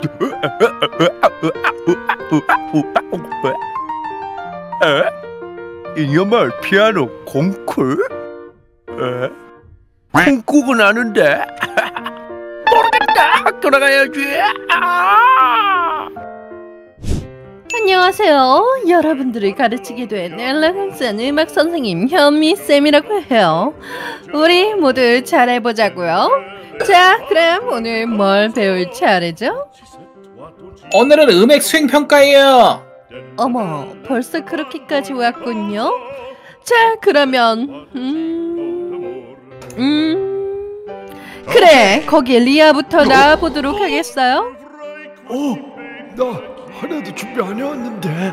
이놈의 피아노 콩쿨? 콩국은 아는데 모르겠다. 학교 나가야지. 안녕하세요. 여러분들을 가르치게 된 엘레강스한 음악 선생님 현미쌤이라고 해요. 우리 모두 잘해보자고요. 자, 그럼 오늘 뭘 배울 차례죠? 오늘은 음악 수행평가예요. 어머, 벌써 그렇게까지 왔군요. 자, 그러면 그래, 거기에 리아부터 나와보도록 하겠어요. 나 하나도 준비 안 해왔는데.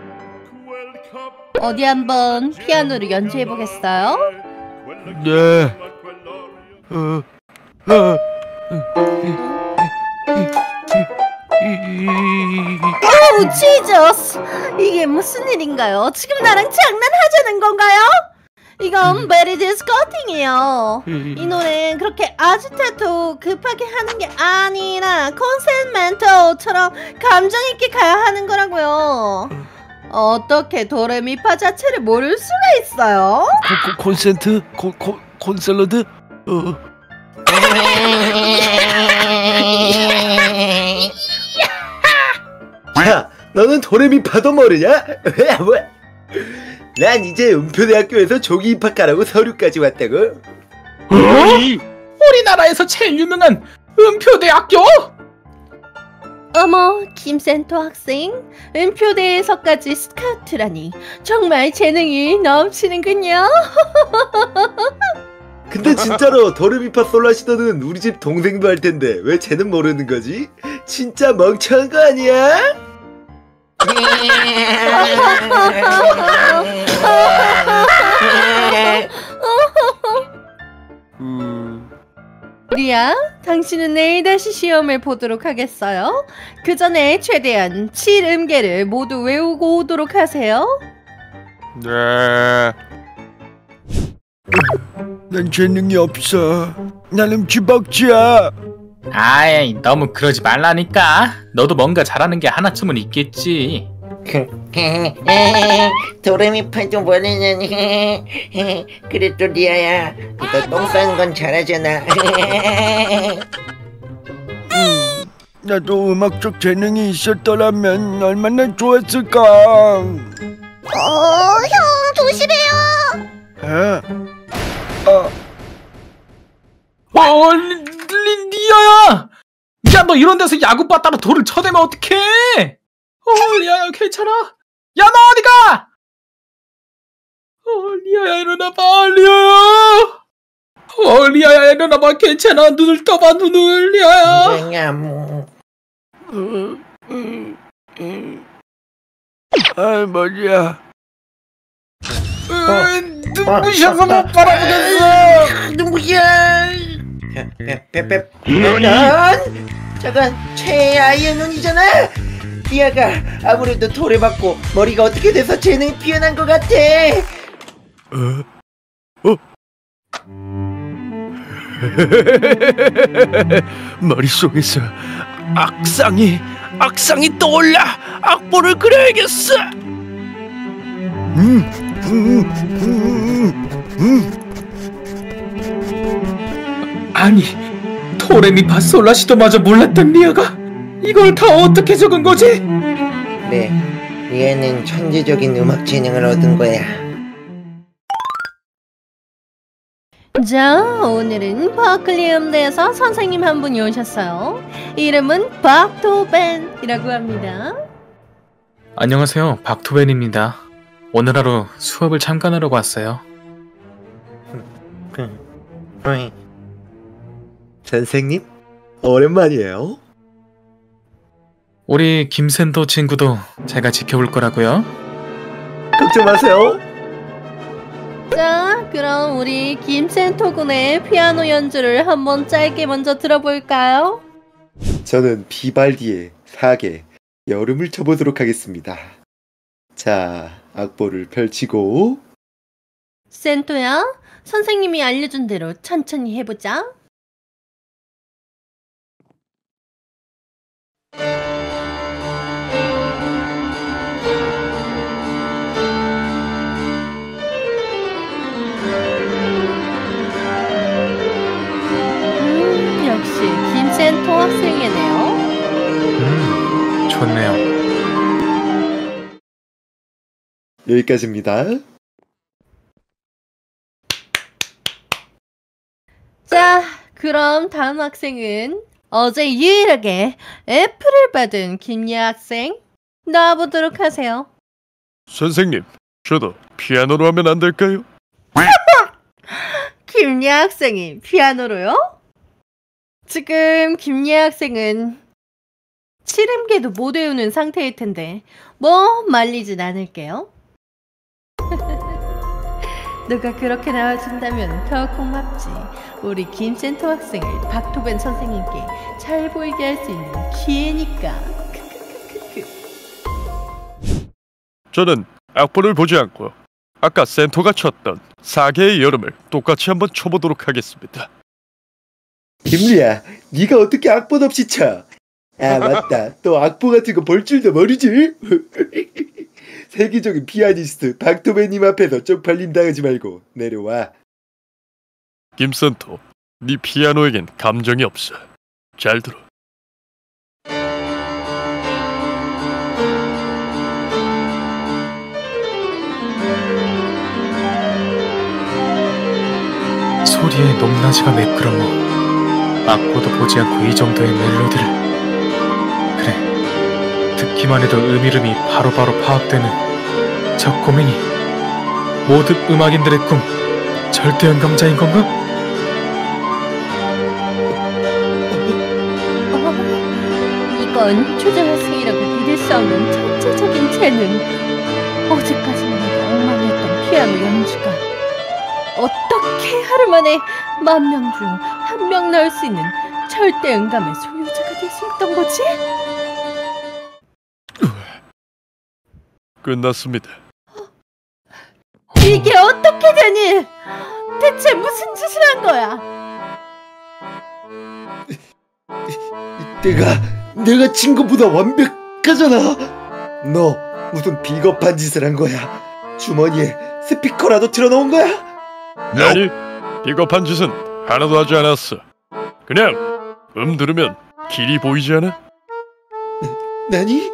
어디 한번 피아노를 연주해보겠어요? 네. 오우, 지저스! 이게 무슨 일인가요? 지금 나랑 장난하자는 건가요? 이건 메리디스 커팅이에요. 이 노래는 그렇게 아지테이트 급하게 하는 게 아니라 콘센멘토처럼 감정 있게 가야 하는 거라고요. 어떻게 도레미파 자체를 모를 수가 있어요? 콘센트? 콘샐러드? 야, 너는 도레미파도 모르냐? 난 이제 은표대학교에서 조기 입학하라고 서류까지 왔다고. 우리나라에서 제일 유명한 은표대학교? 어머, 김센토 학생, 은표대에서까지 스카우트라니 정말 재능이 넘치는군요. 근데 진짜로 도레미파 솔라시도는 우리 집 동생도 할 텐데 왜 쟤는 모르는 거지? 진짜 멍청한 거 아니야? 리아, 당신은 내일 다시 시험을 보도록 하겠어요. 그 전에 최대한 7음계를 모두 외우고 오도록 하세요. 네. 난 재능이 없어. 나는 쥐박쥐야. 아이, 너무 그러지 말라니까. 너도 뭔가 잘하는 게 하나쯤은 있겠지. 도레미파도 모르는. 그래도 리아야, 너 똥 싸는 건 잘하잖아. 나도 음악적 재능이 있었더라면 얼마나 좋았을까. 형 조심해요. 리아야! 야, 너 이런 데서 야구 봤다가 돌을 쳐대면 어떡해? 리아야, 괜찮아? 야, 너 어디가? 리아야, 일어나봐, 리아야! 리아야, 일어나봐, 괜찮아. 눈을 떠봐, 눈을, 리아야. 머리야. 눈부셔서 못 바라보겠어. 누구야? 저건 최아이의 눈이잖아. 리아가 아무래도 돌에 맞고 머리가 어떻게 돼서 재능이 피어난 것 같아. 머릿속에서 악상이 떠올라. 악보를 그려야겠어. 아니, 도레미파 솔라시도마저 몰랐던 리아가 이걸 다 어떻게 적은 거지? 네, 리아는 천재적인 음악 재능을 얻은 거야. 자, 오늘은 버클리 음대에서 선생님 한 분이 오셨어요. 이름은 박토벤이라고 합니다. 안녕하세요, 박토벤입니다. 오늘 하루 수업을 참관하려고 왔어요. 선생님? 오랜만이에요. 우리 김센도 친구도 제가 지켜볼 거라고요. 걱정 마세요. 자, 그럼 우리 김센토 군의 피아노 연주를 한번 짧게 먼저 들어볼까요? 저는 비발디의 사계 여름을 쳐보도록 하겠습니다. 자, 악보를 펼치고. 센토야, 선생님이 알려준 대로 천천히 해보자. 학생이네요. 좋네요. 여기까지입니다. 자, 그럼 다음 학생은 어제 유일하게 F를 받은 김예 학생 나와보도록 하세요. 선생님, 저도 피아노로 하면 안 될까요? 김예 학생이 피아노로요? 지금 김예 학생은 칠음계도 못 외우는 상태일 텐데 뭐 말리진 않을게요. 누가 그렇게 나와준다면 더 고맙지. 우리 김센터 학생을 박토벤 선생님께 잘 보이게 할 수 있는 기회니까. 저는 악보를 보지 않고 아까 센터가 쳤던 4개의 여름을 똑같이 한번 쳐보도록 하겠습니다. 김리야, 네가 어떻게 악보 없이 쳐? 아 맞다, 또 악보 같은 거 볼 줄도 모르지? 세계적인 피아니스트 박토벤님 앞에서 쪽팔림 당하지 말고 내려와. 김센터, 네 피아노에겐 감정이 없어. 잘 들어. 소리의 높낮이가 매끄러워. 악보도 보지 않고 이 정도의 멜로디를. 그래, 듣기만 해도 음이름이 바로바로 파악되는 저 꼬맹이. 모든 음악인들의 꿈, 절대음감자인 건가? 이건 초등학생이라고 믿을 수 없는 천재적인 재능. 어제까지만 해도 엉망이었던 피아노 연주가 어떻게 하루 만에 10,000명 중 1명 나올 수 있는 절대 음감의 소유자가 될 수 있던 거지? 끝났습니다. 이게 어떻게 되니? 대체 무슨 짓을 한 거야? 내가 친 것보다 완벽하잖아. 너 무슨 비겁한 짓을 한 거야? 주머니에 스피커라도 틀어놓은 거야? 아니, 비겁한 짓은 하나도 하지 않았어. 그냥 들으면 길이 보이지 않아? 나니?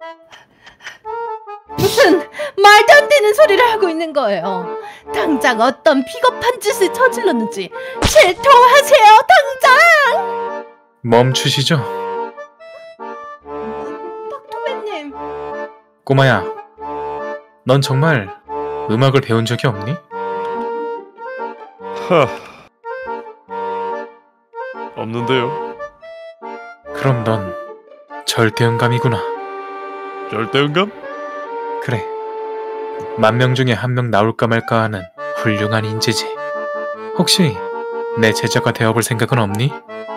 무슨 말도 안 되는 소리를 하고 있는 거예요. 당장 어떤 비겁한 짓을 저질렀는지 실토하세요, 당장! 멈추시죠. 박토벤님. 꼬마야, 넌 정말 음악을 배운 적이 없니? 없는데요. 그럼 넌 절대음감이구나. 절대음감? 그래, 10,000명 중에 1명 나올까 말까 하는 훌륭한 인재지. 혹시 내 제자가 되어볼 생각은 없니?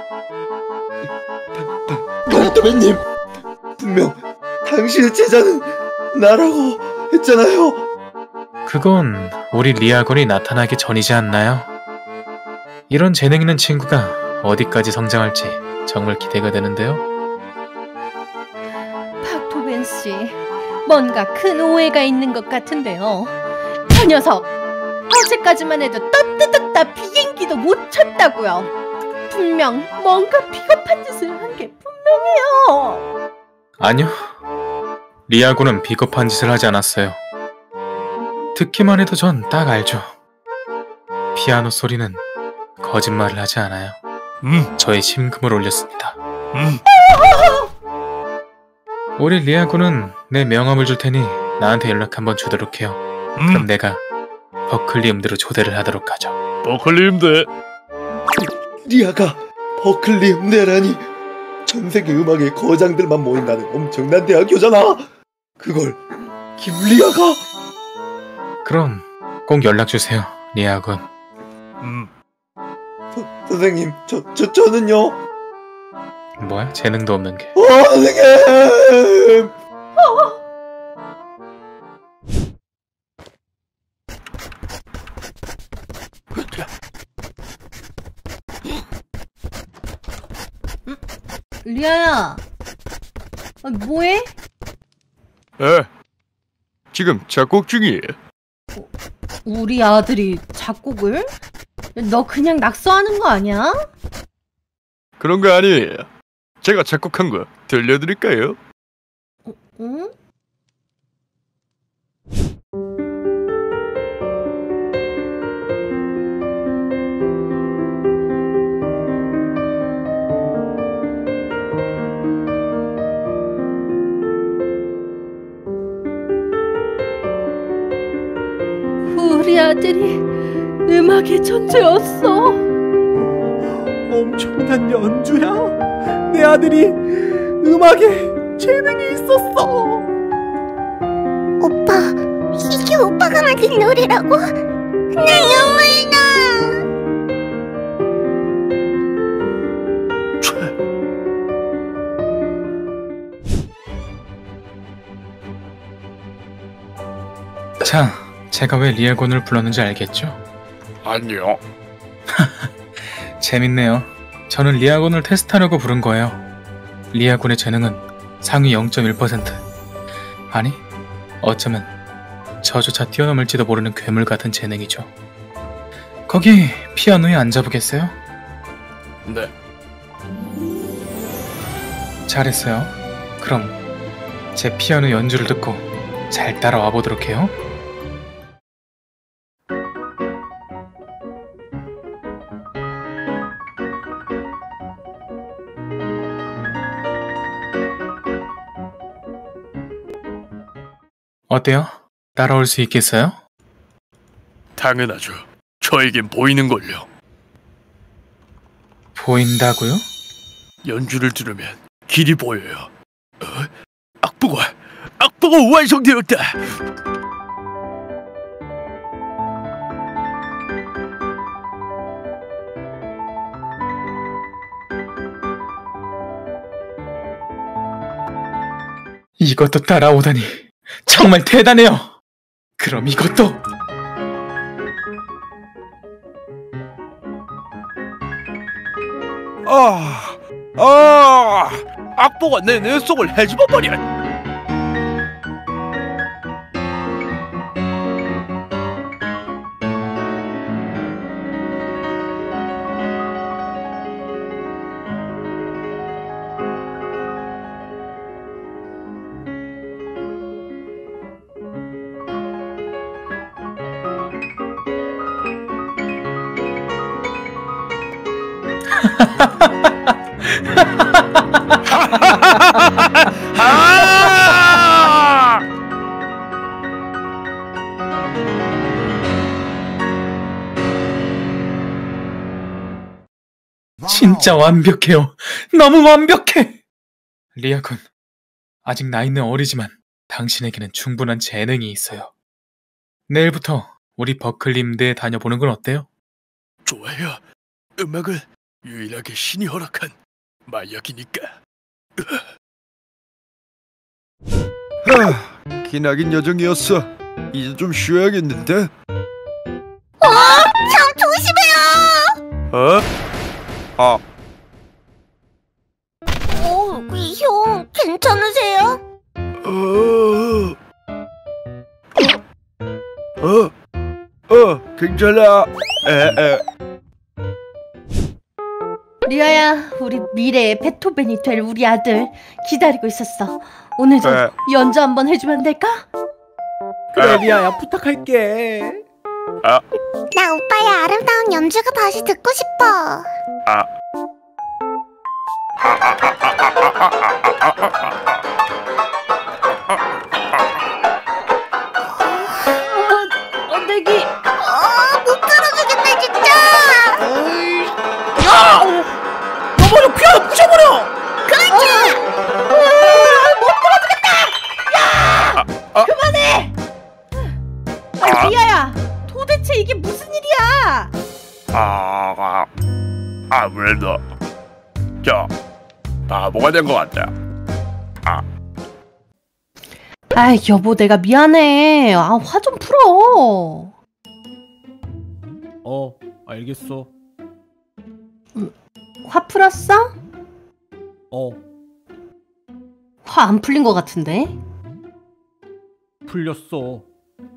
박토벤님, 분명 당신의 제자는 나라고 했잖아요. 그건 우리 리아군이 나타나기 전이지 않나요? 이런 재능 있는 친구가 어디까지 성장할지 정말 기대가 되는데요. 박토벤 씨, 뭔가 큰 오해가 있는 것 같은데요. 저 녀석, 어제까지만 해도 떠뜨득다 비행기도 못 쳤다고요. 분명 뭔가 비겁한 짓을 한 게 분명해요. 아니요, 리아군은 비겁한 짓을 하지 않았어요. 듣기만 해도 전 딱 알죠. 피아노 소리는 거짓말을 하지 않아요. 저의 심금을 올렸습니다. 우리 리아군은 내 명함을 줄 테니 나한테 연락 한번 주도록 해요. 그럼 내가 버클리 음대로 초대를 하도록 하죠. 버클리 음대? 리아가 버클리 음대라니. 전 세계 음악의 거장들만 모인다는 엄청난 대학교잖아. 그걸 김리아가? 그럼 꼭 연락 주세요, 리아군. 선생님, 저는요. 뭐야? 재능도 없는 게. 선생님! 리아야, 뭐해? 지금 작곡 중이에요. 우리 아들이 작곡을? 너 그냥 낙서하는 거 아니야? 그런 거 아니에요. 제가 작곡한 거 들려드릴까요? 응? 우리 아들이 음악의 천재였어. 엄청난 연주야. 내 아들이 음악에 재능이 있었어. 오빠, 이게 오빠가 만든 노래라고? 나 눈물 나. 자, 제가 왜 리아곤을 불렀는지 알겠죠? 아니요. 재밌네요. 저는 리아곤을 테스트하려고 부른 거예요. 리아곤의 재능은 상위 0.1%. 아니, 어쩌면 저조차 뛰어넘을지도 모르는 괴물 같은 재능이죠. 거기 피아노에 앉아보겠어요? 네. 잘했어요. 그럼 제 피아노 연주를 듣고 잘 따라와 보도록 해요. 어때요? 따라올 수 있겠어요? 당연하죠. 저에겐 보이는걸요. 보인다고요? 연주를 들으면 길이 보여요. 악보가 완성되었다. 이것도 따라오다니 정말 대단해요. 그럼 이것도 악보가 내 뇌속을 헤집어버려. 진짜 완벽해요. 너무 완벽해. 리아군, 아직 나이는 어리지만 당신에게는 충분한 재능이 있어요. 내일부터 우리 버클리 무대에 다녀보는 건 어때요? 좋아요. 음악은 유일하게 신이 허락한 마약이니까. 기나긴 여정이었어. 이제 좀 쉬어야겠는데? 참 조심해요. 이 형 괜찮으세요? 괜찮아. 리아야, 우리 미래의 베토벤이 될 우리 아들 기다리고 있었어. 오늘 좀 연주 한번 해주면 안 될까? 그래, 리아야, 부탁할게. 나 오빠의 아름다운 연주가 다시 듣고 싶어. 언데기. 못 들어주겠네 진짜. 야! 너 먼저 피아노 부셔버려! 그렇지. 그만해. 리아야, 도대체 이게 무슨 일이야? 아무래도 저 바보가 된 것 같다. 여보, 내가 미안해. 화 좀 풀어. 알겠어. 화 풀었어? 화 안 풀린 것 같은데? 풀렸어.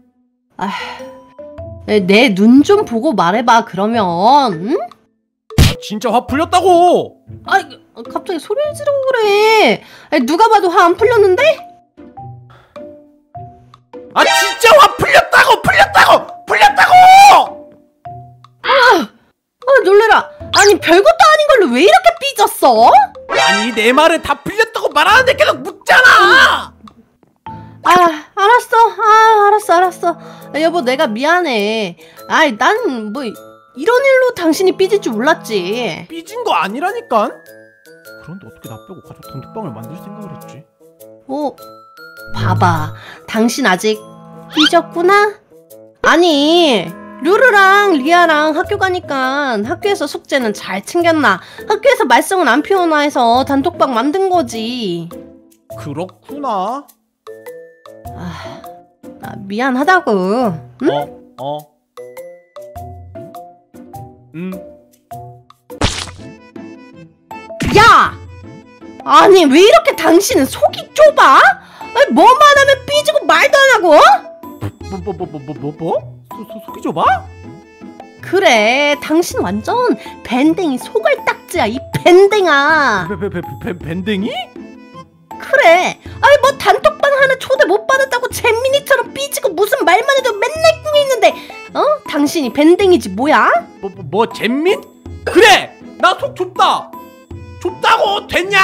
내 눈 좀 보고 말해봐, 그러면. 응? 진짜 화 풀렸다고. 아, 갑자기 소리를 지르고 그래. 아니, 누가 봐도 화 안 풀렸는데? 아 진짜 화 풀렸다고. 놀래라. 아니, 별것도 아닌 걸로 왜 이렇게 삐졌어? 아니 내 말은 다 풀렸다고 말하는데 계속 묻잖아. 알았어. 여보, 내가 미안해. 아이, 난 뭐 이런 일로 당신이 삐질 줄 몰랐지. 삐진 거 아니라니까. 그런데 어떻게 나 빼고 가족 단톡방을 만들 생각을 했지? 봐봐. 당신 아직 삐졌구나? 아니, 루루랑 리아랑 학교 가니까 학교에서 숙제는 잘 챙겼나, 학교에서 말썽은 안 피우나 해서 단톡방 만든 거지. 그렇구나. 미안하다고. 응? 야! 아니, 왜 이렇게 당신은 속이 좁아? 아니, 뭐만 하면 삐지고 말도 안 하고? 속이 좁아? 그래, 당신 완전 밴댕이 소갈딱지야, 이 밴댕아. 밴댕이? 그래. 아니, 뭐 단톡방 하나 초대 못 받았다고 잼민이처럼 삐지고 무슨 말만 해도 맨날 꿍에 있는데, 당신이 밴댕이지 뭐야? 뭐 잼민? 그래! 나 속 좁다고 됐냐?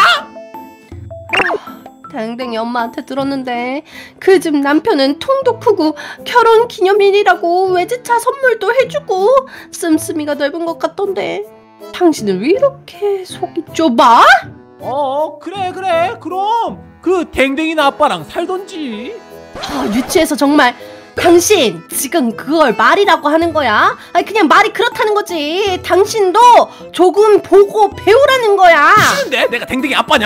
댕댕이 엄마한테 들었는데 그 집 남편은 통도 크고 결혼 기념일이라고 외제차 선물도 해주고 씀씀이가 넓은 것 같던데, 당신은 왜 이렇게 속이 좁아? 그래 그럼 그 댕댕이나 아빠랑 살던지. 유치해서 정말. 당신 지금 그걸 말이라고 하는 거야? 아니, 그냥 말이 그렇다는 거지. 당신도 조금 보고 배우라는 거야. 싫은데? 내가 댕댕이 아빠냐?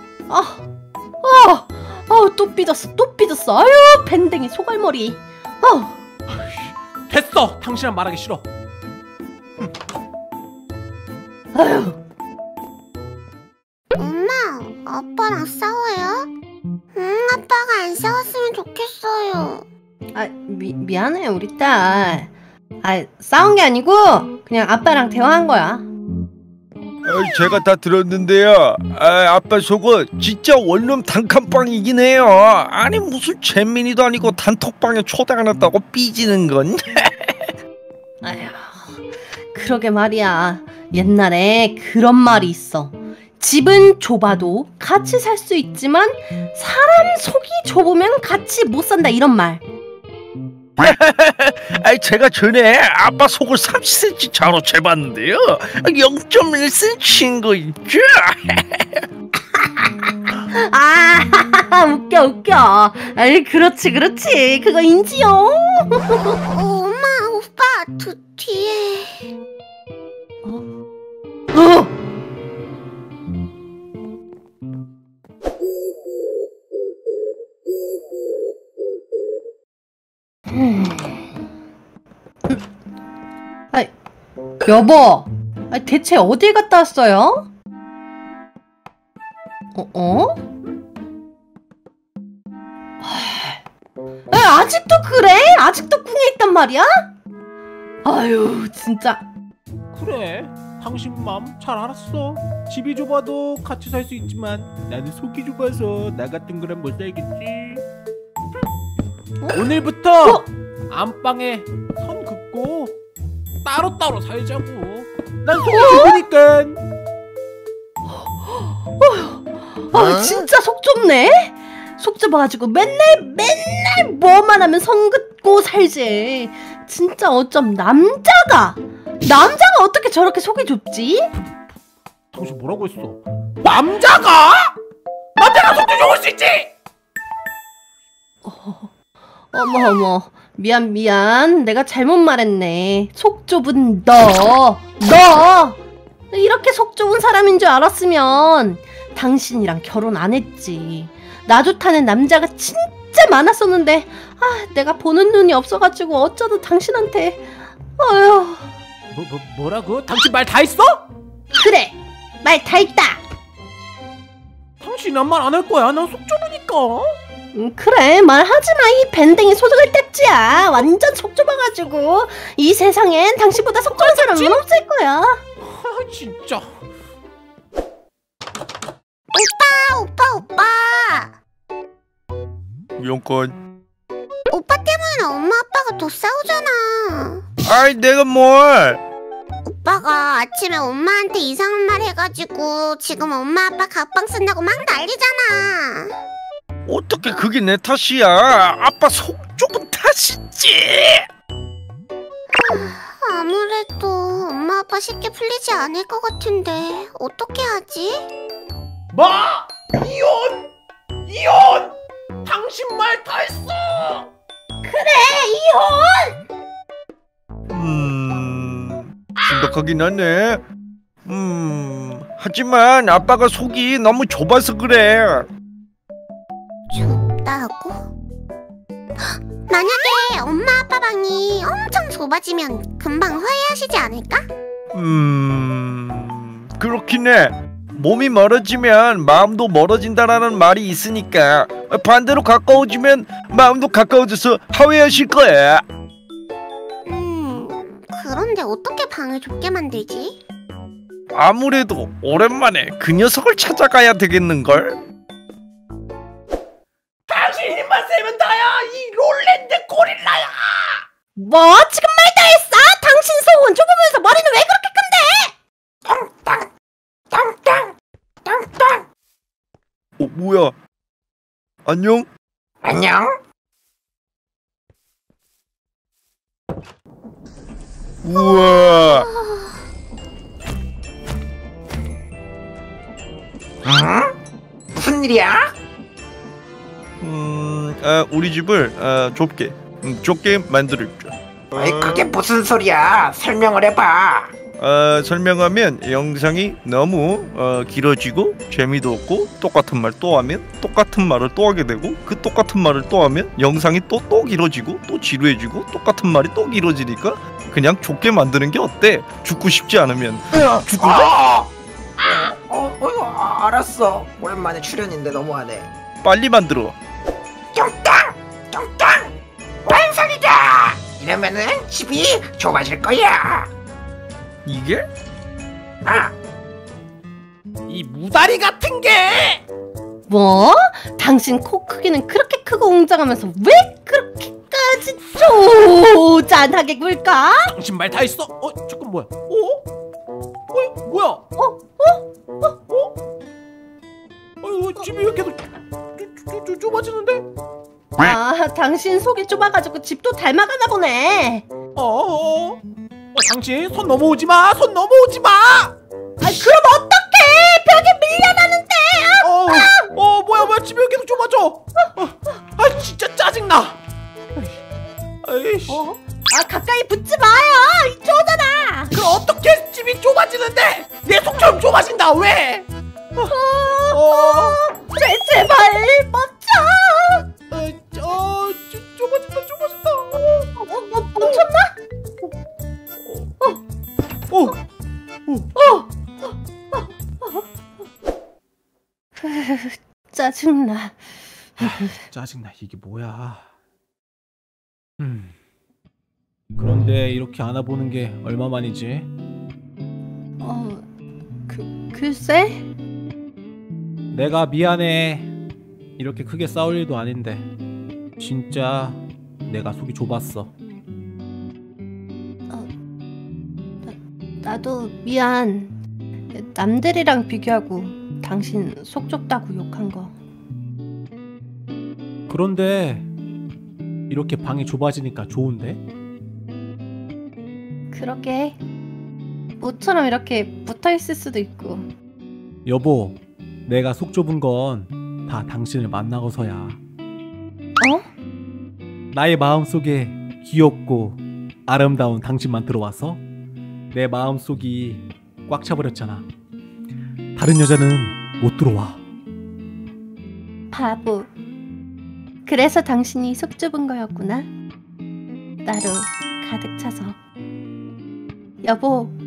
또 삐졌어. 아유, 밴댕이 소갈머리. 됐어. 당신이랑 말하기 싫어. 아유. 엄마, 아빠랑 싸워요? 아빠가 안 싸웠으면 좋겠어요. 미안해, 우리 딸. 싸운 게 아니고 그냥 아빠랑 대화한 거야. 제가 다 들었는데요. 아빠 속은 진짜 원룸 단칸방이긴 해요. 아니, 무슨 잼민이도 아니고 단톡방에 초대 안 했다고 삐지는 건. 아휴, 그러게 말이야. 옛날에 그런 말이 있어. 집은 좁아도 같이 살 수 있지만 사람 속이 좁으면 같이 못 산다, 이런 말. 제가 전에 아빠 속을 30cm 차로 재봤는데요. 0.1cm인 거 있죠? 웃겨. 아이, 그렇지. 그거 인지요. 엄마, 오빠, 뒤에. 여보, 대체 어딜 갔다 왔어요? 아직도 그래? 아직도 꿍에 있단 말이야? 아유, 진짜. 그래, 당신 맘 잘 알았어. 집이 좁아도 같이 살 수 있지만 나는 속이 좁아서 나 같은 거랑 못 살겠지. 오늘부터 안방에 선 긋고 따로따로 살자고. 난 속이 좁으니까. 진짜 속 좁네? 속 좁아가지고 맨날 뭐만 하면 선 긋고 살지. 진짜 어쩜 남자가 어떻게 저렇게 속이 좁지? 당신 뭐라고 했어? 남자가 속도 좁을 수 있지? 어머, 미안. 내가 잘못 말했네. 속 좁은 너 이렇게 속 좁은 사람인 줄 알았으면 당신이랑 결혼 안 했지. 나 좋다는 남자가 진짜 많았었는데, 내가 보는 눈이 없어가지고 어쩌다 당신한테. 어휴. 뭐라고? 당신 말 다 했어? 그래, 말 다 했다. 당신 난 말 안 할 거야. 난 속 좁으니까. 그래, 말하지마. 이 밴댕이 소중할딱지야. 완전 속 좁아가지고 이 세상엔 당신보다 속 좁은 사람은 없을 거야. 진짜. 오빠. 용건. 오빠 때문에 엄마 아빠가 더 싸우잖아. 아이 내가 뭘? 오빠가 아침에 엄마한테 이상한 말 해가지고 지금 엄마 아빠 각방 쓴다고 막 난리잖아. 어떻게 그게 내 탓이야? 아빠 속 좁은 탓이지. 아무래도 엄마 아빠 쉽게 풀리지 않을 것 같은데 어떻게 하지? 뭐? 이혼! 당신 말 다 했어! 심각하긴 하네. 하지만 아빠가 속이 너무 좁아서 그래. 좁다고? 만약에 엄마 아빠 방이 엄청 좁아지면 금방 후회하시지 않을까? 그렇긴 해. 몸이 멀어지면 마음도 멀어진다라는 말이 있으니까 반대로 가까워지면 마음도 가까워져서 후회하실 거야. 그런데 어떻게 방을 좁게 만들지? 아무래도 오랜만에 그 녀석을 찾아가야 되겠는걸? 당신 힘만 세면 다야! 이 롤랜드 고릴라야! 뭐? 지금 말 다 했어? 당신 속은 좁으면서 머리는 왜 그렇게 큰데? 뭐야? 안녕? 안녕? 우와. 무슨 일이야? 우리 집을 좁게 만들었죠. 어이, 그게 무슨 소리야? 설명을 해봐. 설명하면 영상이 너무 길어지고 재미도 없고 똑같은 말 또 하면 똑같은 말을 또 하게 되고 그 똑같은 말을 또 하면 영상이 또 길어지고 또 지루해지고 똑같은 말이 또 길어지니까 그냥 좁게 만드는 게 어때? 죽고 싶지 않으면 죽고 알았어. 오랜만에 출연인데 너무하네. 빨리 만들어. 뚱땅 완성이다. 이러면은 집이 좁아질 거야. 이게? 이 무다리 같은 게! 뭐? 당신 코 크기는 그렇게 크고 웅장하면서 왜 그렇게까지 쪼잔하게 굴까? 당신 말 다 했어? 잠깐 뭐야? 뭐야? 집이 왜 계속 좁아지는데? 아, 당신 속이 좁아가지고 집도 닮아가나 보네. 당신 손 넘어오지 마! 손 넘어오지 마! 그럼 어떡해! 벽에 밀려나는데! 뭐야 집이 왜 계속 좁아져? 진짜 짜증나! 가까이 붙지 마요! 이쪽잖아! 그럼 어떻게 집이 좁아지는데? 내 속처럼 좁아진다 왜? 제발 멈춰! 좁아진다. 멈췄나? 짜증나. 짜증나. 이게 뭐야? 그런데 이렇게 안아보는 게 얼마만이지? 글쎄? 내가 미안해. 이렇게 크게 싸울 일도 아닌데 진짜 내가 속이 좁았어. 나도 미안. 남들이랑 비교하고 당신 속 좁다고 욕한 거. 그런데 이렇게 방이 좁아지니까 좋은데? 그러게. 모처럼 이렇게 붙어있을 수도 있고. 여보, 내가 속 좁은 건 다 당신을 만나고서야. 나의 마음속에 귀엽고 아름다운 당신만 들어와서 내 마음속이 꽉 차버렸잖아. 다른 여자는 못 들어와. 바보. 그래서 당신이 속 좁은 거였구나. 나로 가득 차서. 여보.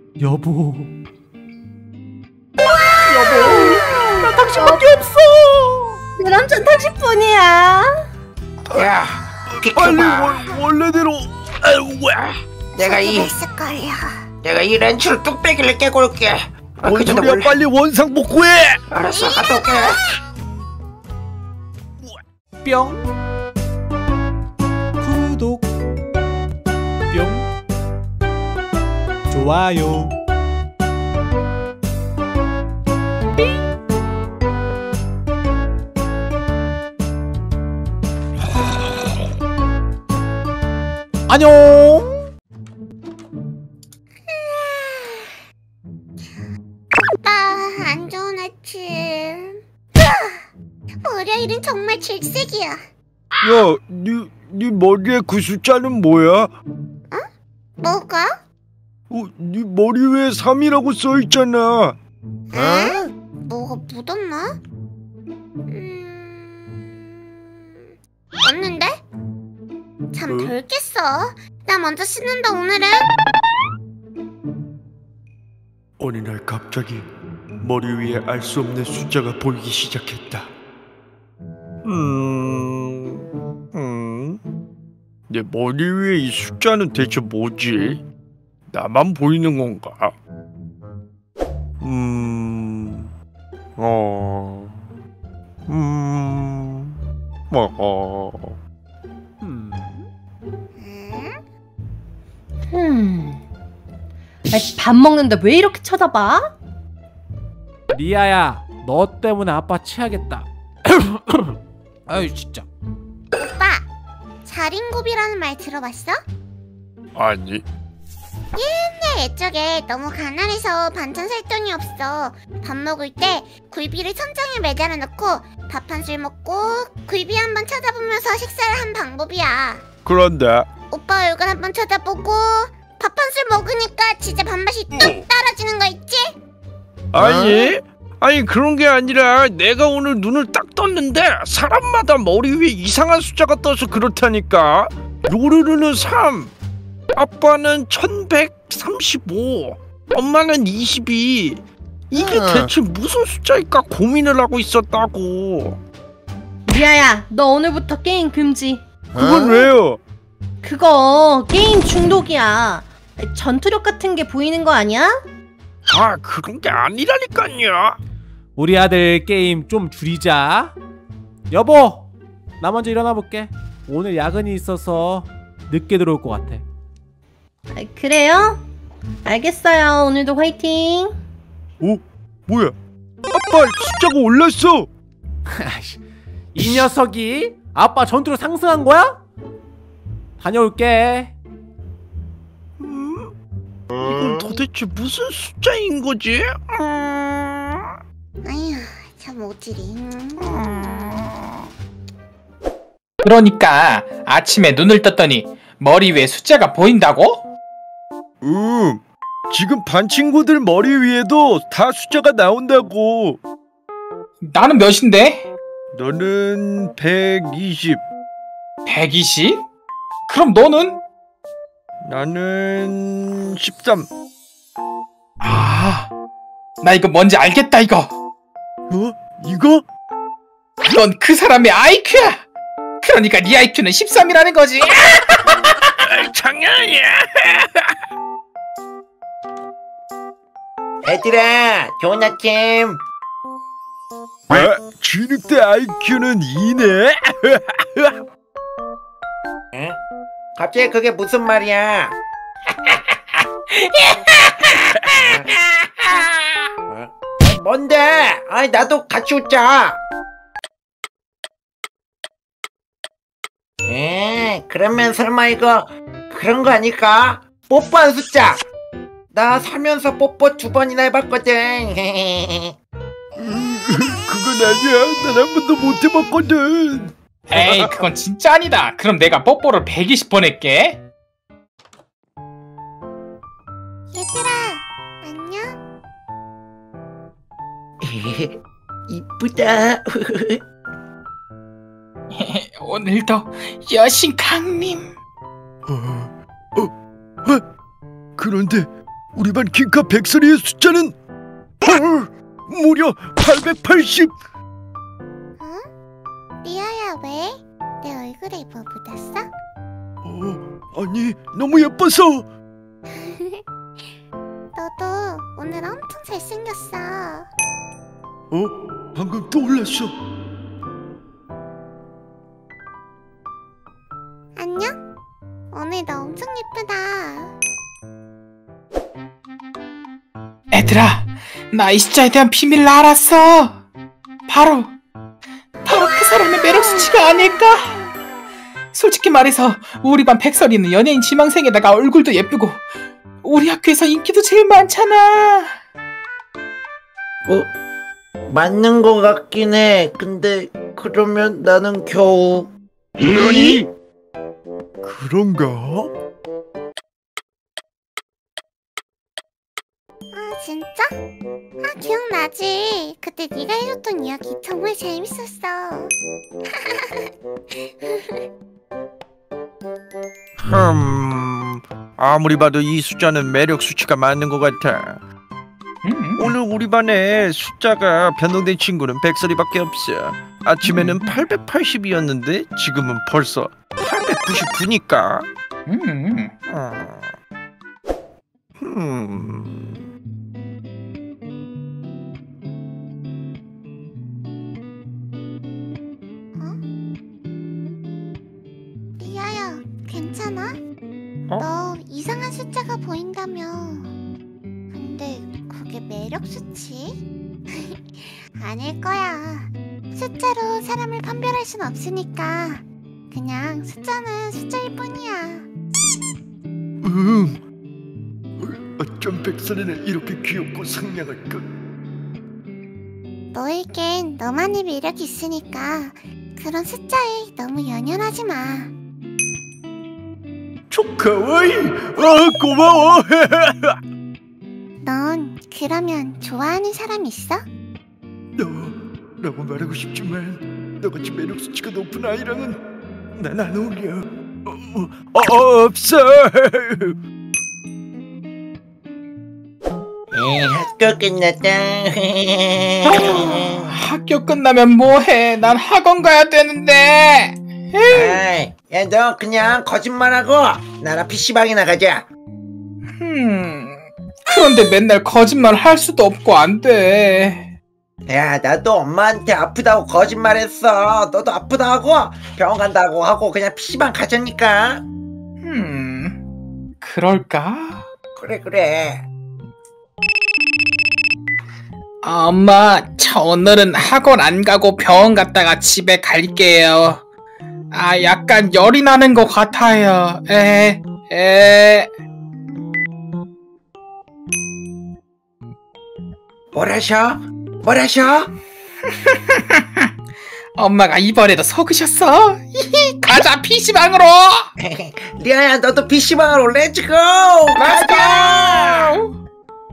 나 당신밖에 없어. 내 남자는 당신뿐이야. 야, 빨리 원래대로. 내가 이 했을걸요. 내가 이 렌치로 뚝배기를 깨고 올게. 뭔 소리야, 빨리 원상 복구해. 알았어, 갔다 올게. 뿅. 구독. 뿅. 좋아요. 안녕. 안 좋은 아침. 월요일은 정말 질색이야. 야, 네 머리에 그 숫자는 뭐야? 뭐가? 네 머리 위에 3이라고 써 있잖아. 뭐가 묻었나? 없는데? 잠 덜 깼어. 나 먼저 씻는다 오늘은. 어느 날 갑자기 머리 위에 알 수 없는 숫자가 보이기 시작했다. 내 머리 위에 이 숫자는 대체 뭐지? 나만 보이는 건가? 아이, 밥 먹는데 왜 이렇게 쳐다봐? 리아야, 너 때문에 아빠 체하겠다. 아유 진짜. 오빠, 자린고비라는 말 들어봤어? 아니. 옛날 옛적에 너무 가난해서 반찬 살 돈이 없어. 밥 먹을 때 굴비를 천장에 매달아 놓고 밥 한 술 먹고 굴비 한번 쳐다보면서 식사를 한 방법이야. 그런데 오빠 얼굴 한번 쳐다보고 밥 한 술 먹으니까 진짜 밥맛이 뚝 떨어지는 거 있지? 아니 그런 게 아니라 내가 오늘 눈을 딱 떴는데 사람마다 머리 위에 이상한 숫자가 떠서 그렇다니까. 요르르는 3, 아빠는 1135, 엄마는 22. 이게 대체 무슨 숫자일까 고민을 하고 있었다고. 리아야, 너 오늘부터 게임 금지. 그건 왜요? 그거 게임 중독이야. 전투력 같은 게 보이는 거 아니야? 아, 그런 게 아니라니까요. 우리 아들 게임 좀 줄이자. 여보, 나 먼저 일어나 볼게. 오늘 야근이 있어서 늦게 들어올 것 같아. 그래요? 알겠어요. 오늘도 화이팅. 뭐야? 아빠 숫자가 올랐어. 이 녀석이 아빠 전투로 상승한 거야? 다녀올게. 이건 도대체 무슨 숫자인 거지? 아휴, 참 오지리. 그러니까 아침에 눈을 떴더니 머리 위에 숫자가 보인다고? 지금 반 친구들 머리 위에도 다 숫자가 나온다고. 나는 몇인데? 너는 120. 120? 그럼 너는? 나는 13. 아, 나 이거 뭔지 알겠다 이거. 이거? 이건 그 사람의 IQ야. 그러니까 네 IQ는 13이라는 거지. 장난이야. 얘들아, 좋은 아침. 진흙대 IQ는 2네. 응? 갑자기 그게 무슨 말이야? 뭔데? 아이, 나도 같이 웃자. 그러면 설마 이거 그런 거 아닐까? 뽀뽀한 숫자. 나 살면서 뽀뽀 2번이나 해봤거든. 그건 아니야. 난 한 번도 못 해봤거든. 에이, 그건 진짜 아니다. 그럼 내가 뽀뽀를 120번 할게. 얘들아, 안녕? 이쁘다. 오늘도 여신 강림. 그런데 우리 반 킹카 백설이의 숫자는 무려 880. 리아야, 왜? 내 얼굴에 뭐 묻었어? 아니, 너무 예뻐서. 너도 오늘 엄청 잘생겼어. 방금 떠올랐어. 안녕? 오늘 너 엄청 예쁘다. 얘들아, 나 이 숫자에 대한 비밀을 알았어. 바로 그 사람의 매력 수치가 아닐까? 솔직히 말해서 우리 반 백설이는 연예인 지망생에다가 얼굴도 예쁘고 우리 학교에서 인기도 제일 많잖아. 맞는 거 같긴 해. 근데 그러면 나는 겨우. 너니? 그런가? 진짜? 기억나지? 그때 네가 해줬던 이야기 정말 재밌었어. 아무리 봐도 이 숫자는 매력 수치가 맞는 것 같아. 오늘 우리 반에 숫자가 변동된 친구는 백설이밖에 없어. 아침에는 880이었는데 지금은 벌써 899니까. 리아야, 괜찮아? 너 이상한 숫자가 보인다며. 근데 그게 매력 수치? 아닐 거야. 숫자로 사람을 판별할 순 없으니까 그냥 숫자는 숫자일 뿐이야. 어쩜 백설이는 이렇게 귀엽고 상냥할까? 너에겐 너만의 매력이 있으니까 그런 숫자에 너무 연연하지 마. 초카와이! 고마워! 넌 그러면 좋아하는 사람 있어? 너라고 말하고 싶지만 너같이 매력 수치가 높은 아이랑은 난 안 어울려. 없어. 학교 끝났다. 학교 끝나면 뭐해? 난 학원 가야 되는데. 야, 너 그냥 거짓말하고 나랑 PC방이나 가자. 그런데 맨날 거짓말 할 수도 없고 안 돼. 야, 나도 엄마한테 아프다고 거짓말했어. 너도 아프다고 병원 간다고 하고 그냥 PC방 가자니까. 그럴까? 그래. 엄마, 저 오늘은 학원 안 가고 병원 갔다가 집에 갈게요. 약간 열이 나는 것 같아요. 뭐라셔? 엄마가 이번에도 속으셨어? 가자, PC방으로! 리아야, 너도 PC방으로 렛츠고! 렛츠고!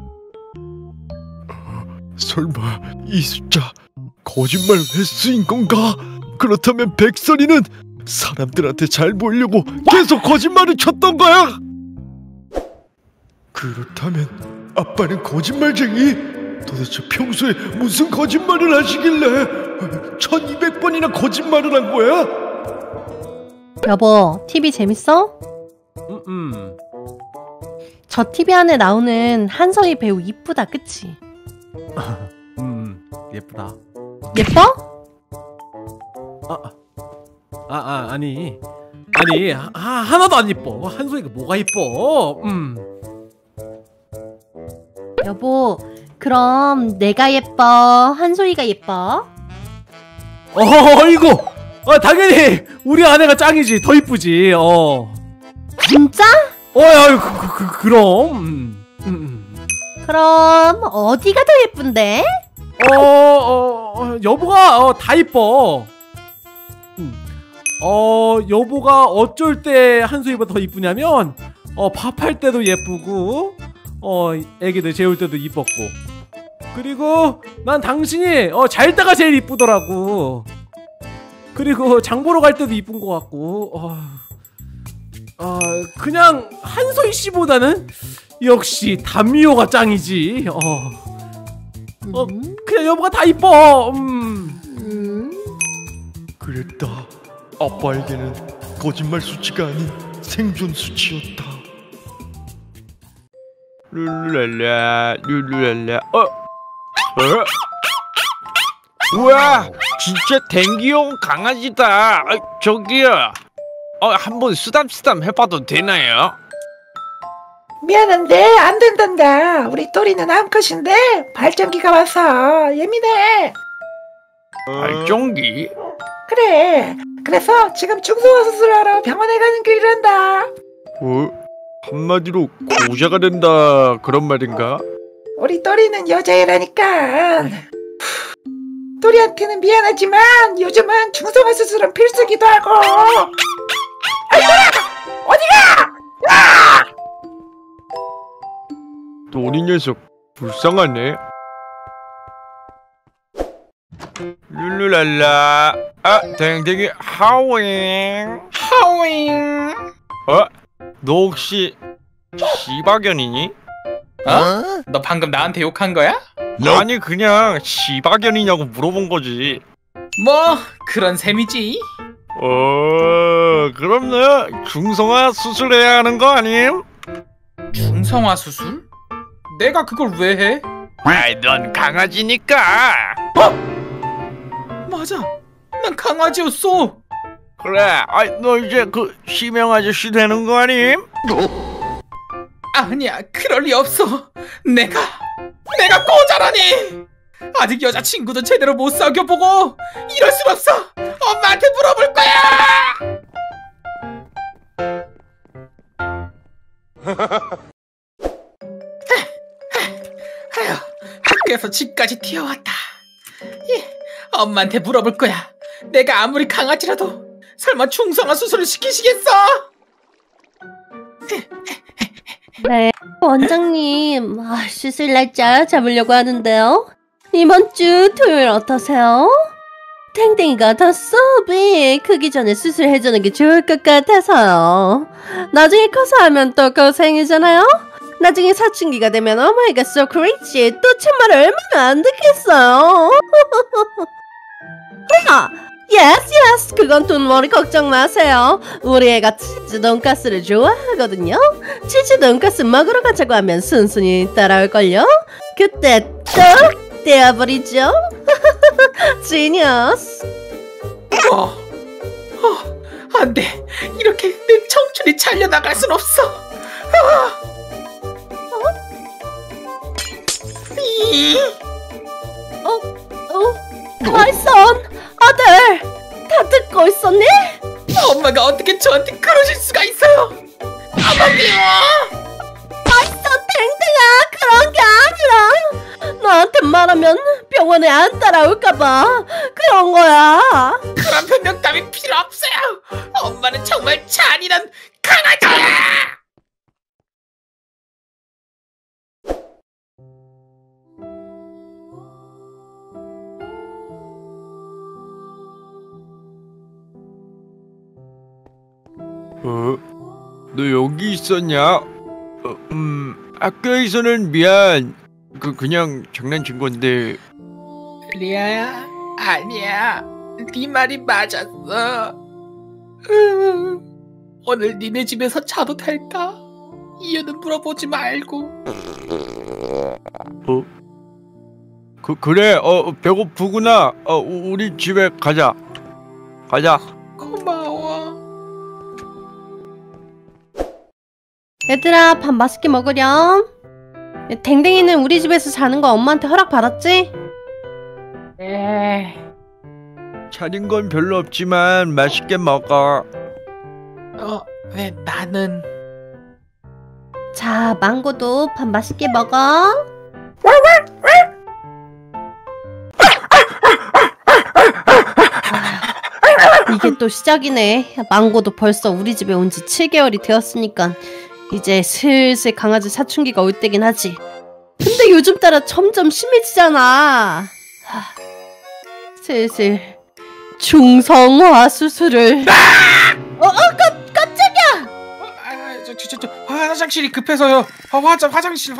설마 이 숫자 거짓말 횟수인 건가? 그렇다면 백설이는 사람들한테 잘 보이려고 계속 거짓말을 쳤던 거야. 그렇다면 아빠는 거짓말쟁이? 도대체 평소에 무슨 거짓말을 하시길래 1200번이나 거짓말을 한 거야? 여보, TV 재밌어? 저 TV 안에 나오는 한서희 배우 이쁘다, 그치? 예쁘다. 예뻐? 아니 하나도 안 예뻐. 한소희가 뭐가 예뻐? 여보, 그럼 내가 예뻐? 한소희가 예뻐? 이거 당연히 우리 아내가 짱이지. 더 이쁘지. 진짜? 그럼. 그럼 어디가 더 예쁜데? 여보가 다 이뻐. 여보가 어쩔 때 한소희보다 더 이쁘냐면 밥할 때도 예쁘고 애기들 재울 때도 이뻤고, 그리고 난 당신이 잘 때가 제일 이쁘더라고. 그리고 장 보러 갈 때도 이쁜 것 같고. 그냥 한소희 씨보다는 역시 담미호가 짱이지. 그냥 여보가 다 이뻐. 그랬다. 아빠에게는 거짓말 수치가 아닌 생존 수치였다. 룰루랄라 룰루랄라. 우와, 진짜 댕기용 강아지다. 저기요. 한번 쓰담쓰담 해봐도 되나요? 미안한데 안 된단다. 우리 또리는 암컷인데 발전기가 와서 예민해. 발전기? 그래. 그래서 지금 중성화 수술하러 병원에 가는 길이란다. 한마디로 고자가 된다 그런 말인가? 우리 또리는 여자애라니까. 또리한테는 미안하지만 요즘은 중성화 수술은 필수기도 하고. 아이고야! 어디가! 아! 또리 녀석 불쌍하네. 룰루랄라. 댕댕이 하윙. 너 혹시 시바견이니? 너 방금 나한테 욕한 거야? 아니 그냥 시바견이냐고 물어본 거지. 뭐 그런 셈이지. 그럼 너 중성화 수술해야 하는 거 아님? 중성화 수술? 내가 그걸 왜 해? 아이 넌 강아지니까. 맞아, 난 강아지였어. 그래, 아이 너 이제 그 시명 아저씨 되는 거 아님? 아니야, 그럴 리 없어. 내가 꼬자라니. 아직 여자친구도 제대로 못 사귀어보고 이럴 순 없어. 엄마한테 물어볼 거야. 아휴, 학교에서 집까지 튀어왔다. 엄마한테 물어볼 거야. 내가 아무리 강아지라도 설마 중성화 수술을 시키시겠어? 네, 원장님, 수술 날짜 잡으려고 하는데요. 이번 주 토요일 어떠세요? 탱탱이가 더 수업이 크기 전에 수술해주는 게 좋을 것 같아서요. 나중에 커서 하면 또 고생이잖아요? 나중에 사춘기가 되면 Oh my god, so crazy. 또 참말 얼마나 안 듣겠어요. yes, 그건 돈머리 걱정 마세요. 우리 애가 치즈 돈가스를 좋아하거든요. 치즈 돈가스 먹으러 가자고 하면 순순히 따라올걸요. 그때 또 떼어버리죠. 지니어스. 안 돼. 이렇게 내 청춘이 잘려나갈 순 없어. My son, 아들, 다 듣고 있었니? 엄마가 어떻게 저한테 그러실 수가 있어요? 어머니요! My son, 탱탱아, 그런 게 아니라 너한테 말하면 병원에 안 따라올까봐 그런 거야. 그런 변명 따윈 필요 없어요. 엄마는 정말 잔인한 강아지야. 너 여기 있었냐? 학교에서는 미안. 그냥 장난친 건데. 리아야, 아니야. 네 말이 맞았어. 오늘 니네 집에서 자도 될까? 이유는 물어보지 말고. 그래. 배고프구나. 우리 집에 가자. 고마워. 얘들아, 밥 맛있게 먹으렴. 댕댕이는 우리 집에서 자는 거 엄마한테 허락 받았지? 차린 건 별로 없지만 맛있게 먹어. 왜 나는? 자, 망고도 밥 맛있게 먹어. 이게 또 시작이네. 망고도 벌써 우리 집에 온 지 7개월이 되었으니까 이제 슬슬 강아지 사춘기가 올 때긴 하지. 근데 요즘 따라 점점 심해지잖아. 슬슬 중성화 수술을. 깜짝이야. 저 화장실이 급해서요. 화장실.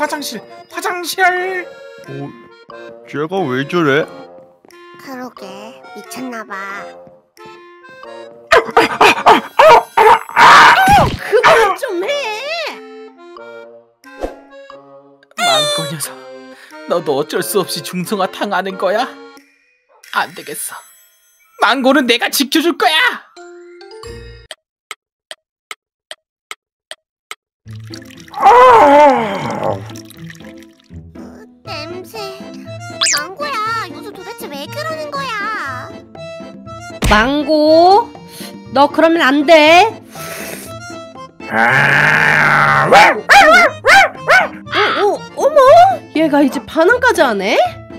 쟤가 왜 저래? 그러게 미쳤나봐. 그만 좀 해. 녀석, 너도 어쩔 수 없이 중성화 당하는 거야? 안 되겠어. 망고는 내가 지켜줄 거야. 냄새. 망고야, 요즘 도대체 왜 그러는 거야? 망고, 너 그러면 안 돼. 어머, 얘가 이제 반항까지 하네?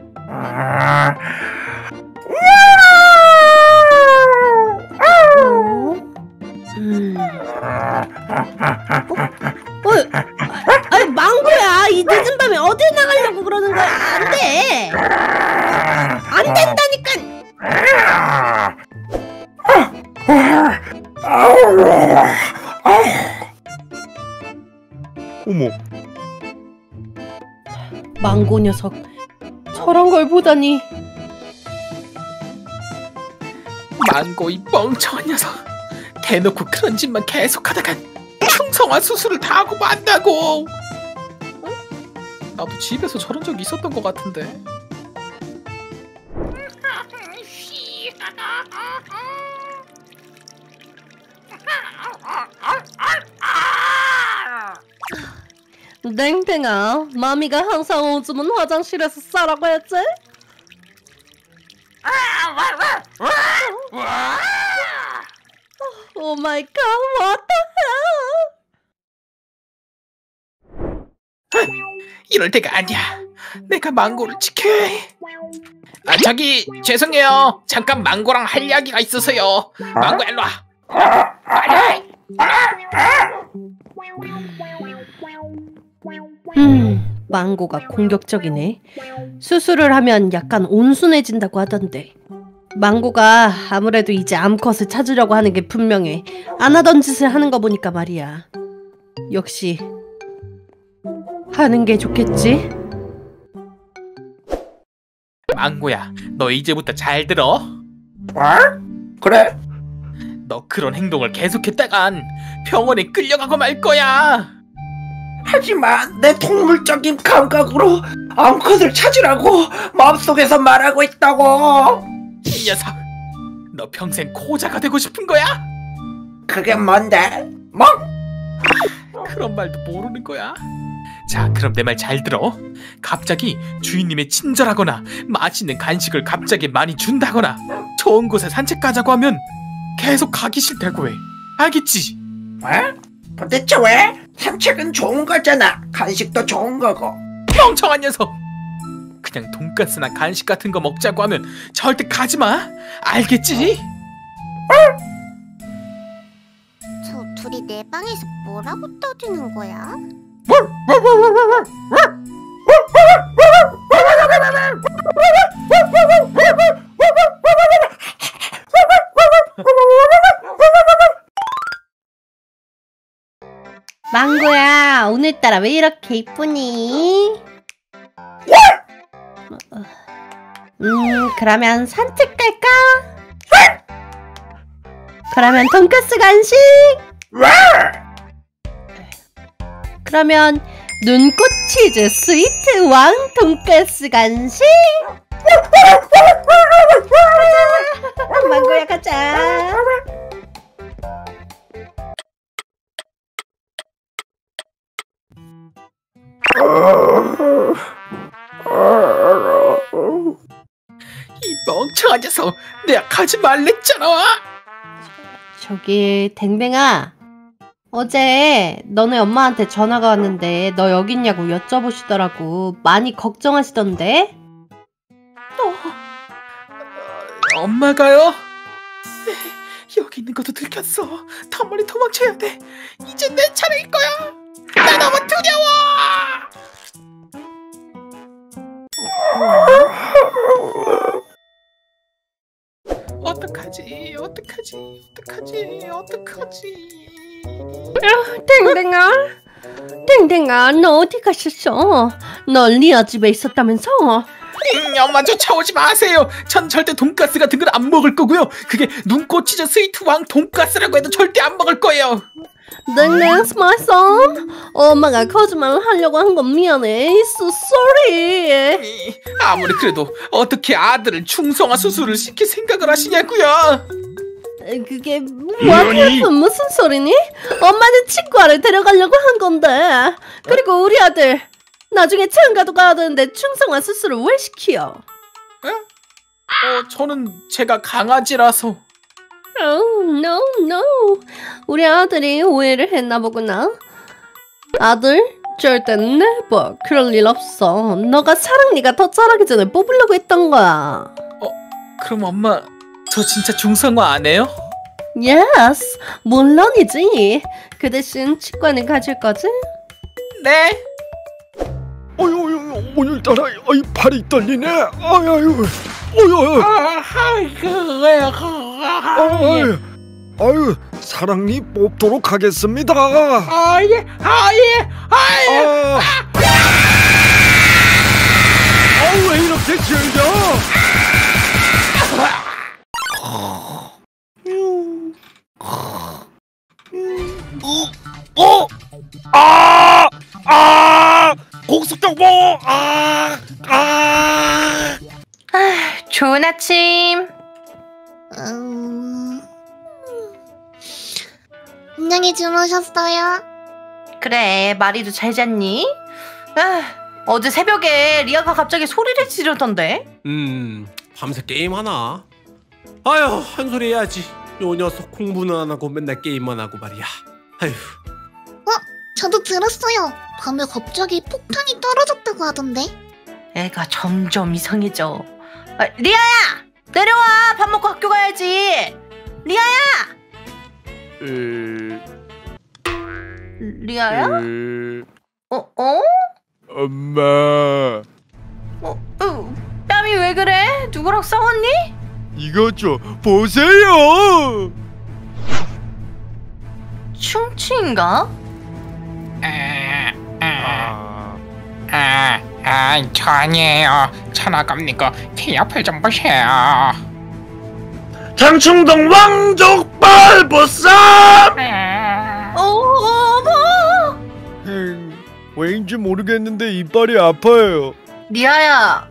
아니 망고야, 이 늦은 밤에 어딜 나가려고 그러는 거야? 안 돼. 안 된다니까. 어머, 망고 녀석, 저런 걸 보다니. 망고 이 멍청한 녀석, 대놓고 그런 짓만 계속하다간 중성화 수술을 다 하고 만다고. 나도 집에서 저런 적이 있었던 것 같은데. 땡땡아, 마미가 항상 오줌은 화장실에서 싸라고 했지? 오 마이 갓, what the hell? 이럴 때가 아니야. 내가 망고를 지켜야 해. 아, 저기 죄송해요. 잠깐 망고랑 할 이야기가 있어서요. 망고 일로 와. 망고가 공격적이네. 수술을 하면 약간 온순해진다고 하던데. 망고가 아무래도 이제 암컷을 찾으려고 하는 게 분명해. 안 하던 짓을 하는 거 보니까 말이야. 역시 하는 게 좋겠지? 망고야, 너 이제부터 잘 들어. 그래? 너 그런 행동을 계속했다간 병원에 끌려가고 말 거야. 하지만 내 동물적인 감각으로 암컷을 찾으라고 마음속에서 말하고 있다고. 이 녀석, 너 평생 고자가 되고 싶은 거야? 그게 뭔데? 뭐? 그런 말도 모르는 거야? 자, 그럼 내 말 잘 들어. 갑자기 주인님의 친절하거나 맛있는 간식을 갑자기 많이 준다거나 좋은 곳에 산책 가자고 하면 계속 가기 싫다고 해. 알겠지? 왜? 도대체 왜? 산책은 좋은 거잖아. 간식도 좋은 거고. 멍청한 녀석! 그냥 돈가스나 간식 같은 거 먹자고 하면 절대 가지 마. 알겠지? 저 둘이 내 방에서 뭐라고 떠드는 거야? 망고야, 오늘따라 왜 이렇게 이쁘니? 그러면 산책 갈까? 그러면 돈가스 간식? 그러면 눈꽃 치즈 스위트 왕 돈가스 간식? 가자, 망고야 가자. 이 멍청한 녀석, 내가 가지 말랬잖아. 저기 댕댕아, 어제 너네 엄마한테 전화가 왔는데 너 여기 있냐고 여쭤보시더라고. 많이 걱정하시던데? 엄마가요? 여기 있는 것도 들켰어. 더 멀리 도망쳐야 돼. 이제 내 차례일 거야. 나 너무 두려워. 어떡하지? 댕댕아, 너 어디 가셨어? 너 리아 집에 있었다면서? 엄마 쫓아오지 마세요. 전 절대 돈가스 같은 걸 안 먹을 거고요. 그게 눈꽃 치즈 스위트 왕 돈가스라고 해도 절대 안 먹을 거예요. That's my son. 엄마가 거짓말을 하려고 한 건 미안해. So sorry. 아무리 그래도 어떻게 아들을 중성화 수술을 시킬 생각을 하시냐고요? 그게 무슨 소리니? 엄마는 치과를 데려가려고 한 건데. 그리고 우리 아들 나중에 장가도 가야 되는데 중성화 수술을 왜 시켜? 저는 제가 강아지라서. Oh, no. 우리 아들이 오해를 했나 보구나. 아들, 절대 never 그럴 일 없어. 너가 사랑니가 더 자라기 전에 뽑으려고 했던 거야. 그럼 엄마, 저 진짜 중성화 안 해요? Yes, 물론이지. 그 대신 치과는 가질 거지? 네. 오늘따라 팔이 떨리네. 아유. 아유, 사랑니 뽑도록 하겠습니다. 예. 왜 이렇게 길죠? 공수정보. 좋은 아침. 안녕히 주무셨어요? 그래, 마리도 잘 잤니? 어제 새벽에 리아가 갑자기 소리를 지르던데. 밤새 게임하나? 아휴, 한 소리 해야지. 요 녀석 공부는 안 하고 맨날 게임만 하고 말이야. 아휴. 저도 들었어요. 밤에 갑자기 폭탄이 떨어졌다고 하던데. 애가 점점 이상해져. 리아야! 내려와! 밥 먹고 학교 가야지! 리아야! 리아야? 엄마. 땀이 왜 그래? 누구랑 싸웠니? 이것 좀 보세요. 충치인가? 저 아니에요. 천하갑니까? 제 옆을 좀 보세요. 장충동 왕족발 보쌈. 어머! 왜인지 모르겠는데 이빨이 아파요. 리아야,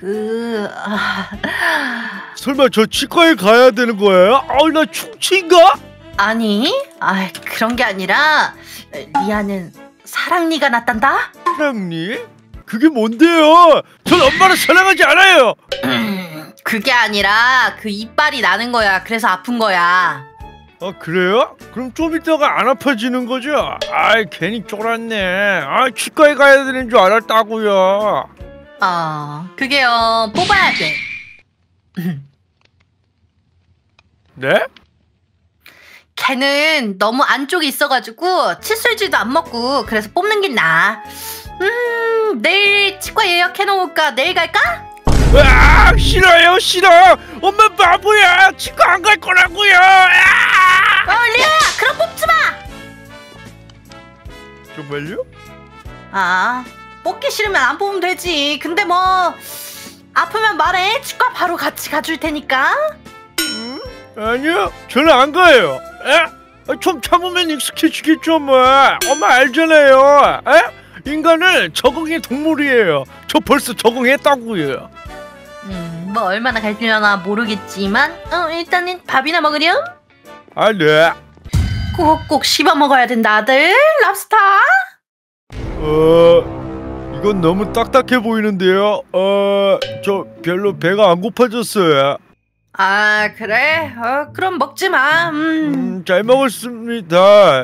설마 저 치과에 가야 되는 거예요? 나 충치인가? 아니, 그런 게 아니라 리아는 사랑니가 났단다? 사랑니? 그게 뭔데요? 전 엄마를 사랑하지 않아요. 그게 아니라 그 이빨이 나는 거야. 그래서 아픈 거야. 그래요? 그럼 좀 이따가 안 아파지는 거죠? 괜히 쫄았네. 치과에 가야 되는 줄 알았다고요. 그게요, 뽑아야 돼. 네? 걔는 너무 안쪽에 있어가지고 칫솔질도 안 먹고 그래서 뽑는 게 나아. 내일 치과 예약해놓을까? 내일 갈까? 싫어요, 싫어. 엄마 바보야. 치과 안 갈 거라고요. 리아야, 그럼 뽑지 마. 정말요? 뽑기 싫으면 안 뽑으면 되지. 근데 뭐 아프면 말해. 치과 바로 같이 가줄 테니까. 아니요, 저는 안 가요. 좀 참으면 익숙해지겠죠 뭐. 엄마 알잖아요. 인간은 적응의 동물이에요. 저 벌써 적응했다고요. 뭐 얼마나 갈려나 모르겠지만 일단은 밥이나 먹으렴. 네. 꼭꼭 씹어 먹어야 된다 아들. 랍스터. 이건 너무 딱딱해 보이는데요. 저 별로 배가 안 고파졌어요. 그래? 그럼 먹지 마. 잘 먹었습니다.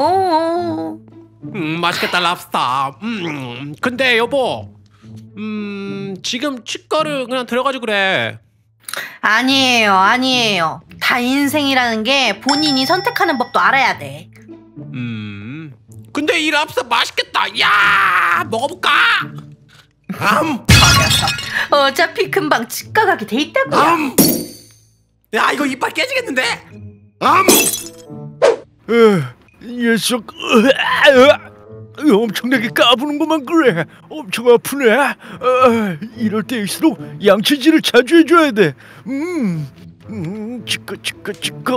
맛있겠다, 랍스터. 근데 여보, 지금 치과를 그냥 들어가지 그래. 아니에요. 다 인생이라는 게 본인이 선택하는 법도 알아야 돼. 근데 이 랍스터 맛있겠다. 야, 먹어볼까? 어차피 금방 치과 가게 돼 있다고요. 야, 이거 이빨 깨지겠는데? 이 녀석 엄청나게 까부는구만. 그래, 엄청 아프네. 이럴 때일수록 양치질을 자주 해줘야 돼. 치카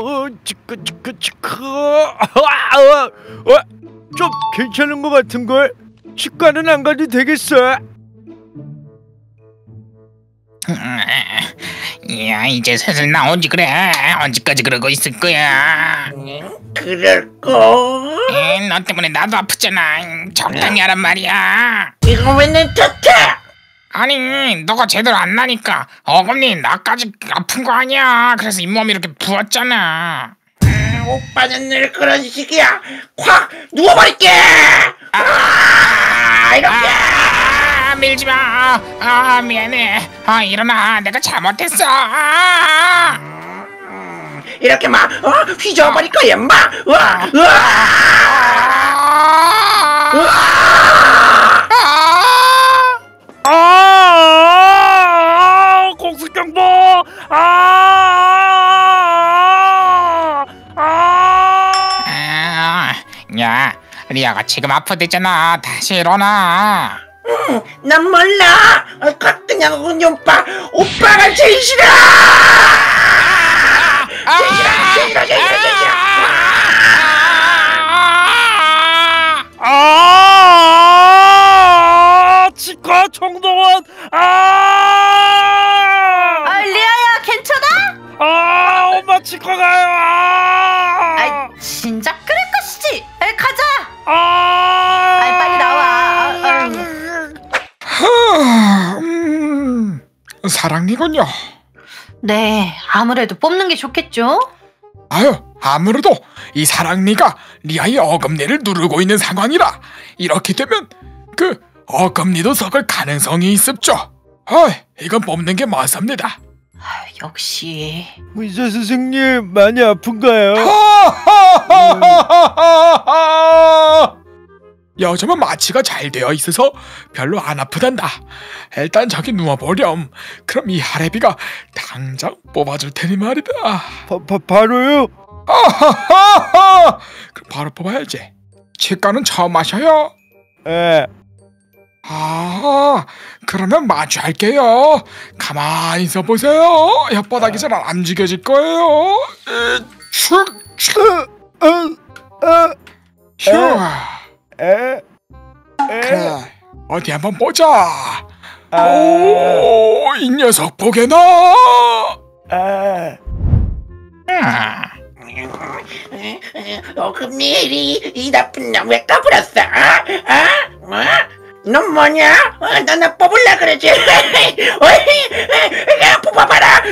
좀 괜찮은 것 같은걸? 치과는 안 가도 되겠어? 야, 이제 슬슬 나오지 그래. 언제까지 그러고 있을 거야? 그럴까? 너 때문에 나도 아프잖아. 적당히 하란 말이야. 이거 왜 내 탓이야? 아니, 너가 제대로 안 나니까 어금니 나까지 아픈 거 아니야. 그래서 잇몸이 이렇게 부었잖아. 오빠는 늘 그런 식이야. 콱 누워버릴게. 이렇게. 밀지 마. 미안해. 일어나. 내가 잘못했어. 이렇게 막 휘저어버릴 거야, 인마. 공수경보. 야, 리아가 지금 아프대잖아. 다시 일어나. 난 몰라. 깍두냐고 군이 오빠가 제일 싫어. 제일 싫어. 치과 총동원. 리아야, 괜찮아? 엄마 치과 가요. 진짜 그럴 것이지. 가자. 아, 빨리 나와. 사랑니군요. 네, 아무래도 뽑는 게 좋겠죠? 아유, 아무래도 이 사랑니가 리아의 어금니를 누르고 있는 상황이라 이렇게 되면 그 어금니도 썩을 가능성이 있습죠. 이건 뽑는 게 맞습니다. 역시. 의사 선생님 많이 아픈가요? 요즘은 마취가 잘 되어 있어서 별로 안 아프단다. 일단 저기 누워보렴. 그럼 이 하레비가 당장 뽑아줄 테니 말이다. 바로요? 그럼 바로 뽑아야지. 치과는 처음 마셔요? 예. 그러면 마취할게요. 가만히 있어보세요. 혓바닥이 잘 안 움직여질 거예요. 그래, 어디 한번 보자. 오, 이 녀석 보게나. 어금니 이 나쁜 놈 왜 까불었어? 넌 뭐냐? 나 뽑을라 그러지. 뽑아봐라.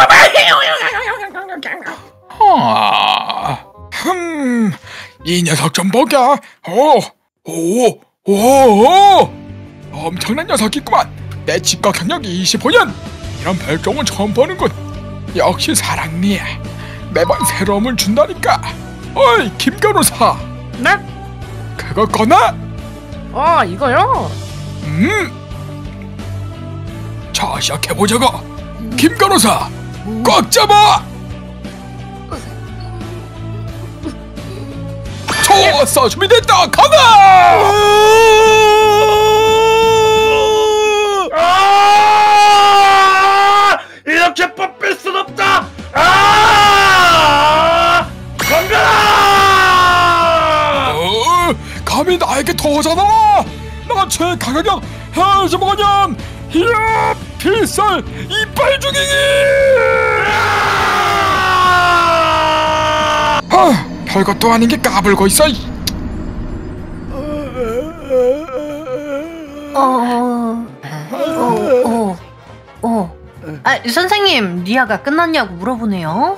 이 녀석 좀 보게. 엄청난 녀석이구만. 내 치과 경력 25년. 이런 별종은 처음 보는군. 역시 사랑니에 매번 새로움을 준다니까. 어이, 김 변호사. 네? 그거 꺼내? 이거요? 자, 시작해보자고. 김 변호사, 꽉 잡아. 좋았어, 준비됐다. 가자. 이렇게 뽑힐 순 없다. 덤벼라. 감히 나에게 더하잖아. 나 최강력 해수목원 히야 필살 이빨 죽이기. 별것도 아닌 게 까불고 있어. 선생님, 리아가 끝났냐고 물어보네요.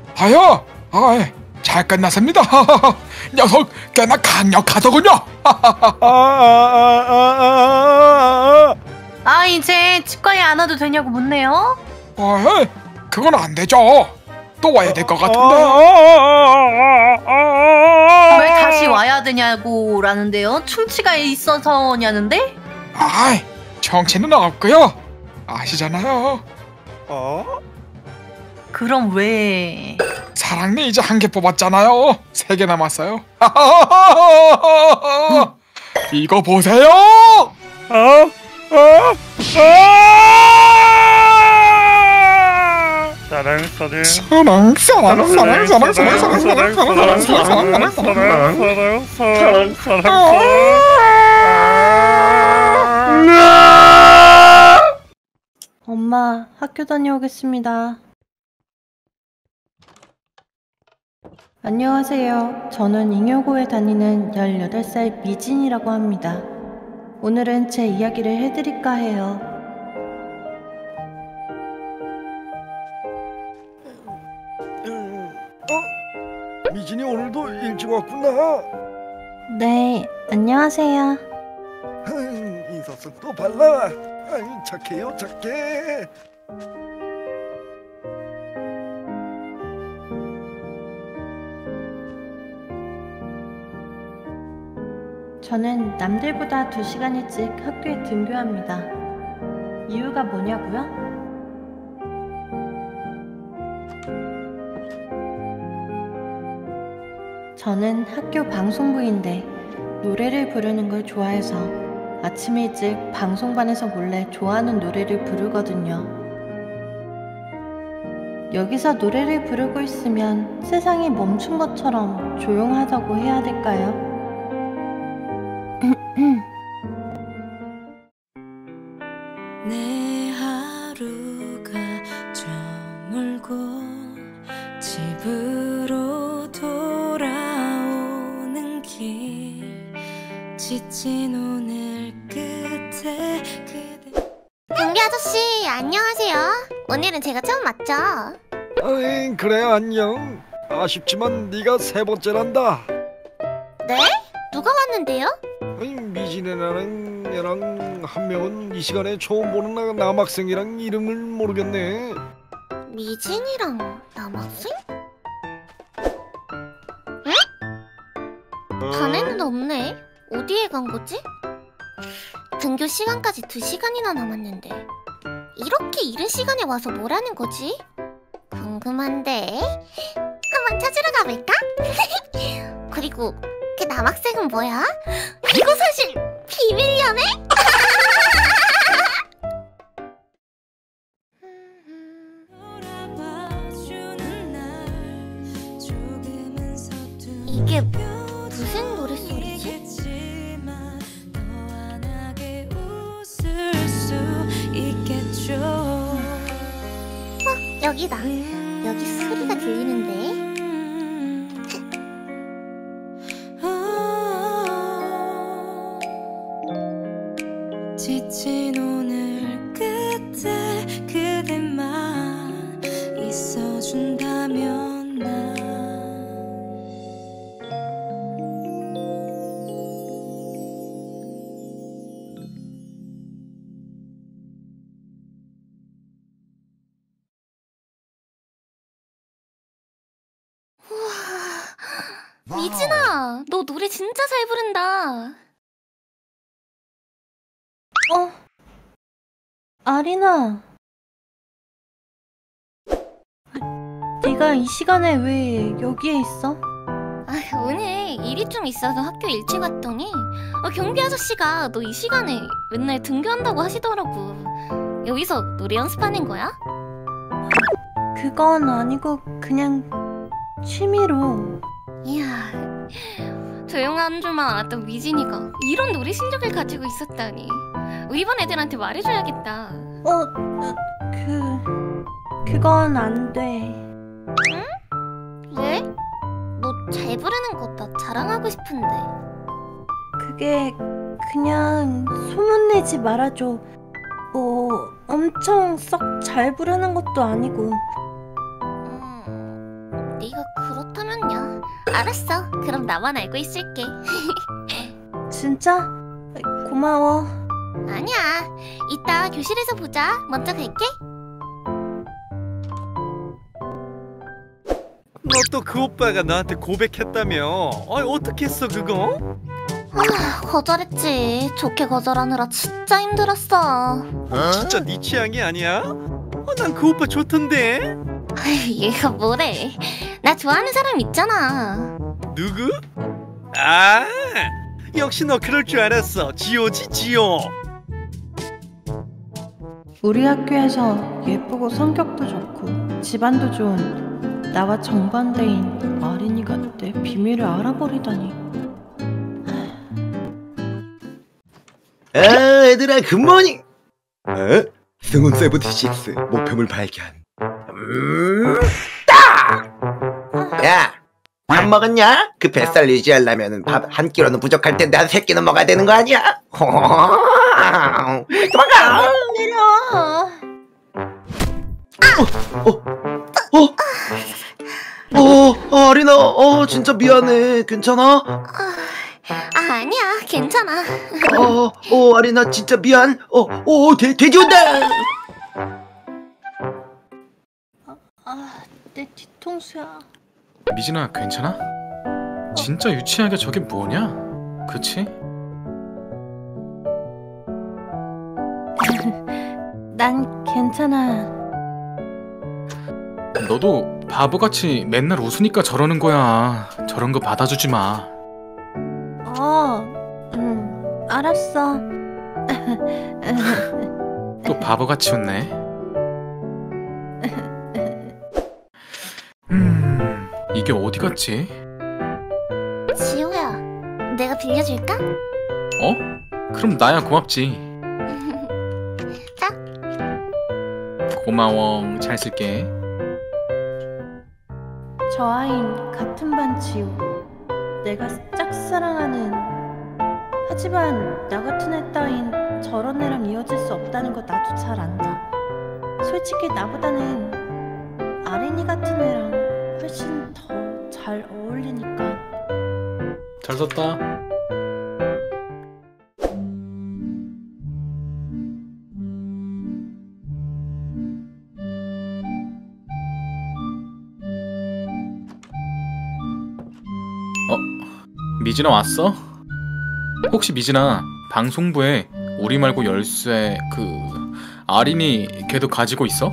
잘 끝났습니다. 녀석 꽤나 강력하더군요. 이제 치과에 안 와도 되냐고 묻네요. 그건 안 되죠. 또 와야 될 것 같은데. 왜 다시 와야 되냐고 라는데요? 충치가 있어서냐는데? 정치는 없고요. 아시잖아요. 그럼 왜? 사랑니 이제 한 개 뽑았잖아요. 3개 남았어요. 이거 보세요. 사랑 엄마, 학교 다녀오겠습니다. 안녕하세요. 저는 잉여고에 다니는 18살 미진이라고 합니다. 오늘은 제 이야기를 해드릴까 해요. 미진이 오늘도 일찍 왔구나. 네, 안녕하세요. 인사성도 발라. 착해요, 착해. 저는 남들보다 2시간 일찍 학교에 등교합니다. 이유가 뭐냐고요? 저는 학교 방송부인데 노래를 부르는 걸 좋아해서 아침 일찍 방송반에서 몰래 좋아하는 노래를 부르거든요. 여기서 노래를 부르고 있으면 세상이 멈춘 것처럼 조용하다고 해야 될까요? 내 하루가 저물고 집으로 돌아오는 길 지친 오늘 끝에 그대 경비 아저씨 안녕하세요. 오늘은 제가 처음 맞죠? 그래, 안녕. 아쉽지만 네가 3번째란다. 네? 누가 왔는데요? 미진이랑 얘랑 한 명은 이 시간에 처음 보는 남학생이랑 이름을 모르겠네. 미진이랑 남학생? 응? 반에는 없네. 어디에 간 거지? 등교 시간까지 2시간이나 남았는데 이렇게 이른 시간에 와서 뭘 하는 거지? 궁금한데 한번 찾으러 가볼까? 그리고 그 남학생은 뭐야? 이거 사실 비밀 연애? 이게 무슨 노랫소리지? 여기다. 여기 소리가 들리는데. 지친 오늘 끝에 그대만 있어준다면 난 미진아, 너 노래 진짜 잘 부른다. 아리나. 네가 이 시간에 왜 여기에 있어? 오늘 일이 좀 있어서 학교 일찍 왔더니 경비 아저씨가 너 이 시간에 맨날 등교한다고 하시더라고. 여기서 노래 연습하는 거야? 그건 아니고 그냥 취미로. 이야, 조용한 줄만 알았던 미진이가 이런 노래 실력을 가지고 있었다니. 우리 반 애들한테 말해줘야겠다. 그건 안 돼. 응? 왜? 너 잘 부르는 거 나 자랑하고 싶은데. 그게 그냥 소문내지 말아줘. 뭐 엄청 썩 잘 부르는 것도 아니고. 네가 그렇다면야. 알았어. 그럼 나만 알고 있을게. 진짜? 고마워. 아니야. 이따 교실에서 보자. 먼저 갈게. 너 또 그 오빠가 나한테 고백했다며? 어떻게 했어 그거? 거절했지. 좋게 거절하느라 진짜 힘들었어. 진짜 네 취향이 아니야? 난 그 오빠 좋던데. 얘가 뭐래. 나 좋아하는 사람 있잖아. 누구? 역시 너 그럴 줄 알았어. 지호지, 지호. 우리 학교에서 예쁘고 성격도 좋고 집안도 좀 나와 정반대인 아린이가 내 비밀을 알아버리다니. 얘들아 굿모닝. 승훈 세븐티식스 목표물 발견. 딱! 야, 밥 먹었냐? 그 뱃살 유지하려면 밥 한 끼로는 부족할 텐데 한 3끼는 먹어야 되는 거 아니야? 도망가! 내려. 아리나, 진짜 미안해. 괜찮아? 아니야, 괜찮아. 아리나 진짜 미안. 돼지 온다. 내 뒤통수야. 미진아, 괜찮아? 진짜 유치하게 저게 뭐냐? 그치? 난 괜찮아. 너도 바보같이 맨날 웃으니까 저러는 거야. 저런 거 받아주지 마. 알았어. 또 바보같이 웃네. 이게 어디 갔지? 지호야, 내가 빌려줄까? 그럼 나야 고맙지. 자. 고마워. 잘 쓸게. 저 아인 같은 반 지호. 내가 짝사랑하는. 하지만 나 같은 애 따윈 저런 애랑 이어질 수 없다는 거 나도 잘 안다. 솔직히 나보다는 아린이 같은 애랑 훨씬 더 잘 어울리니까. 잘 썼다. 미진아 왔어? 혹시 미진아, 방송부에 우리 말고 열쇠 아린이 걔도 가지고 있어?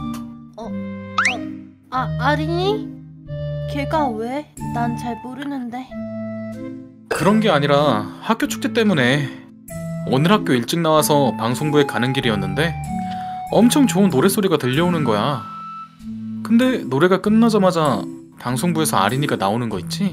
아린이? 걔가 왜? 난 잘 모르는데. 그런 게 아니라 학교 축제 때문에 오늘 학교 일찍 나와서 방송부에 가는 길이었는데 엄청 좋은 노래소리가 들려오는 거야. 근데 노래가 끝나자마자 방송부에서 아린이가 나오는 거 있지?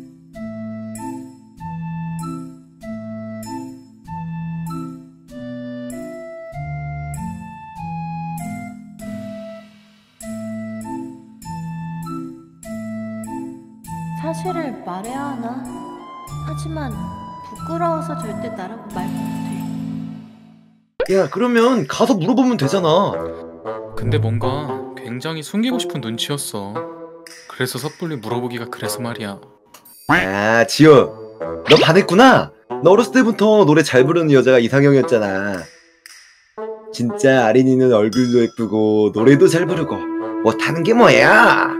사실을 말해야 하나? 하지만 부끄러워서 절대 나라고 말 못해. 야, 그러면 가서 물어보면 되잖아. 근데 뭔가 굉장히 숨기고 싶은 눈치였어. 그래서 섣불리 물어보기가 그래서 말이야. 지호, 너 반했구나. 너 어렸을 때부터 노래 잘 부르는 여자가 이상형이었잖아. 진짜 아린이는 얼굴도 예쁘고 노래도 잘 부르고 못하는 게 뭐야?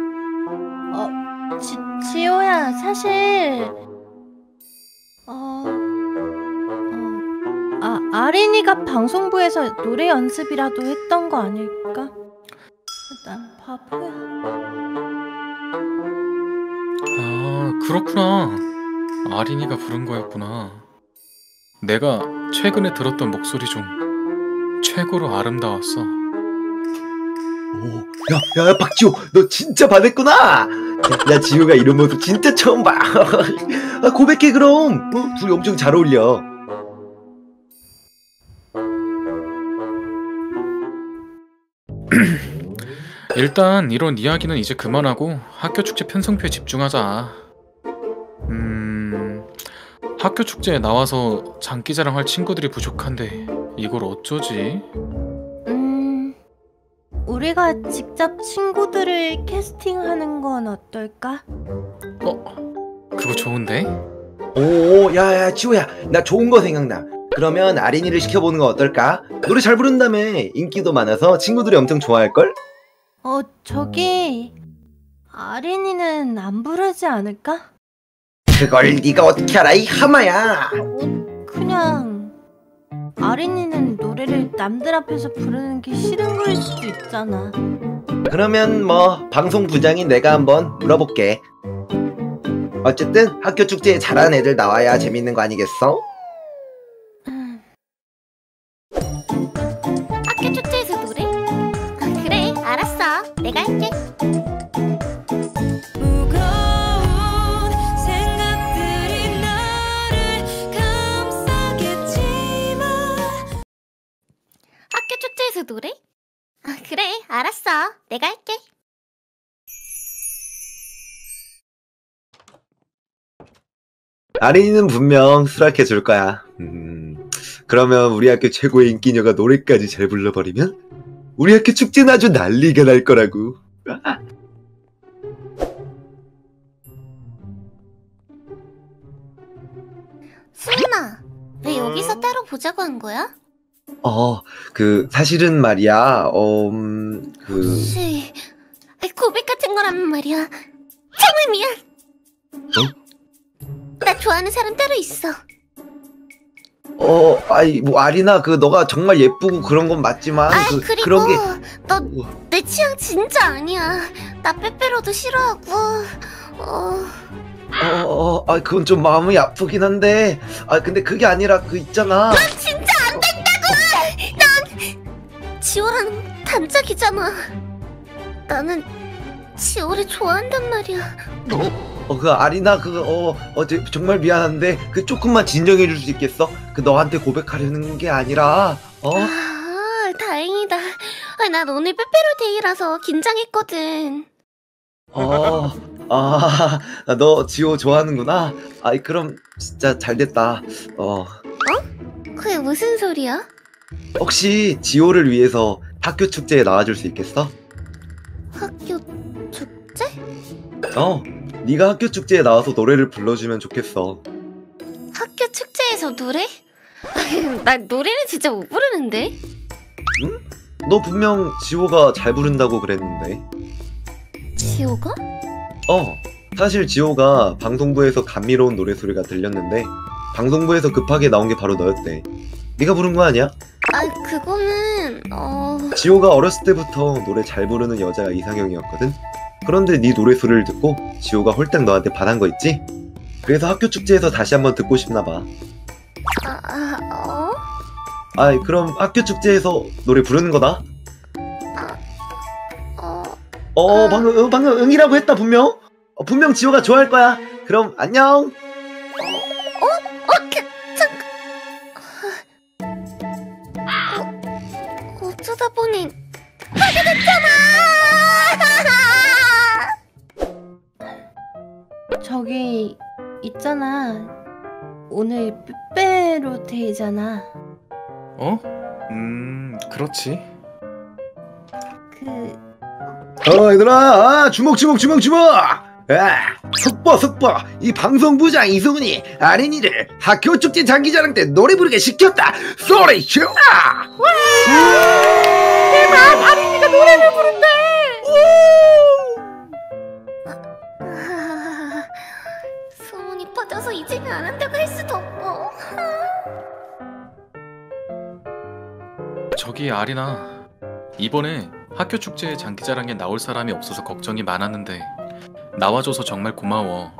지호야, 사실 아린이가 방송부에서 노래 연습이라도 했던 거 아닐까? 난 바보야. 그렇구나. 아린이가 부른 거였구나. 내가 최근에 들었던 목소리 중 최고로 아름다웠어. 야, 박지호, 너 진짜 반했구나. 야, 지호가 이런 모습 진짜 처음 봐. 고백해 그럼. 둘이 엄청 잘 어울려. 일단 이런 이야기는 이제 그만하고 학교 축제 편성표에 집중하자. 학교 축제에 나와서 장기자랑 할 친구들이 부족한데 이걸 어쩌지? 우리가 직접 친구들을 캐스팅하는 건 어떨까? 그거 좋은데? 야, 지호야, 나 좋은 거 생각나. 그러면 아린이를 시켜보는 거 어떨까? 노래 잘 부른다며. 인기도 많아서 친구들이 엄청 좋아할걸? 저기 아린이는 안 부르지 않을까? 그걸 네가 어떻게 알아, 이 하마야. 그냥 아린이는 노래를 남들 앞에서 부르는 게 싫은 거일 수도 있잖아. 그러면 뭐 방송 부장인 내가 한번 물어볼게. 어쨌든 학교 축제에 잘하는 애들 나와야 재밌는 거 아니겠어? 학교 축제에서 노래? 그래, 알았어. 내가 할게. 알았어. 내가 할게. 아린이는 분명 수락해 줄 거야. 그러면 우리 학교 최고의 인기녀가 노래까지 잘 불러버리면 우리 학교 축제는 아주 난리가 날 거라고. 수은아, 왜 여기서 따로 보자고 한 거야? 사실은 말이야, 혹시 고백 같은 거라면 말이야. 정말 미안. 나 좋아하는 사람 따로 있어. 아리나, 너가 정말 예쁘고 그런 건 맞지만, 그리고 그런 게. 너 내 취향 진짜 아니야. 나 빼빼로도 싫어하고. 그건 좀 마음이 아프긴 한데, 근데 그게 아니라 있잖아. 넌 진짜 안 된다고! 넌 지호랑 단짝이잖아. 나는 지호를 좋아한단 말이야. 아리나, 정말 미안한데, 조금만 진정해 줄 수 있겠어? 너한테 고백하려는 게 아니라, 다행이다. 난 오늘 빼빼로 데이라서 긴장했거든. 너 지호 좋아하는구나? 그럼 진짜 잘 됐다. 그게 무슨 소리야? 혹시 지호를 위해서 학교 축제에 나와줄 수 있겠어? 학교 축제? 네가 학교 축제에 나와서 노래를 불러주면 좋겠어. 학교 축제에서 노래? 나 노래는 진짜 못 부르는데. 응? 너 분명 지호가 잘 부른다고 그랬는데. 지호가? 사실 지호가 방송부에서 감미로운 노래소리가 들렸는데 방송부에서 급하게 나온 게 바로 너였대. 네가 부른 거 아니야? 그거는 지호가 어렸을 때부터 노래 잘 부르는 여자가 이상형이었거든? 그런데 네 노래소리를 듣고 지호가 홀딱 너한테 반한 거 있지? 그래서 학교 축제에서 다시 한번 듣고 싶나 봐. 그럼 학교 축제에서 노래 부르는 거다? 방금 응이라고 했다 분명? 분명 지호가 좋아할 거야. 그럼 안녕. 어쩌다 보니 하게 됐잖아. 저기 있잖아. 오늘 빼빼로 데이잖아. 그렇지. 얘들아, 주목. 속보. 이 방송부장 이승훈이 아린이를 학교 축제 장기자랑 때 노래 부르게 시켰다. 소리 질러! 대박! 아린이가 노래를 부른대! 소문이 퍼져서 이제는 안 한다고 할 수도 없고. 저기 아리나, 이번에 학교 축제에 장기자랑에 나올 사람이 없어서 걱정이 많았는데 나와줘서 정말 고마워.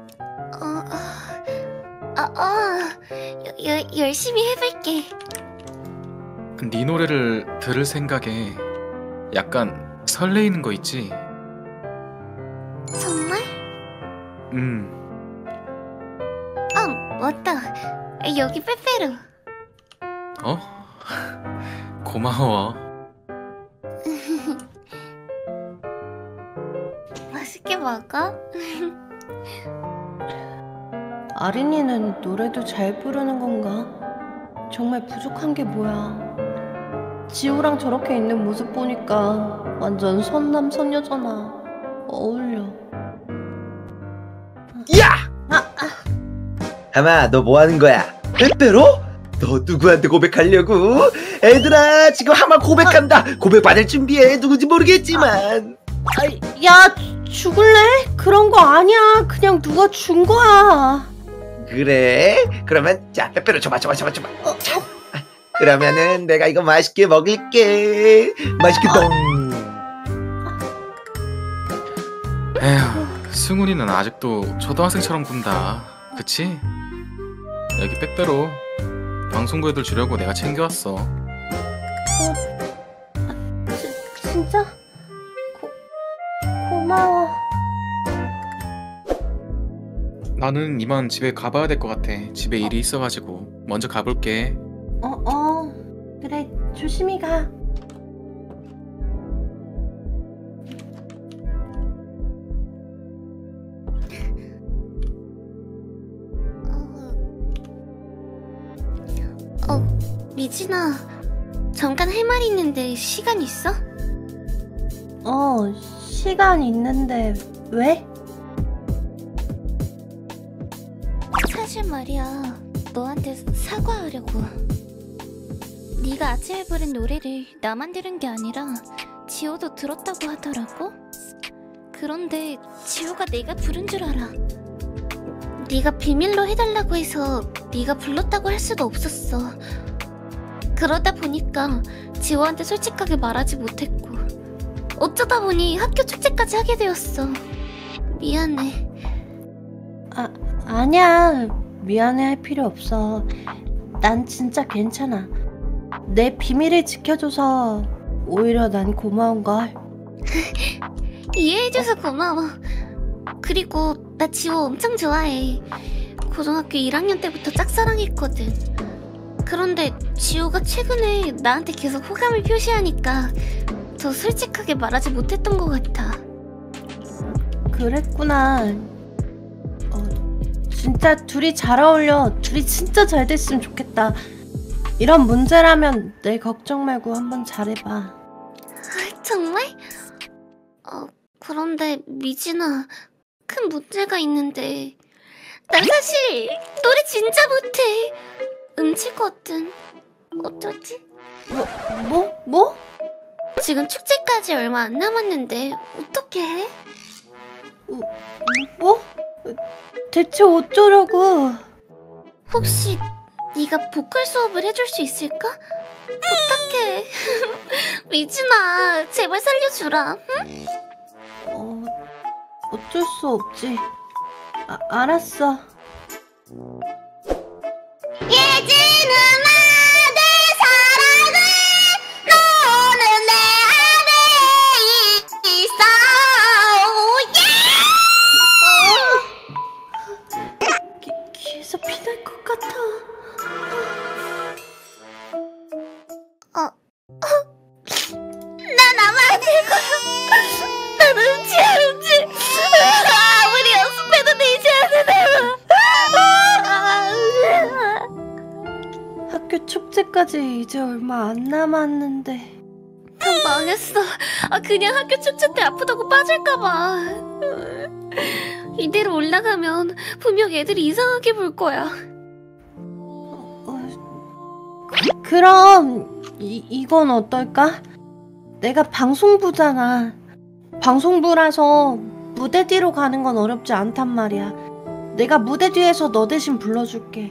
열심히 해볼게. 네 노래를 들을 생각에 약간 설레이는 거 있지? 정말? 맞다. 여기 빼빼로. 고마워. 맛있게 먹어. 아린이는 노래도 잘 부르는 건가? 정말 부족한 게 뭐야? 지호랑 저렇게 있는 모습 보니까 완전 선남선녀잖아. 어울려. 야! 하마, 너 뭐 하는 거야? 빼빼로? 너 누구한테 고백하려고? 애들아, 지금 하마 고백한다. 고백받을 준비해. 누군지 모르겠지만. 야, 죽을래? 그런 거 아니야. 그냥 누가 준 거야. 그래? 그러면 자, 빼빼로 줘봐. 그러면은 내가 이거 맛있게 먹을게. 맛있게 똥. 에휴, 승훈이는 아직도 초등학생처럼 군다. 그치? 여기 빼빼로 방송부 애들 주려고 내가 챙겨왔어. 진짜? 고마워. 나는 이만 집에 가봐야 될 것 같아. 집에 일이 있어가지고 먼저 가볼게. 그래, 조심히 가. 미진아, 잠깐 할 말이 있는데 시간 있어? 시간 있는데 왜? 사실 말이야, 너한테 사과하려고. 네가 아침에 부른 노래를 나만 들은 게 아니라 지호도 들었다고 하더라고. 그런데 지호가 내가 부른 줄 알아. 네가 비밀로 해달라고 해서 네가 불렀다고 할 수가 없었어. 그러다 보니까 지호한테 솔직하게 말하지 못했고, 어쩌다 보니 학교 축제까지 하게 되었어. 미안해. 아니야. 미안해 할 필요 없어. 난 진짜 괜찮아. 내 비밀을 지켜줘서 오히려 난 고마운걸. 이해해줘서 고마워. 그리고 나 지호 엄청 좋아해. 고등학교 1학년 때부터 짝사랑했거든. 그런데 지호가 최근에 나한테 계속 호감을 표시하니까 더 솔직하게 말하지 못했던 것 같아. 그랬구나. 진짜 둘이 잘 어울려. 둘이 진짜 잘 됐으면 좋겠다. 이런 문제라면 내 걱정 말고 한번 잘해봐. 정말? 그런데 미진아, 큰 문제가 있는데 난 사실 노래 진짜 못해. 음치거든. 어쩌지? 뭐? 지금 축제까지 얼마 안 남았는데 어떻게 해? 뭐? 대체 어쩌려고? 혹시 네가 보컬 수업을 해줄 수 있을까? 부탁해. 미진아, 제발 살려주라. 응? 어쩔 수 없지. 알았어. 예진아, 내 사랑은 너는 내 안에 있어. 귀에서 피날 것 같아. 난 아마 안 될 거야. 난 음치야, 음치. 아무리 연습해도 되지 않는 학교 축제까지 이제 얼마 안 남았는데. 망했어. 그냥 학교 축제 때 아프다고 빠질까봐. 이대로 올라가면 분명 애들이 이상하게 볼 거야. 그럼 이건 어떨까? 내가 방송부잖아. 방송부라서 무대 뒤로 가는 건 어렵지 않단 말이야. 내가 무대 뒤에서 너 대신 불러줄게.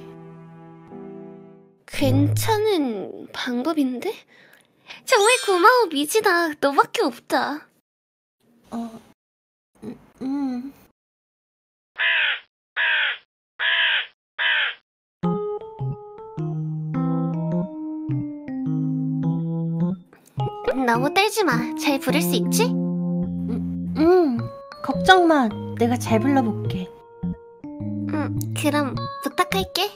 괜찮은 방법인데? 정말 고마워, 미진아. 너밖에 없다. 너무 떨지 마. 잘 부를 수 있지? 걱정 마. 내가 잘 불러볼게. 그럼 부탁할게.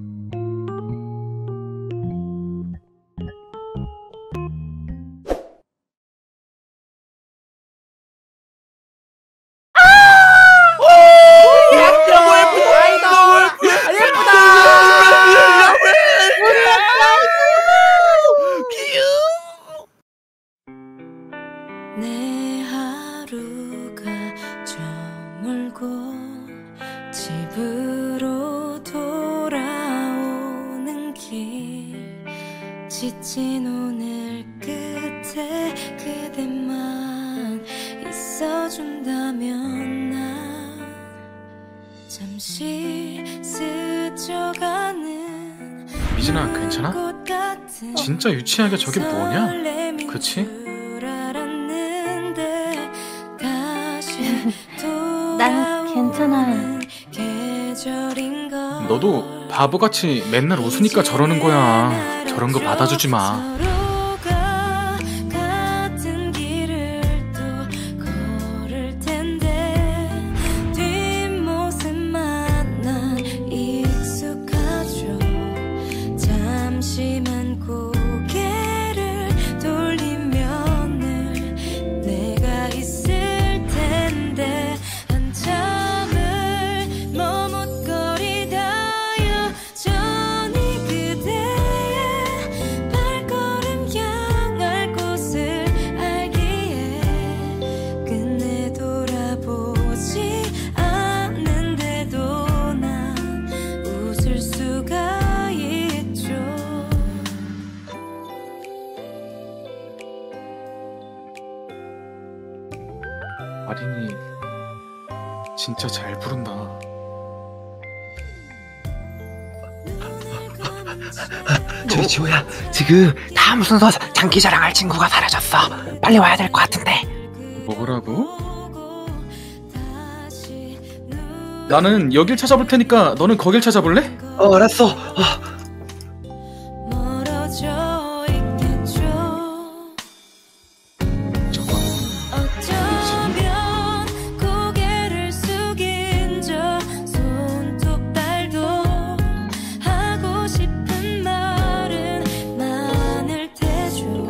내 하루가 저물고 집으로 돌아오는 길, 지친 오늘 끝에 그대만 있어준다면 난 잠시 스쳐가는 미진아, 괜찮아? 진짜 유치하게 저게 뭐냐? 그치? 난 괜찮아. 너도 바보같이 맨날 웃으니까 저러는 거야. 저런 거 받아주지 마. 진짜 잘 부른다. 저기 지호야, 지금 다음 순서 장기자랑할 친구가 사라졌어. 빨리 와야 될 것 같은데. 뭐라고? 나는 여길 찾아볼 테니까 너는 거길 찾아볼래? 알았어. 멀어져 있겠죠. 어쩌면 고개를 숙인 저 손톱발도 하고 싶은 말은 많을 테죠.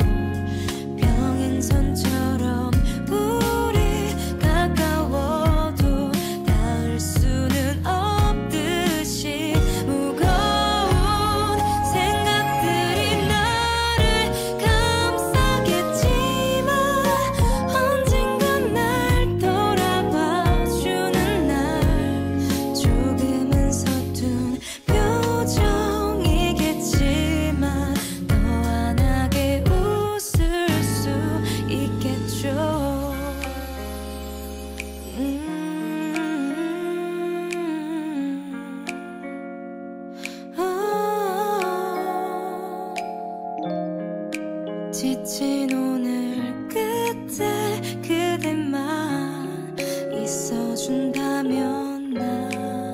평행선처럼 우리 가까워도 닿을 수는 없듯이 무거운 생각들이 나를 감싸겠지만 언젠간 날 돌아봐주는 날 조금은 서툰 표정이겠지만 더 환하게 웃을 수 있겠죠. 지친 오늘 끝에 그대만 있어준다면 난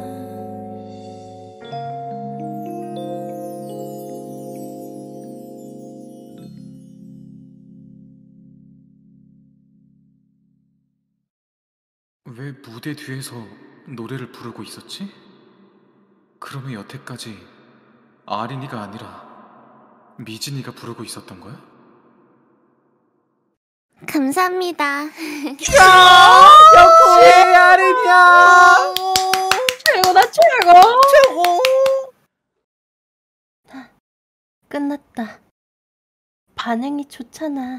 왜 무대 뒤에서 노래를 부르고 있었지? 그러면 여태까지 아린이가 아니라 미진이가 부르고 있었던 거야? 감사합니다. 역시 아린이야. 최고다 최고. 끝났다. 반응이 좋잖아.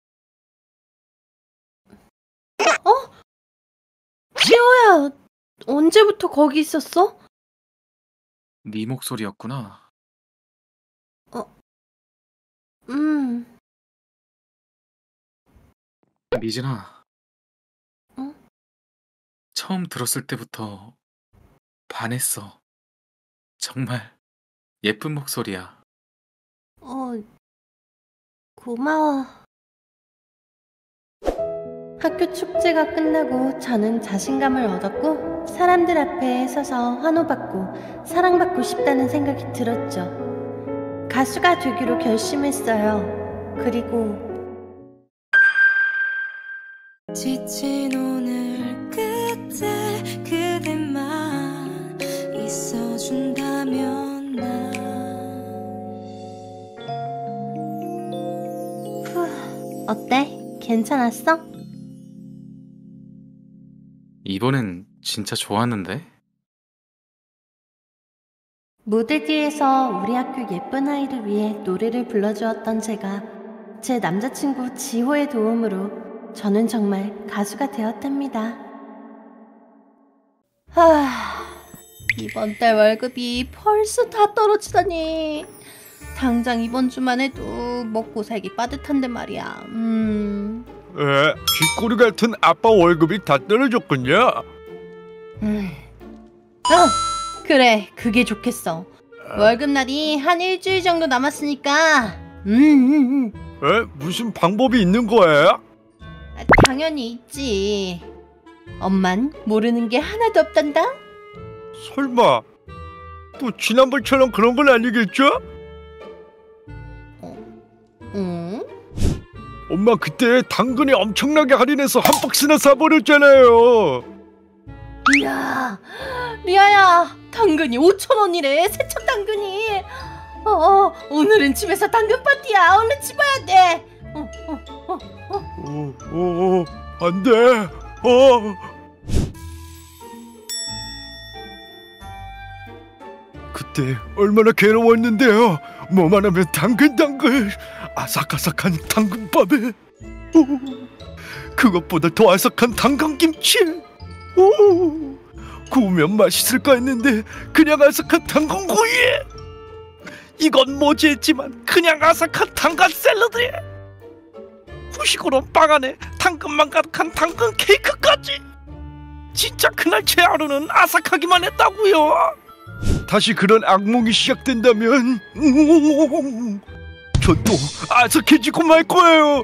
지호야, 언제부터 거기 있었어? 네 목소리였구나. 미진아. 응? 처음 들었을 때부터 반했어. 정말 예쁜 목소리야. 고마워. 학교 축제가 끝나고 저는 자신감을 얻었고 사람들 앞에 서서 환호받고 사랑받고 싶다는 생각이 들었죠. 가수가 되기로 결심했어요. 그리고 지친 오늘 끝에 그대만 있어준다면 난 어때? 괜찮았어? 이번엔 진짜 좋았는데? 무대 뒤에서 우리 학교 예쁜 아이를 위해 노래를 불러주었던 제가 제 남자친구 지호의 도움으로 저는 정말 가수가 되었답니다. 이번 달 월급이 벌써 다 떨어지다니. 당장 이번 주만 해도 먹고 살기 빠듯한데 말이야. 쥐꼬리 같은 아빠 월급이 다 떨어졌군요. 그래, 그게 좋겠어. 월급날이 한 일주일 정도 남았으니까. 무슨 방법이 있는 거예요? 당연히 있지. 엄만 모르는 게 하나도 없단다. 설마 또 지난번처럼 그런 건 아니겠죠? 엄마 그때 당근이 엄청나게 할인해서 한 박스나 사버렸잖아요. 이야, 리아야, 당근이 5,000원이래. 새참 당근이. 오늘은 집에서 당근 파티야. 얼른 집어야 돼. 안 돼. 그때 얼마나 괴로웠는데요. 뭐만 하면 당근 아삭아삭한 당근밥에 그것보다 더 아삭한 당근김치. 구우면 맛있을까 했는데 그냥 아삭한 당근구이에 이건 뭐지 했지만 그냥 아삭한 당근 샐러드에 후식으로 빵 안에 당근만 가득한 당근 케이크까지. 진짜 그날 제 하루는 아삭하기만 했다고요. 다시 그런 악몽이 시작된다면 저 또 아삭해지고 말 거예요.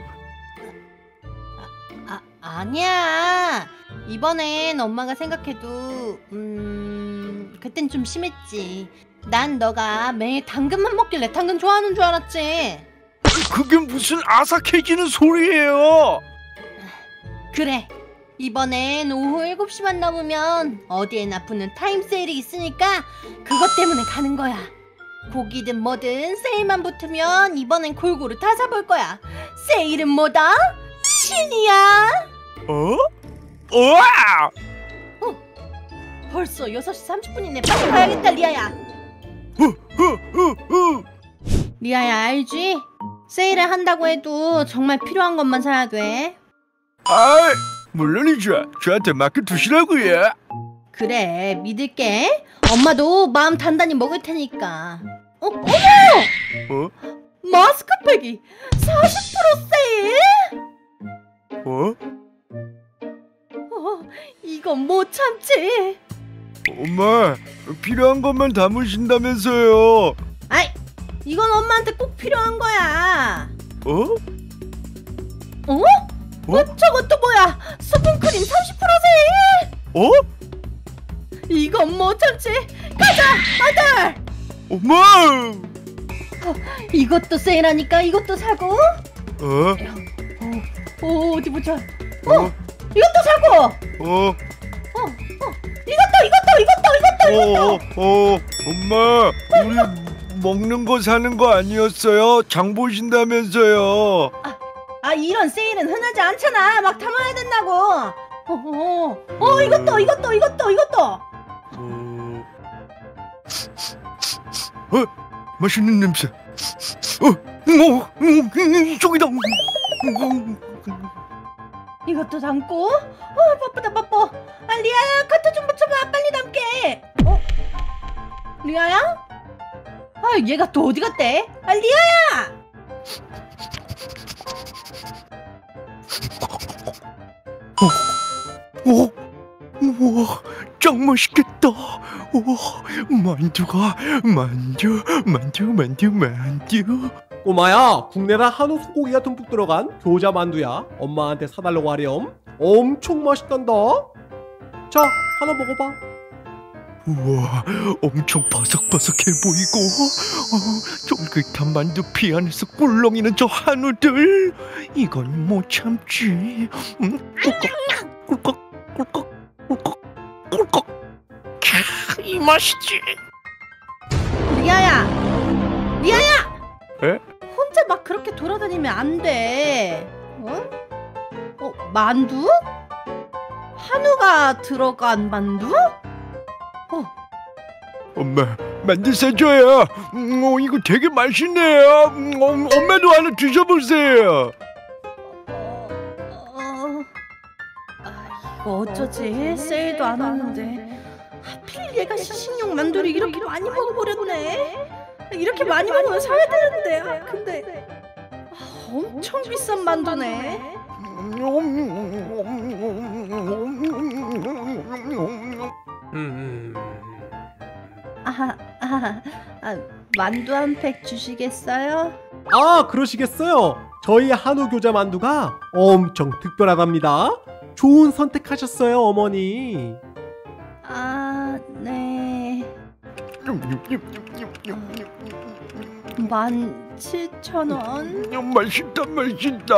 아니야. 이번엔 엄마가 생각해도 그땐 좀 심했지. 난 너가 매일 당근만 먹길래 당근 좋아하는 줄 알았지. 그게 무슨 아삭해지는 소리예요. 그래, 이번엔 오후 7시만 넘으면 어디에나 붙는 타임세일이 있으니까 그것 때문에 가는 거야. 고기든 뭐든 세일만 붙으면 이번엔 골고루 다 사볼 거야. 세일은 뭐다? 신이야. 벌써 6시 30분이네. 빨리 가야겠다, 리아야. 리아야, 알지? 세일을 한다고 해도 정말 필요한 것만 사야 돼. 아이, 물론이죠. 저한테 맡겨두시라고요. 그래, 믿을게. 엄마도 마음 단단히 먹을 테니까. 어머! 마스크팩이 40% 세일? 이건 못 참지. 엄마, 필요한 것만 담으신다면서요. 아이, 이건 엄마한테 꼭 필요한 거야. 저것도 뭐야? 수분크림 30% 세일? 이건 못 참지. 가자, 아들. 엄마! 이것도 세일하니까 이것도 사고. 어디 보자. 이것도 사고. 이것도. 엄마, 우리 먹는 거 사는 거 아니었어요? 장 보신다면서요. 이런 세일은 흔하지 않잖아. 막 담아야 된다고. 이것도. 맛있는 냄새. 저기다. 이것도 담고. 바빠. 리아야, 카트 좀 붙여봐. 빨리 담게. 리아야? 얘가 또 어디 갔대? 리아야! 우와, 짱 맛있겠다. 만두. 꼬마야, 국내라 한우 소고기가 듬뿍 들어간 교자 만두야. 엄마한테 사달라고 하렴. 엄청 맛있단다. 자, 하나 먹어봐. 우와, 엄청 바삭바삭해 보이고 쫄깃한 만두 피 안에서 꿀렁이는 저 한우들. 이건 못 참지. 꿀꺽. 이 맛이지. 리아야! 에? 혼자 막 그렇게 돌아다니면 안 돼. 만두? 한우가 들어간 만두? 엄마, 만두 사줘요. 이거 되게 맛있네요. 엄마도 하나 드셔보세요. 이거 어쩌지? 세일도 안 하는데 하필 얘가 시식용 만두를 이렇게 많이 먹어버렸네. 이렇게 많이 먹으면 사야 되는데. 근데 엄청 비싼 만두네. 만두 한 팩 주시겠어요? 그러시겠어요? 저희 한우 교자 만두가 엄청 특별하답니다. 좋은 선택하셨어요, 어머니. 네. 17,000원. 맛있다.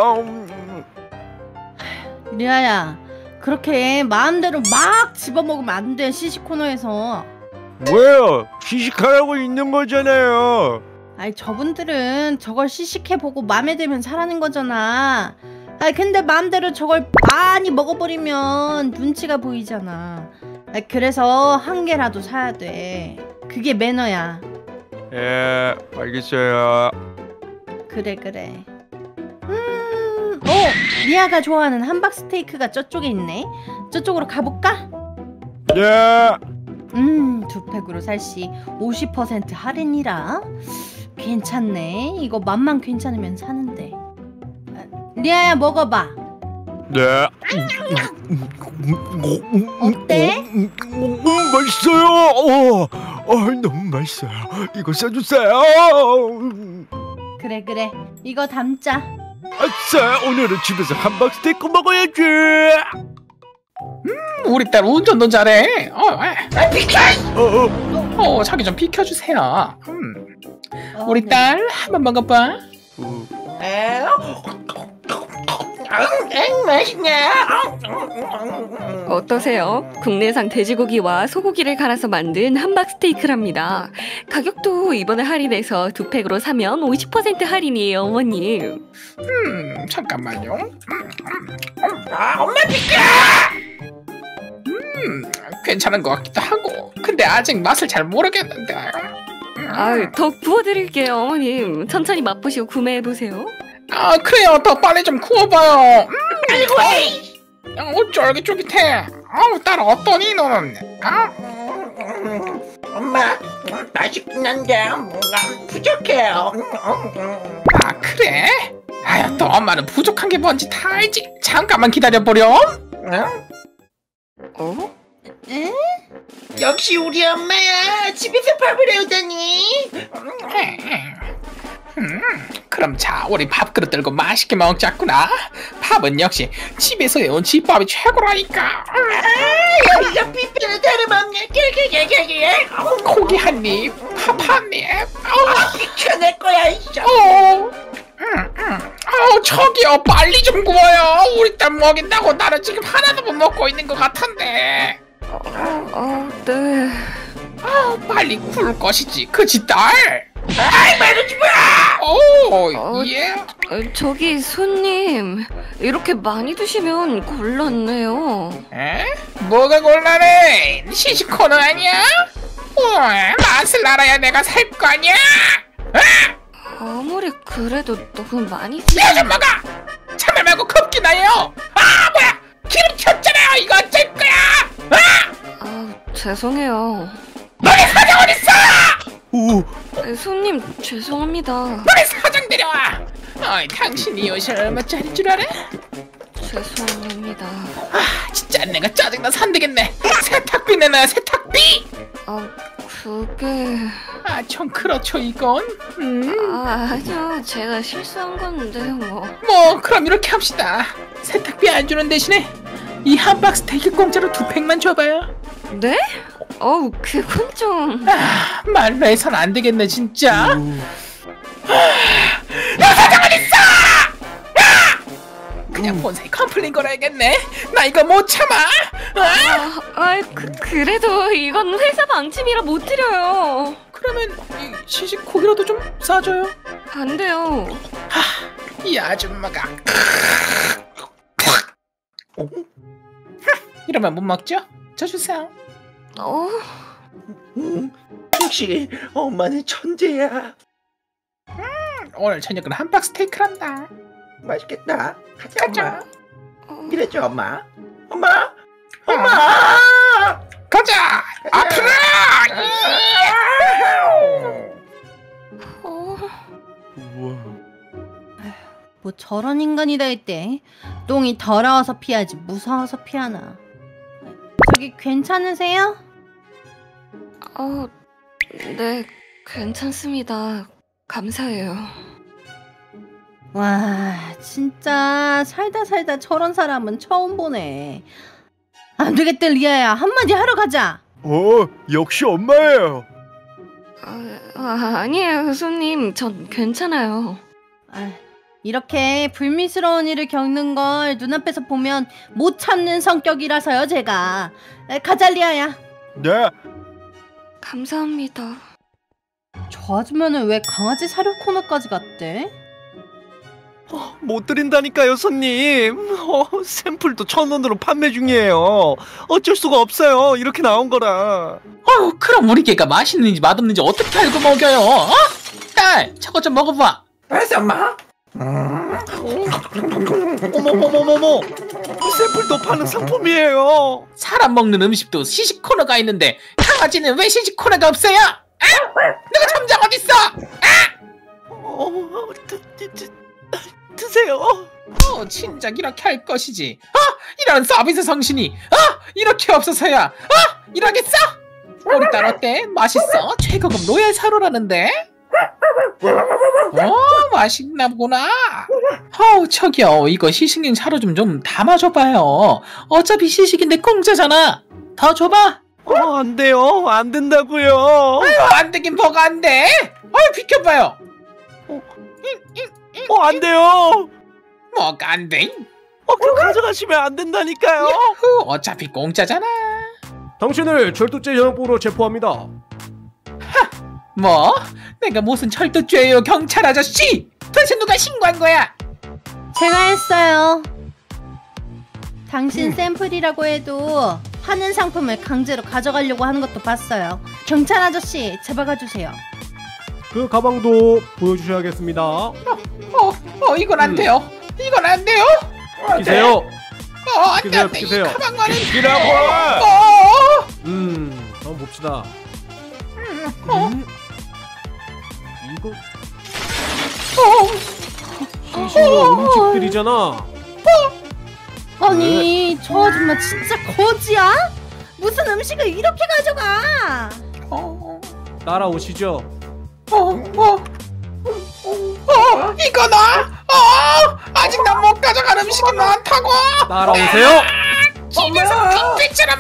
리아야, 그렇게 마음대로 막 집어먹으면 안 돼. 시식 코너에서. 왜요? 시식하라고 있는 거잖아요. 저분들은 저걸 시식해보고 마음에 들면 사라는 거잖아. 근데 마음대로 저걸 많이 먹어버리면 눈치가 보이잖아. 그래서 한 개라도 사야 돼. 그게 매너야. 예, 알겠어요. 그래. 리아가 좋아하는 함박 스테이크가 저쪽에 있네. 저쪽으로 가볼까? 예. 2팩으로 살 시 50% 할인이라 괜찮네. 이거 맛만 괜찮으면 사는데. 리아야, 먹어봐. 네. 어때? 맛있어요. 너무 맛있어요. 이거 써주세요. 그래 이거 담자. 아싸, 오늘은 집에서 함박 스테이크 먹어야지. 우리 딸 운전도 잘해. 비켜! 자기 좀 비켜주세요. 우리 네. 딸 한 번 먹어봐. 맛있네. 어떠세요? 국내산 돼지고기와 소고기를 갈아서 만든 함박 스테이크랍니다. 가격도 이번에 할인해서 2팩으로 사면 50% 할인이에요, 어머님. 잠깐만요. 엄마 비켜! 괜찮은 것 같기도 하고. 근데 아직 맛을 잘 모르겠는데. 더 구워드릴게요, 어머님. 천천히 맛보시고 구매해보세요. 그래요. 더 빨리 좀 구워봐요. 아이고, 쫄깃쫄깃해. 딸 어떠니 너는? 엄마, 맛있긴 한데 뭔가 부족해요. 그래? 아유, 또 엄마는 부족한 게 뭔지 다 알지. 잠깐만 기다려보렴. 응? 역시 우리 엄마야. 집에서 밥을 해오다니. 그럼 자, 우리 밥그릇 들고 맛있게 먹자꾸나. 밥은 역시 집에서 해온 집밥이 최고라니까. 여기가 뷔페는 다름없네. 고기 한 입, 밥 한 입. 비켜 내 거야 이제. 저기요, 빨리 좀 구워요. 우리 딸 먹인다고 나는 지금 하나도 못 먹고 있는 것 같은데. 네. 빨리 구울 것이지, 그치 딸? 말하지 마. 예. 저기 손님, 이렇게 많이 드시면 곤란해요. 뭐가 곤란해? 시식코너 아니야? 맛을 알아야 내가 살 거 아니야? 아무리 그래도 너무 많이 야, 좀 먹어! 참을 말고 겁기나 해요! 뭐야! 기름 튀었잖아요! 이거 어쩔 거야! 죄송해요. 너네 사장 어딨어! 손님, 죄송합니다. 너네 사장 데려와! 당신이 옷이 얼마짜리 줄 알아? 죄송합니다. 진짜 내가 짜증나 산되겠네. 세탁비 내놔요, 세탁비! 그게... 좀 그렇죠 이건. 아니요, 제가 실수한 건데 뭐. 그럼 이렇게 합시다. 세탁비 안 주는 대신에 이 함박 스테이크 공짜로 2팩만 줘봐요. 네? 그건 좀... 말로 해선 안 되겠네 진짜. 야, 사장 어딨어! 그냥 본사에 컴플레인 걸어야겠네. 나 이거 못 참아. 그래도 이건 회사 방침이라 못 드려요. 그러면 이 시식 고기라도 좀 싸줘요. 안 돼요. 이 아줌마가. 이러면 못 먹죠? 저 주세요. 역시 엄마는 천재야. 오늘 저녁은 함박 스테이크란다. 맛있겠다. 가자. 엄마. 이래줘 엄마. 엄마. 가자. 앞으로. 뭐 저런 인간이다 했대. 똥이 더러워서 피하지 무서워서 피하나. 저기 괜찮으세요? 네, 괜찮습니다. 감사해요. 와, 진짜 살다 저런 사람은 처음 보네. 안 되겠다, 리아야. 한마디 하러 가자. 역시 엄마예요. 아니에요, 손님. 전 괜찮아요. 이렇게 불미스러운 일을 겪는 걸 눈앞에서 보면 못 참는 성격이라서요, 제가. 가자, 리아야. 네. 감사합니다. 저 아줌마는 왜 강아지 사료 코너까지 갔대? 못 드린다니까요, 손님. 샘플도 1,000원으로 판매 중이에요. 어쩔 수가 없어요. 이렇게 나온 거라. 그럼 우리 개가 맛있는지 맛없는지 어떻게 알고 먹여요? 딸, 저거 좀 먹어봐. 알았어, 엄마. 어머머머머머, 샘플도 파는 상품이에요. 사람 먹는 음식도 시식 코너가 있는데 강아지는 왜 시식 코너가 없어요? 누가 점장 어딨어? 드세요. 진작 이렇게 할 것이지. 이런 서비스 성신이 이렇게 없어서야 이러겠어? 우리 딸 어때? 맛있어? 최고급 로얄 사료라는데? 맛있나 보구나. 저기요, 이거 시식용 사료 좀 담아줘봐요. 어차피 시식인데 공짜잖아. 더 줘봐. 안 돼요. 안 된다고요. 안 되긴 뭐가 안 돼? 비켜봐요. 안 돼요. 뭐가 안 돼? 그거 가져가시면 안 된다니까요. 어차피 공짜잖아. 당신을 절도죄 현행범으로 체포합니다. 뭐? 내가 무슨 철도죄예요, 경찰 아저씨? 도대체 누가 신고한 거야? 제가 했어요. 당신 샘플이라고 해도 파는 상품을 강제로 가져가려고 하는 것도 봤어요. 경찰 아저씨, 잡아가 주세요. 그 가방도 보여주셔야겠습니다. 이건 안 돼요. 이건 안 돼요. 끼세요. 안 돼, 안 돼. 끼세요. 가방과는. 끼라고. 한번 봅시다. 이거 시신과 음식들이잖아. 아니, 저 아줌마 진짜 거지야? 무슨 음식을 이렇게 가져가? 따라오시죠. 이거 나? 아직 난 못 가져간 음식이 많다고. 따라오세요. 집에서 빅빅처럼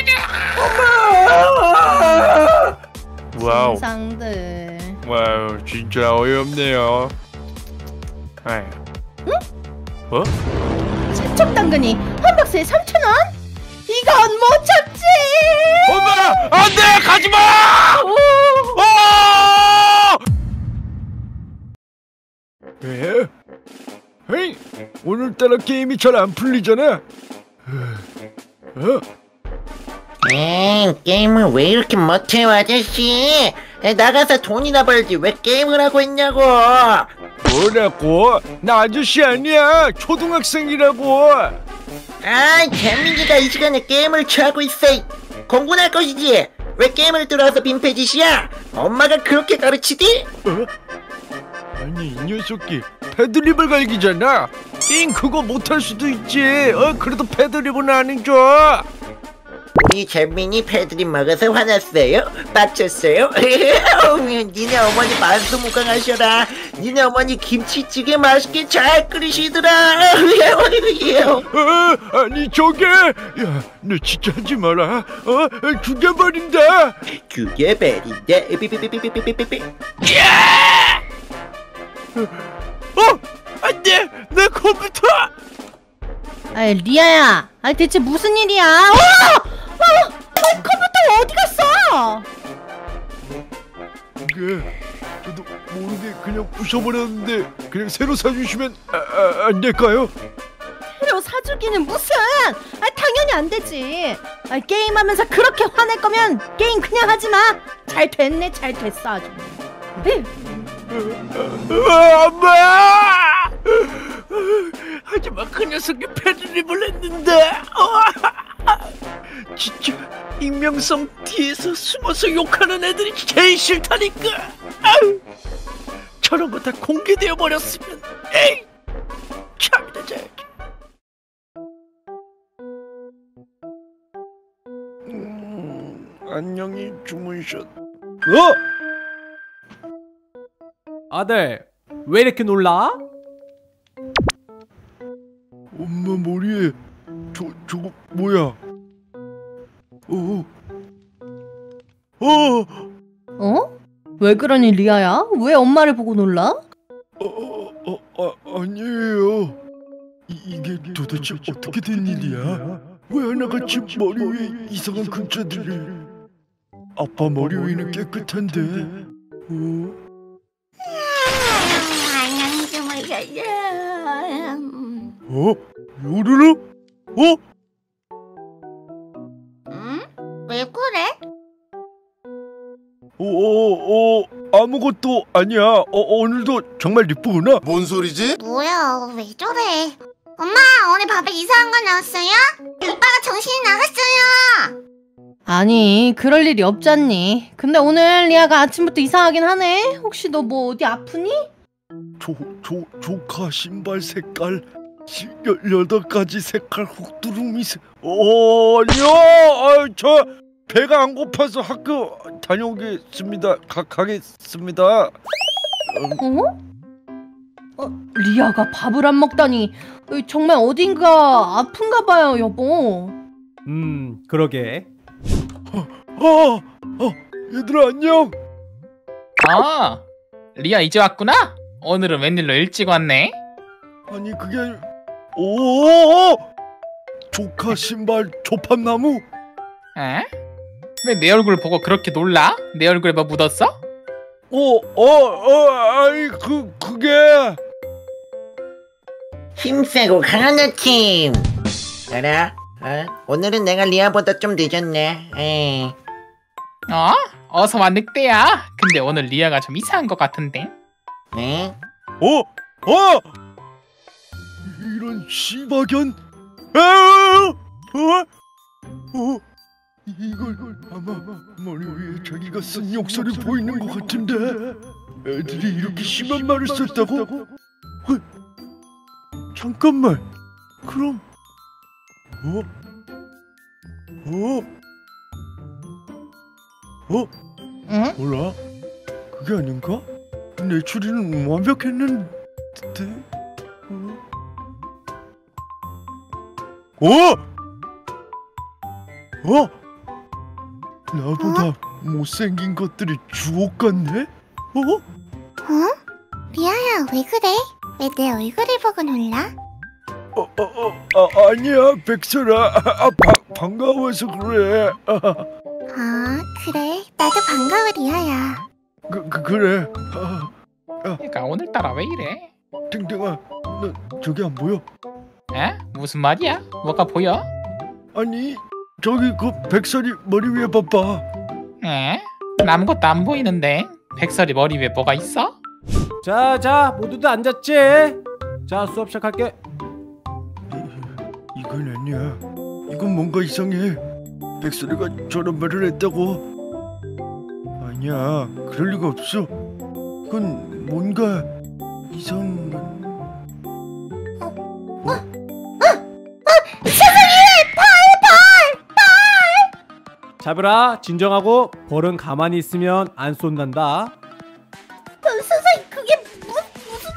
먹을래냐? 와우. 상들. 와우, 진짜 어이없네요. 응? 채촉 당근이 한 박스에 3,000원? 이건 못 참지! 엄마! 안 돼! 가지 마! 왜? 헤이, 오늘따라 게임이 잘 안 풀리잖아. 게임을 왜 이렇게 못해요, 아저씨? 나가서 돈이나 벌지 왜 게임을 하고 있냐고. 뭐라고? 나 아저씨 아니야. 초등학생이라고. 재민이가 이 시간에 게임을 취하고 있어. 공부할 것이지. 왜 게임을 들어와서 빈패짓이야? 엄마가 그렇게 가르치디? 아니, 이 녀석이 패드립을 갈기잖아. 게임 그거 못할 수도 있지. 그래도 패드립은 아니죠. 우리 재민이 패드립 먹어서 화났어요? 빡쳤어요? 니네 어머니 만수무강하셔라. 니네 어머니 김치찌개 맛있게 잘 끓이시더라. 아니 저게, 야, 너 진짜 하지 마라. 죽여버린다. 죽여버린다. 삐삐삐삐삐삐삐삐. 안돼! 내 컴퓨터! 아이, 리아야. 대체 무슨 일이야? 컴퓨터 어디 갔어? 이게 저도 모르게 그냥 부셔버렸는데 그냥 새로 사주시면 안 될까요? 새로 사주기는 무슨? 당연히 안 되지. 게임하면서 그렇게 화낼 거면 게임 그냥 하지 마. 잘 됐네, 잘 됐어 아주. 네. 엄마! 하지만 그 녀석이 패드립을 했는데 진짜 익명성 뒤에서 숨어서 욕하는 애들이 제일 싫다니까. 저런 거 다 공개되어 버렸으면 에이 참이다 잘. 안녕히 주무셨. 아들, 왜 이렇게 놀라? 엄마 머리에 저거 뭐야? 왜 그러니 리아야? 왜 엄마를 보고 놀라? 아니에요. 이게 도대체 어떻게 된 일이야? 왜 하나같이 머리 위에 이상한 글자들이? 아빠 머리 위는 깨끗한데. 안녕히 주무셔요. 요루루? 응? 왜 그래? 아무것도 아니야. 오늘도 정말 이쁘구나. 뭔 소리지? 뭐야, 왜 저래? 엄마, 오늘 밥에 이상한 거 나왔어요? 오빠가 정신이 나갔어요. 아니, 그럴 일이 없잖니. 근데 오늘 리아가 아침부터 이상하긴 하네. 혹시 너 뭐 어디 아프니? 조카 신발 색깔 18가지 색깔 혹두루미 아니요. 저 배가 안 고파서 학교 다녀오겠습니다. 가겠습니다. 리아가 밥을 안 먹다니 정말 어딘가 아픈가 봐요, 여보. 그러게. 얘들아 안녕. 리아 이제 왔구나? 오늘은 웬일로 일찍 왔네? 아니 그게 조카 신발 조팝나무? 에? 왜 내 얼굴 보고 그렇게 놀라? 내 얼굴에 뭐 묻었어? 아이 그게 힘세고 강한 아침. 알아? 오늘은 내가 리아보다 좀 늦었네. 에이. 어서 와 늑대야. 근데 오늘 리아가 좀 이상한 것 같은데. 네? 이런 시바견? 이걸 아마 머리 위에 자기가 쓴 욕설이 보이는 것 같은데 애들이 이렇게 심한 말을 썼다고? 잠깐만 그럼 몰라? 그게 아닌가? 내 추리는 완벽했는데 나보다 못생긴 것들이 주옥 같네? 리아야, 왜 그래? 왜 내 얼굴을 보고 놀라? 아니야 백설아. 반가워서 그래. 그래. 나도 반가워, 리아야. 그래. 그러니까 오늘따라 왜 이래? 땡땡아, 너 저기 안 보여? 에? 무슨 말이야? 뭐가 보여? 아니 저기 그 백설이 머리 위에 봐봐. 에? 아무것도 안 보이는데 백설이 머리 위에 뭐가 있어? 자, 모두들 앉았지? 자, 수업 시작할게. 이건 아니야. 이건 뭔가 이상해. 백설이가 저런 말을 했다고? 아니야, 그럴 리가 없어. 그건 뭔가 이상한. 잡으라. 진정하고. 벌은 가만히 있으면 안 쏜단다. 선생님, 그게 무슨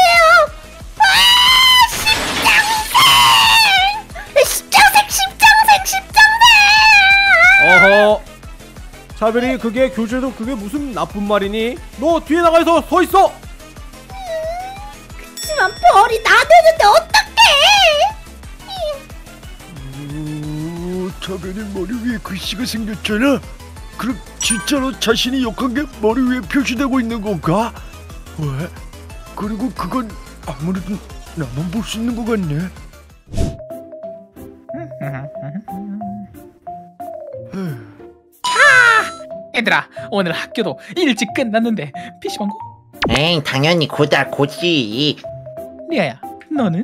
말이에요? 십장생! 어허. 차별이 그게 교실에서 그게 무슨 나쁜 말이니? 너 뒤에 나가서 서 있어. 그치만 벌이 나대는데 어떡해? 차별이 머리 위에 글씨가 생겼잖아. 그럼 진짜로 자신이 욕한 게 머리 위에 표시되고 있는 건가? 왜? 그리고 그건 아무래도 나만 볼 수 있는 것 같네. 얘들아, 오늘 학교도 일찍 끝났는데 PC방고? 에이, 당연히 고지. 리아야, 너는?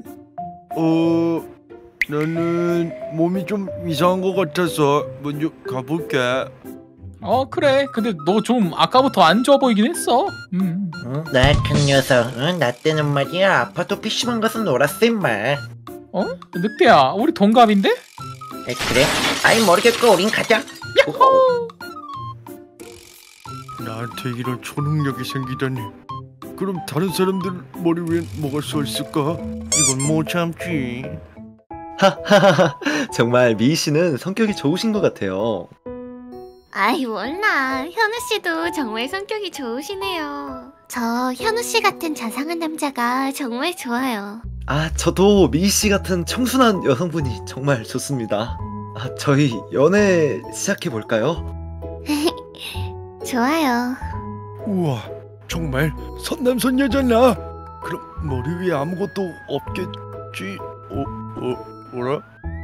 나는 몸이 좀 이상한 것 같아서 먼저 가볼게. 그래. 근데 너 좀 아까부터 안 좋아 보이긴 했어. 나큰 녀석. 나 때는 말이야 아파도 PC방 가서 놀았어 임마. 늑대야, 우리 동갑인데? 그래? 아이 모르겠고 우린 가자. 야호! 나한테 이런 초능력이 생기다니. 그럼 다른 사람들 머리 위엔 뭐가 써 있을까? 이건 못 참지. 하하하. 정말 미희 씨는 성격이 좋으신 것 같아요. 아이, 몰라. 현우 씨도 정말 성격이 좋으시네요. 저 현우 씨 같은 자상한 남자가 정말 좋아요. 저도 미희 씨 같은 청순한 여성분이 정말 좋습니다. 저희 연애 시작해 볼까요? 좋아요. 우와, 정말 선남선녀잖아. 그럼 머리 위에 아무것도 없겠지? 뭐라?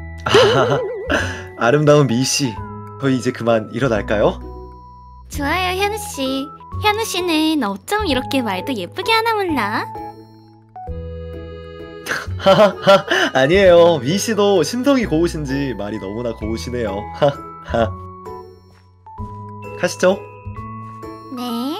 아름다운 미희 씨, 저희 이제 그만 일어날까요? 좋아요, 현우 씨. 현우 씨는 어쩜 이렇게 말도 예쁘게 하나 몰라? 하하하. 아니에요. 미희 씨도 심성이 고우신지 말이 너무나 고우시네요. 하하. 가시죠. 네.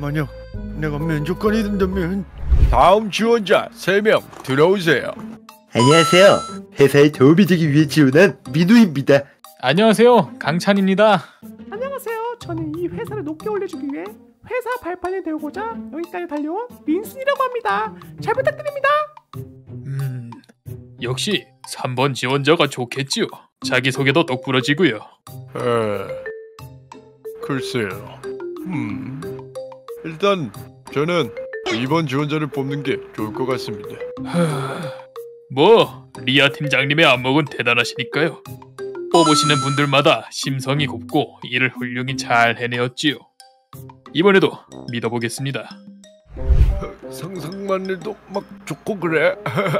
만약 내가 면접관이 된다면 다음 지원자 3명 들어오세요. 안녕하세요. 회사에 도움이 되기 위해 지원한 민우입니다. 안녕하세요. 강찬입니다. 안녕하세요. 저는 이 회사를 높게 올려주기 위해 회사 발판에 데우고자 여기까지 달려온 민순이라고 합니다. 잘 부탁드립니다. 역시 3번 지원자가 좋겠지요. 자기소개도 똑부러지고요. 글쎄요. 일단 저는 2번 지원자를 뽑는 게 좋을 것 같습니다. 뭐 리아 팀장님의 안목은 대단하시니까요. 뽑으시는 분들마다 심성이 곱고 일을 훌륭히 잘 해내었지요. 이번에도 믿어보겠습니다. 상상만 해도 막 좋고 그래.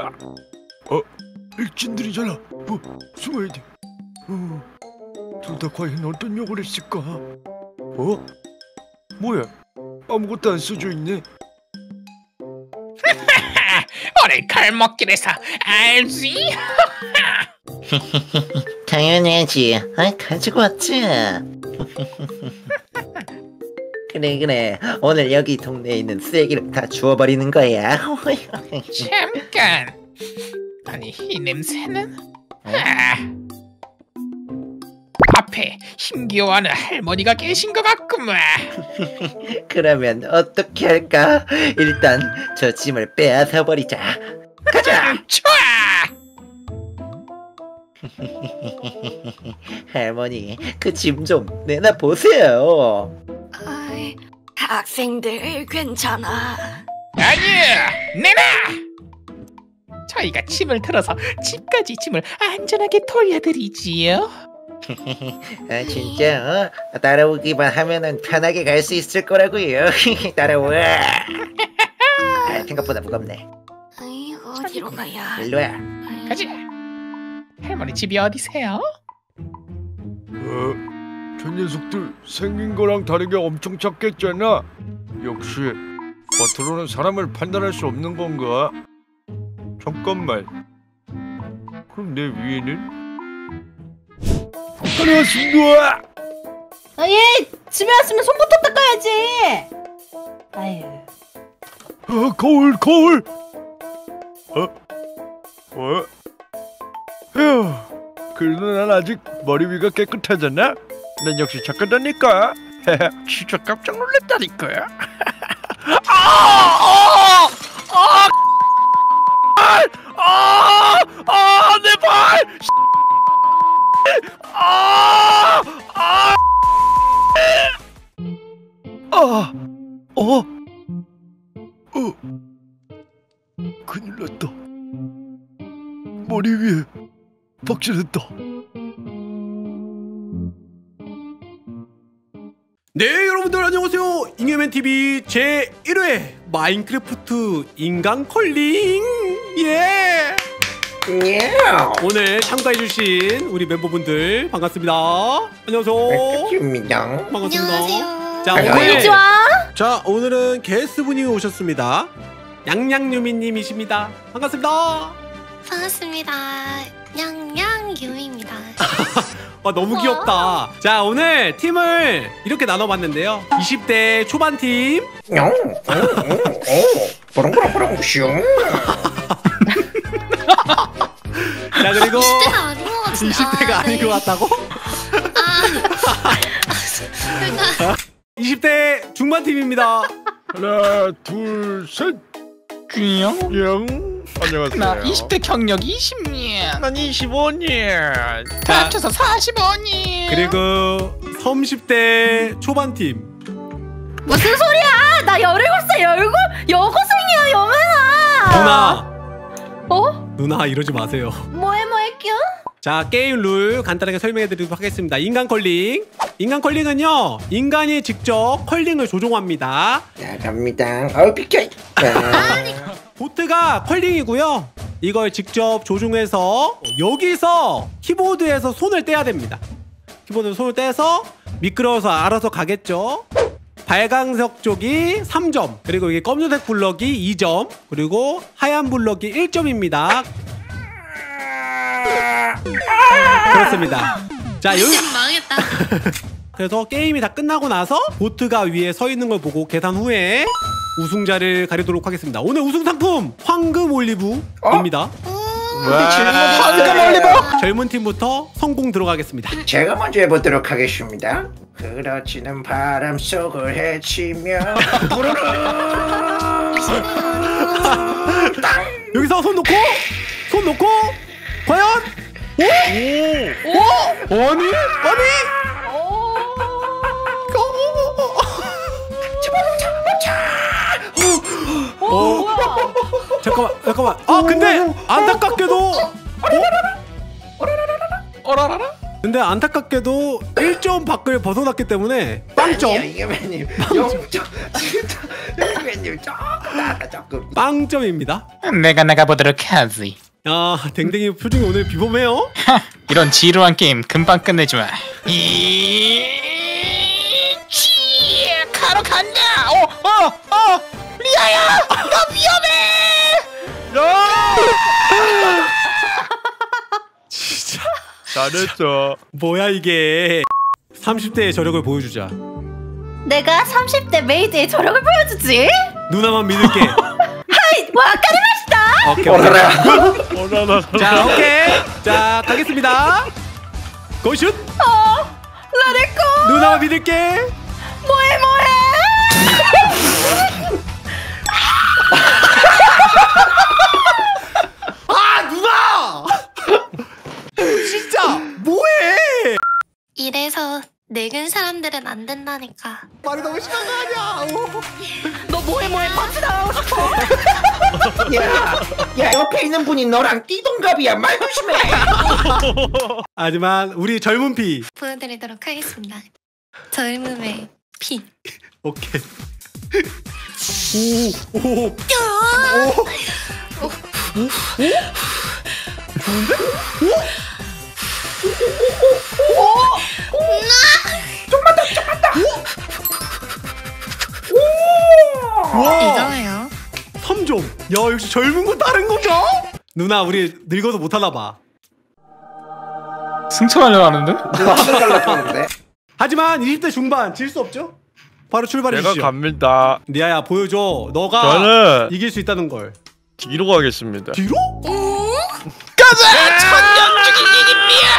일진들이잖아. 숨어야 돼. 둘 다 과연 어떤 욕을 했을까? 뭐야? 아무것도 안 써져 있네. 오늘 칼먹길에서 알지? 당연하지. 가지고 왔지. 그래 오늘 여기 동네에 있는 쓰레기를 다 주워버리는 거야. 잠깐. 아니 이 냄새는? 앞에 힘겨워하는 할머니가 계신 것 같구만. 그러면 어떻게 할까? 일단 저 짐을 빼앗아 버리자. 가자. 좋아. 할머니 그 짐 좀 내놔 보세요. 학생들 괜찮아. 아니야, 내놔. 저희가 짐을 들어서 집까지 짐을 안전하게 돌려드리지요. 진짜 따라오기만 하면은 편하게 갈 수 있을 거라고요. 따라와. 생각보다 무겁네. 어디로 가야? 일로와. 가자. 할머니 집이 어디세요? 저 녀석들 생긴 거랑 다르게 엄청 작겠잖아. 역시 겉으로는 사람을 판단할 수 없는 건가? 잠깐만. 그럼 내 위에는? 다녀왔습니다. 예, 집에 왔으면 손부터 닦아야지. 아유. 거울. 휴. 그래도 난 아직 머리 위가 깨끗하잖아. 난 역시 착하다니까. 진짜 깜짝 놀랐다니까. 내 발! 큰일 났다. 머리 위에 박질했다. 네, 여러분들 안녕하세요. 잉여맨TV 제1회 마인크래프트 인간 컬링. 예. 오늘 참가해주신 우리 멤버분들 반갑습니다. 안녕하세요. 반갑습니다. 자, 오늘은 게스트분이 오셨습니다. 양양유미님이십니다. 반갑습니다. 반갑습니다. 양양유미입니다. 너무 귀엽다. 자, 오늘 팀을 이렇게 나눠봤는데요. 20대 초반 팀. 자, 그리고 20대가 아닌 것 같다고? 20대 중반 팀입니다. 하나, 둘, 셋. 안녕하세요. 나 20대 경력 20년. 난 25년. 다 합쳐서 45년. 그리고 30대 초반 팀. 무슨 소리야? 나 17살 여고생이야, 여맨아. 누나 이러지 마세요. 뭐해 껴? 자, 게임 룰 간단하게 설명해드리도록 하겠습니다. 인간 컬링. 인간 컬링은요, 인간이 직접 컬링을 조종합니다. 갑니다. 비켜. 보트가 컬링이고요. 이걸 직접 조종해서 여기서 키보드에서 손을 떼야 됩니다. 키보드에서 손을 떼서 미끄러워서 알아서 가겠죠. 빨강색 쪽이 3점, 그리고 이게 검정색 블럭이 2점, 그리고 하얀 블럭이 1점입니다. 그렇습니다. 자, 여기 망했다. 그래서 게임이 다 끝나고 나서 보트가 위에 서 있는 걸 보고 계산 후에 우승자를 가리도록 하겠습니다. 오늘 우승 상품 황금 올리브입니다. 황금 올리브. 젊은 팀부터 성공 들어가겠습니다. 제가 먼저 해보도록 하겠습니다. 그렇지는 바람 속을 헤치며 부르르. 여기서 손 놓고 과연 오! 아니 잠깐만. 아 근데 안타깝게도 근데 안타깝게도 1점 밖을 벗어났기 때문에 빵점. 이겨맨님 0점. 진짜 이겨맨님 조금 빵점입니다. 내가 나가보도록 하지. 아 댕댕이 표정이 오늘 비범해요. 이런 지루한 게임 금방 끝내주마. 가로 간다. 리아야, 너 위험해. 진짜 잘했어. 뭐야 이게. 30대의 저력을 보여주자. 내가 30대 메이드의 저력을 보여주지. 누나만 믿을게. 하이 와카리마시다. 오케이. 오라라. 자 오케이. 자 가겠습니다. 고슛. 라레코. 누나만 믿을게. 뭐해. 아 누나. 진짜 뭐해. 이래서 늙은 사람들은 안 된다니까. 말이 너무 심한 거 아니야. 너 뭐해 파티 나가고 싶어. 야 옆에 있는 분이 너랑 띠동갑이야. 말 조심해. 하지만 우리 젊은 피. 보여드리도록 하겠습니다. 젊음의 피. 오케이. 오. 좋은데? 좀만 더. 이거예요. 3점. 야 역시 젊은 건 다른 거죠? 누나 우리 늙어서 못하나 봐. 승천하려고 하는데? 하지만 20대 중반 질 수 없죠? 바로 출발해 내가 주시죠. 갑니다. 리아야 보여줘. 너가 저는 이길 수 있다는 걸. 뒤로 가겠습니다. 뒤로? 가자. 천년 죽일 일입니다.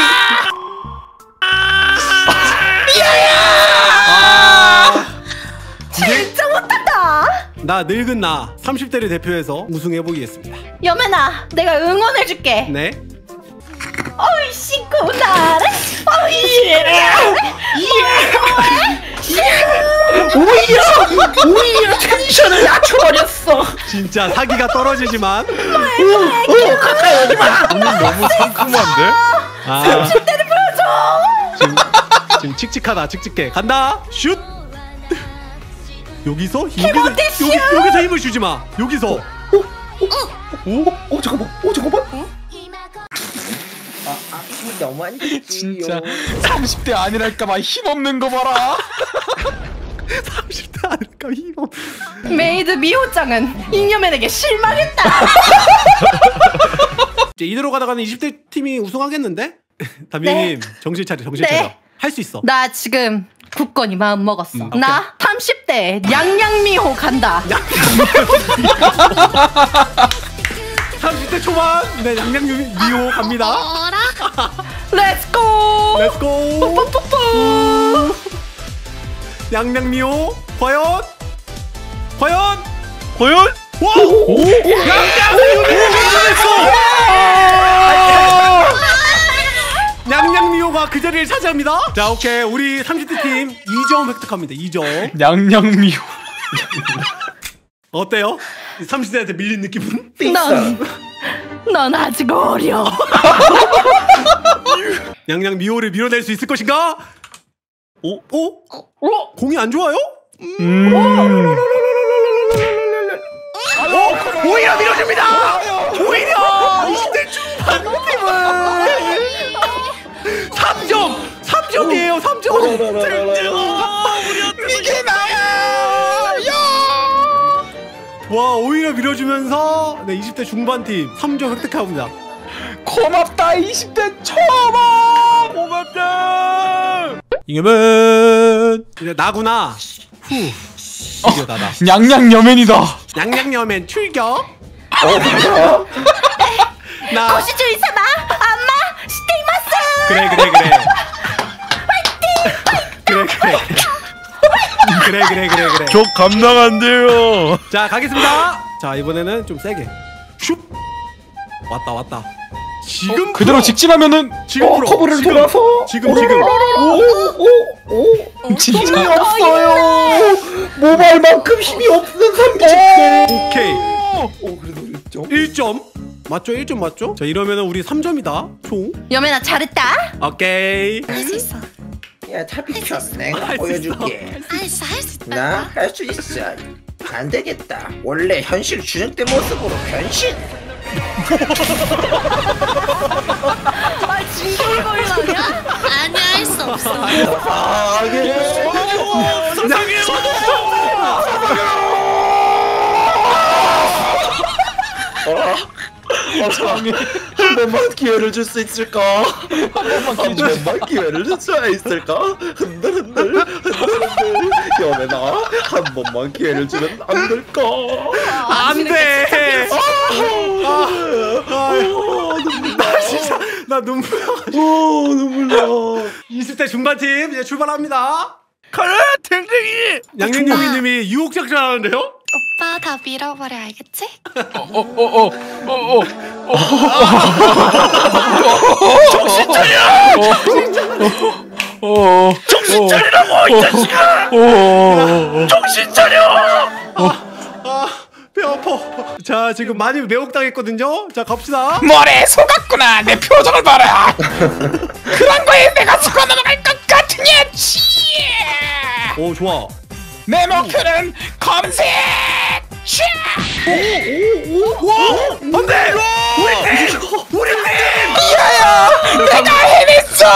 진짜 못한다. 나 늙은 나 30대를 대표해서 우승해보겠습니다. 여매나 내가 응원해줄게. 네. 어이씨 고나라. 오히려 텐션을 낮춰버렸어. 진짜 사기가 떨어지지만 가까이 오지마. 너무 상큼한데? 아, 30대를 보여줘. 지금 칙칙하다. 칙칙해. 간다. 슛. 여기서 힘 여기서 힘을 주지 마. 여기서. 잠깐만. 힘이 너무 안 좋지. 진짜 30대 아니랄까봐 힘없는 거 봐라. 30대 아닐까 힘없. 메이드 미호짱은 잉여맨에게 실망했다. 이제 이대로 가다가는 20대 팀이 우승하겠는데? 담임님 정신 차려. 할 수 있어. 나 지금 굳건히 마음 먹었어. 나 30대 양양미호 간다. 30대 초반. 네, 양양미호 갑니다. 렛츠고. 렛츠고. 뽀뽀뽀뽀. 양양미호 과연? 과연? 와! 양양미호 양양미호가 그 자리를 차지합니다. 자, 오케이. 우리 30대 팀 2점 획득합니다. 2점. 양양미호. 어때요? 30대한테 밀린 느낌은? 넌 아직 어려. 양양미호를 밀어낼 수 있을 것인가? 오? 공이 안 좋아요? 오히려 밀어줍니다. 오히려 20대 중반 팀은 3점이에요. 3점. 이게 나야. 와, 오히려 밀어주면서 네, 20대 중반 팀 3점 획득합니다. 고맙다 20대 초반. 고맙다. 이겨면 이제 나구나. 후. 이겨 나다. 냥냥여맨이다. 냥냥여맨 출격. 나 고시주 이사마 안마 시테이마스. 그래. 그래. 저 감당 안 돼요. 자 가겠습니다. 자 이번에는 좀 세게. 슉. 왔다. 지금 그대로 직진하면은 지금 풀어. 커브를 돌아서 지금. 진짜 힘이 없어요. 모발만큼 힘이 없는 삼기직들. 오케이. 그래도 1점. 1점. 맞죠? 1점 맞죠? 자 이러면은 우리 3점이다 총. 여매나 잘했다. 오케이. 할 수 있어. 야 차비켜 내가 할 수 보여줄게. 할 수 있다. 나 할 수 있어. 안 되겠다. 원래 현실 주늑대 모습으로 변신. 아 진짜 이거 아니야? 아니야 할 수 없어. 한 번만 기회를 줄 수 있을까? 한 번만 기회를 줄 수 있을까? 흔들 여매나 한 번만 기회를 주면 안 될까? 안돼. 진짜 나 눈물. 눈물 나. 20대 중반팀 이제 출발합니다. 가라 탱탱이. 양념님이 유혹 작전하는데요? 오빠 다 밀어버려 알겠지? 정신 차리라고 이 자식아. 정신 차려. 배 아파. 자 지금 많이 매혹당했거든요. 자 갑시다. 뭐래 속았구나. 내 표정을 봐라. 그런 거에 내가 속아 넘어갈 것 같으냐. 오 좋아. 내 목표는 검색. 안돼. 우리 팀. 이하야 내가 해냈어.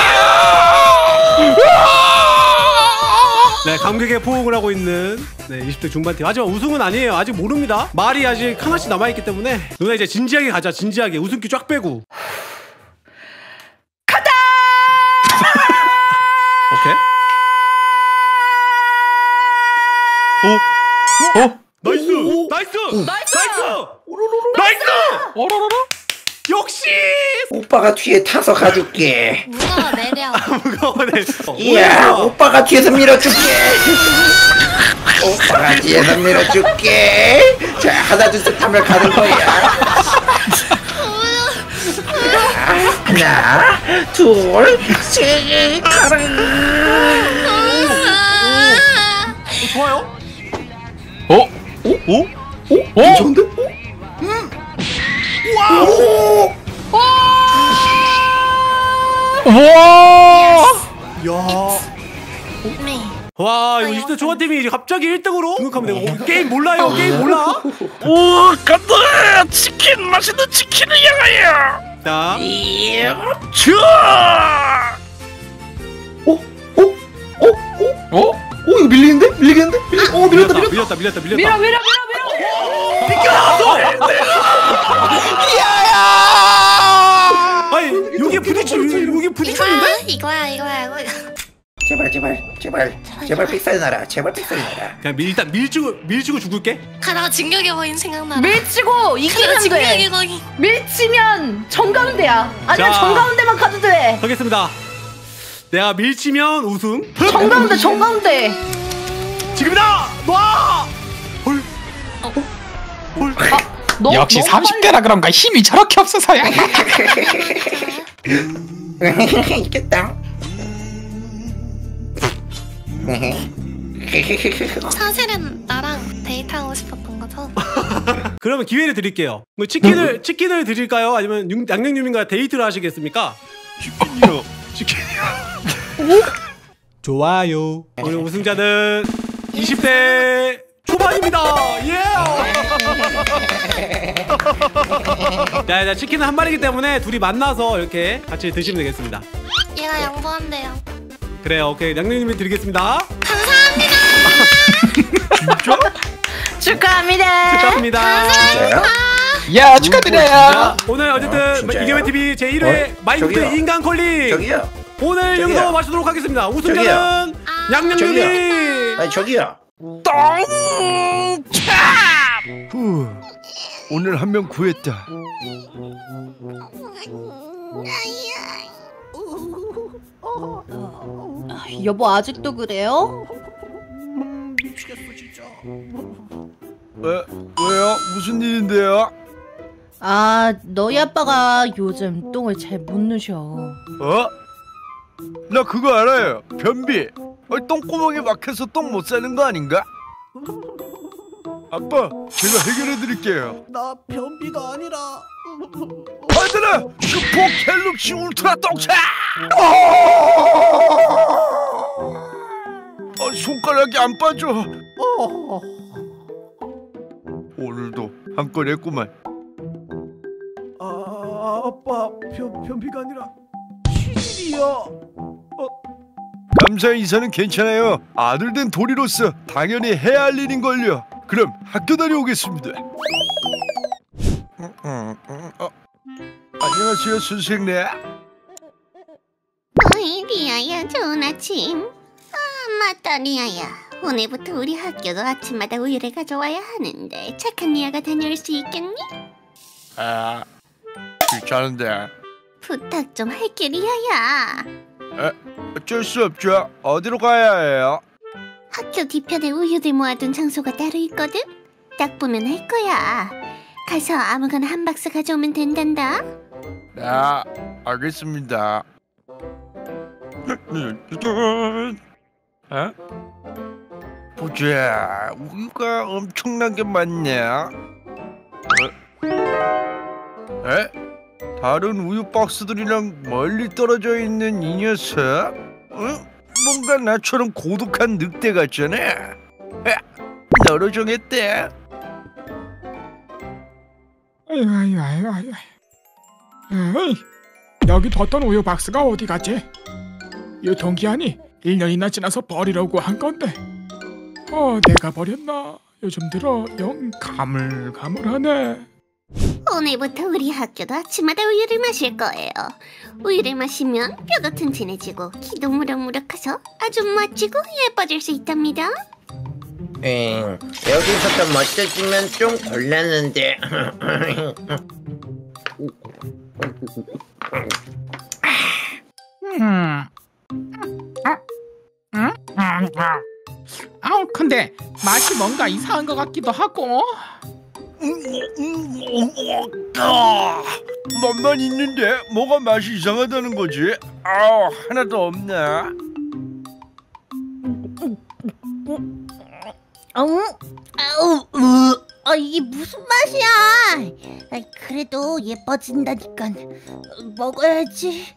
네 감격의 포옹을 하고 있는 20대 중반팀. 하지만 우승은 아니에요. 아직 모릅니다. 말이 아직 하나씩 남아있기 때문에 누나 이제 진지하게 가자. 진지하게 웃음기 쫙 빼고 가자. 오케이. 나이스. 역시 오빠가 뒤에 타서 가줄게. 무거워 내려. 무거워네. 이야 오빠가 뒤에서 밀어줄게. 오빠가 뒤에서 밀어줄게. 자 하나 둘 셋 하면 가는 거야. 하나 둘 셋 가라. 좋아요. 괜찮은데? 와 이거 20대 초반팀이 이제 갑자기 1등으로 등극하면 되고 게임 몰라요. 게임 몰라. 오 간다. 치킨 맛있는 치킨을 향하여. 자 이거 밀리겠는데? 밀리겠는데? 밀렸다. 밀어. 아니 여기 부딪히는데? 이거야. 제발 픽사리 나라. 제발 픽사리 나라. 그냥 일단 밀치고 죽을게. 가다가 진격의 거인 생각나. 밀치고 이기면 돼. 진격의 거인. 밀치면 정가운데야. 아니면 자. 정가운데만 가도 돼. 하겠습니다. 내가 밀치면 우승. 정가운데. 지금이다. 놔. 역시 30대라 그런가 힘이 저렇게 없어서야. 있겠다. 사실은 나랑 데이트하고 싶었던 거죠? 그러면 기회를 드릴게요. 뭐 치킨을 드릴까요? 아니면 양념님과 데이트를 하시겠습니까? 치킨이요. 좋아요. 오늘 우승자는 20대 초반입니다. 예. 자, 치킨은 한 마리이기 때문에 둘이 만나서 이렇게 같이 드시면 되겠습니다. 얘가 양보한대요. 그래요. 오케이. 양념님이 드리겠습니다. 감사합니다. 축하합니다. 진짜요? 야 축하드려요. 자, 오늘 어쨌든 이겨맨 TV 제 1회 마인드 저기요. 인간 콜링. 저기요. 오늘 저기요. 영상을 마치도록 하겠습니다. 우승자는 양양님이. 아니 저기요. 후, 오늘 한 명 구했다. 여보 아직도 그래요? 미치겠어 진짜. 왜요? 무슨 일인데요? 아 너희 아빠가 요즘 똥을 잘 못 누셔. 어? 나 그거 알아요. 변비. 똥구멍에 막혀서 똥 못 싸는 거 아닌가? 아빠, 제가 해결해 드릴게요. 나 변비가 아니라. 아들아, 슈퍼 갤럭시 울트라 똥차! 손가락이 안 빠져. 오늘도 한 건 했구만. 아빠 변비가 아니라 취질이야. 감사 인사는 괜찮아요. 아들 된 도리로서 당연히 해야 할 일인걸요. 그럼 학교 다녀오겠습니다. 안녕하세요 선생님. 어이 리아야 좋은 아침. 아 맞다 리아야. 오늘부터 우리 학교도 아침마다 우유를 가져와야 하는데 착한 리아가 다녀올 수 있겠니? 아 귀찮은데. 부탁 좀 할게 리아야. 어쩔 수 없죠. 어디로 가야 해요? 학교 뒤편에 우유들 모아둔 장소가 따로 있거든? 딱 보면 알 거야. 가서 아무거나 한 박스 가져오면 된단다. 네, 알겠습니다. 보자, 우유가 엄청나게 많네. 다른 우유 박스들이랑 멀리 떨어져 있는 이 녀석? 뭔가 나처럼 고독한 늑대 같잖아. 너로 정했대. 아유. 에이, 여기 뒀던 우유 박스가 어디 갔지? 유통기한이 1년이나 지나서 버리려고 한 건데. 내가 버렸나? 요즘 들어 영 가물가물하네. 오늘부터 우리 학교도 아침마다 우유를 마실 거예요. 우유를 마시면 뼈도 튼튼해지고 키도 무럭무럭해서 아주 멋지고 예뻐질 수 있답니다. 여기서 더 멋져지면 좀 곤란한데. 근데 맛이 뭔가 이상한 것 같기도 하고. 맛만 있는데 뭐가 맛이 이상하다는 거지? 하나도 없네. 이게 무슨 맛이야? 그래도 예뻐진다니까 먹어야지.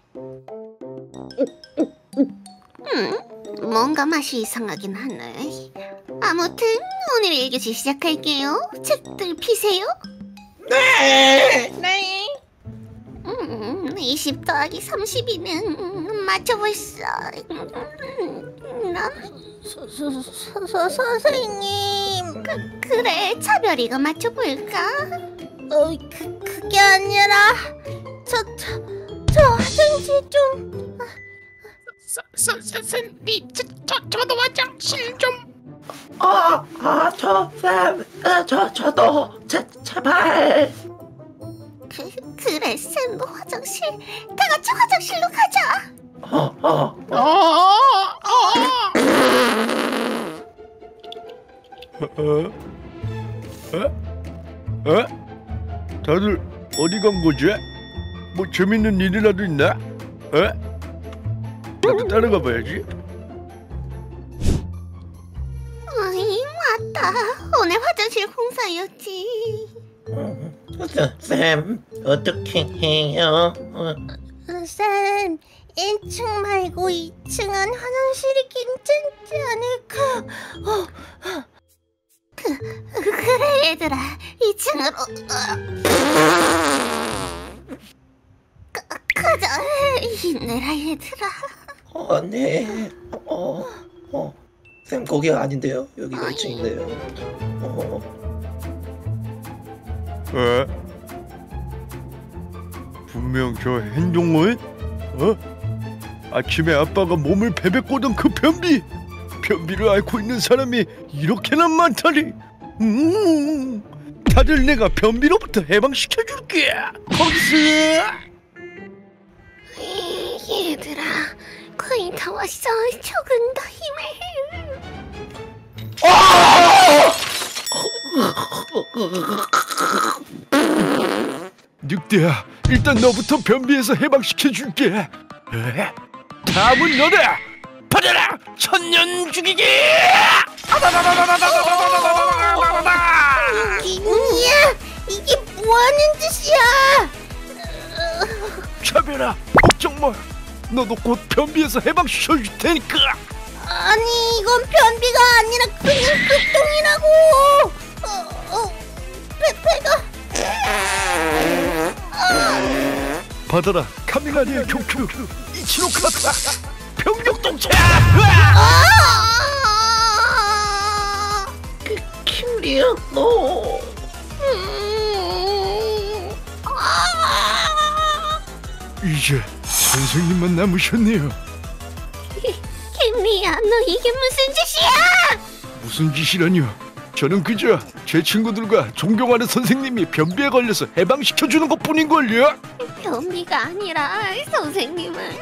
뭔가 맛이 이상하긴 하네. 아무튼 오늘 1교시 시작할게요. 책들 피세요. 네. 20 더하기 30이면 맞춰보시죠. 선생님. 그래, 차별이가 맞춰볼까? 그게 아니라 저 화장실 좀. 선생님, 저도 화장실 좀. 저도 제발. 그래, 쌤도 화장실. 다 같이 화장실로 가자. 다들 어디 간 거지? 뭐 재밌는 일이라도 있나? 나도 따라가 봐야지. 맞다. 오늘 화장실 공사였지. 쌤, 어떻게 해요? 쌤, 1층 말고 2층은 화장실이 괜찮지 않을까? 그래 얘들아, 2층으로 가자. 힘내라 얘들아. 네. 쌤, 거기가 아닌데요? 여기가 2층인데요. 분명 저 행동은? 아침에 아빠가 몸을 베베꼬던 그 변비. 변비를 앓고 있는 사람이 이렇게나 많다니. 다들 내가 변비로부터 해방시켜줄게. 거기서. 얘들아, 거의 다 왔어. 조금 더 힘을. 늑대야, 일단 너부터 변비에서 해방시켜줄게. 다음은 너다. 받아라, 천년 죽이기. 이야, 이게 뭐하는 짓이야? 차별아, 걱정 마. 너도 곧 변비에서 해방시켜줄 테니까. 아니, 이건 변비가 아니라 그냥 급통이라고. 배가. 받아라, 카미가리의 교큐 이치노카타 병력동체. 김리야, 너. 이제 선생님만 남으셨네요. 김리야, 너 이게 무슨 짓이야? 무슨 짓이라뇨? 저는 그저 제 친구들과 존경하는 선생님이 변비에 걸려서 해방시켜주는 것뿐인걸요. 변비가 아니라 선생님은.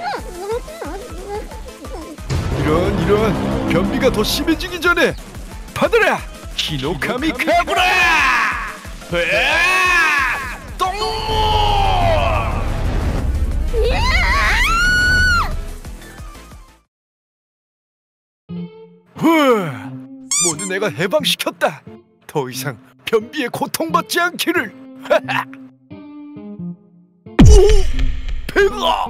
이런 변비가 더 심해지기 전에 받아라, 키노카미 카브라. 똥무. 모두 내가 해방시켰다. 더 이상 변비에 고통받지 않기를. 배가.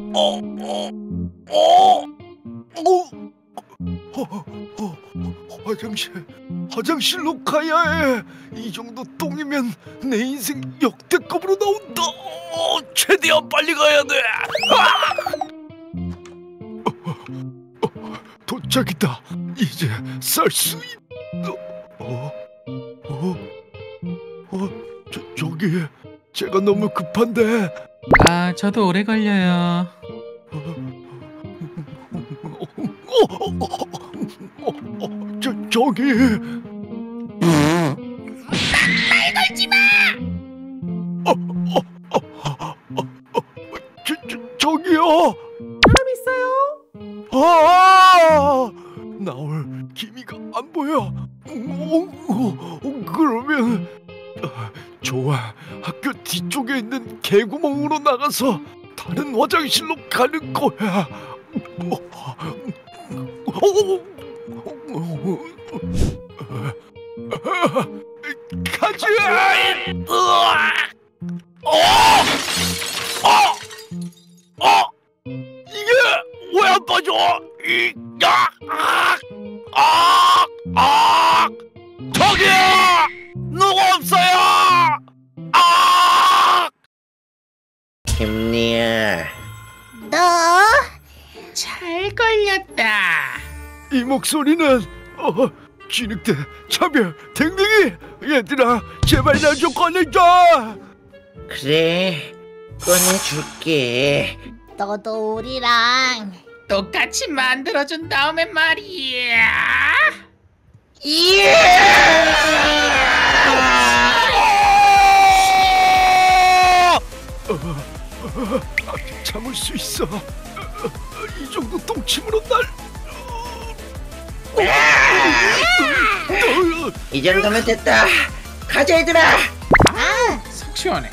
화장실로 가야 해. 이 정도 똥이면 내 인생 역대급으로 나온다. 최대한 빨리 가야 돼. 도착이다. 이제 쌀 수 있어. 저기 제가 너무 급한데. 아, 저도 오래 걸려요. 저기. 말 걸지 마. 저기요. 사람 있어요? 나올 기미가 안 보여. 그러면 좋아. 학교 뒤쪽에 있는 개구멍으로 나가서 다른 화장실로 가는 거야. 가자. 이게 왜 안 빠져? 저기요! 누구 없어요? 김리야, 너 잘 걸렸다. 이 목소리는 진흙대, 차별, 댕댕이. 얘들아, 제발 나 좀 꺼내줘. 그래, 꺼내줄게. 너도 우리랑 똑같이 만들어준 다음에 말이야. 참을 수 있어. 이 정도 똥침으로 날. 이 정도면 됐다. 가자, 얘들아. 속 시원해.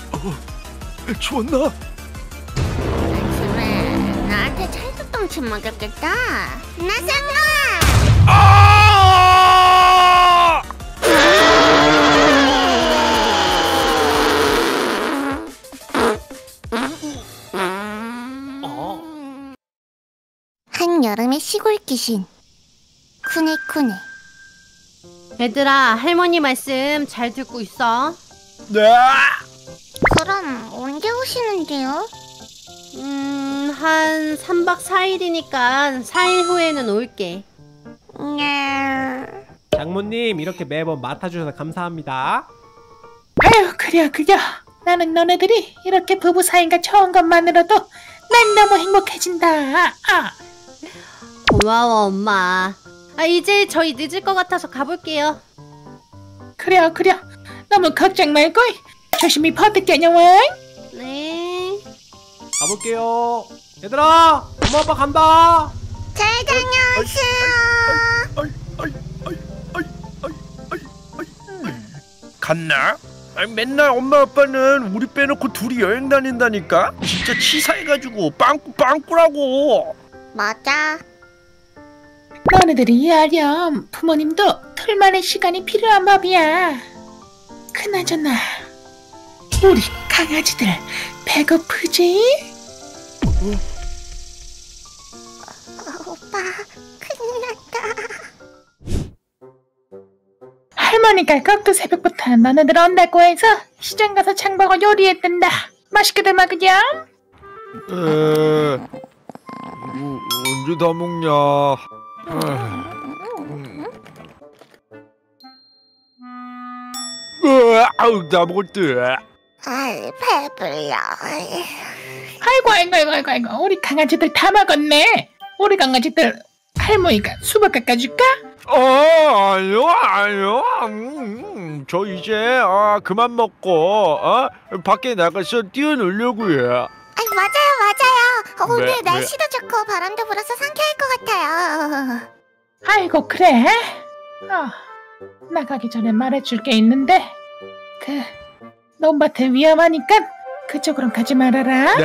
좋았나? 나한테 찰떡똥침 먹였겠다. 나상아. 한여름의 시골 귀신 쿠네쿠네. 얘들아, 할머니 말씀 잘 듣고 있어. 네. 그럼 언제 오시는데요? 한 3박 4일이니까 4일 후에는 올게. 장모님, 이렇게 매번 맡아주셔서 감사합니다. 아유, 그려. 나는 너네들이 이렇게 부부 사이가 좋은 것만으로도 난 너무 행복해진다. 고마워 엄마. 이제 저희 늦을 것 같아서 가볼게요. 그래. 너무 걱정 말고 조심히 버뜩 다녀와. 네. 가볼게요. 얘들아, 엄마 아빠 간다. 잘 다녀오세요. 갔나? 아니, 맨날 엄마 아빠는 우리 빼놓고 둘이 여행 다닌다니까? 진짜 치사해가지고 빵꾸라고. 맞아. 너네들이 이해하렴. 부모님도 둘만의 시간이 필요한 법이야. 그나저나 우리 강아지들 배고프지? 오빠, 큰일 났다. 할머니가 꼭두 새벽부터 너네들 온다고 해서 시장 가서 장보고 요리했단다. 맛있게들 먹으렴. 언제 다 먹냐? 아우 다 먹었대. 아이, 배불러. 아이고 우리 강아지들 다 먹었네. 우리 강아지들 할머니가 수박 깎아줄까? 아니요. 저 이제 그만 먹고 밖에 나가서 뛰어놀려고요. 아이, 맞아요. 오늘 네. 날씨도 좋고 바람도 불어서 상쾌할 것 같아요. 아이고 그래? 나가기 전에 말해줄 게 있는데 논밭은 위험하니까 그쪽으로 가지 말아라.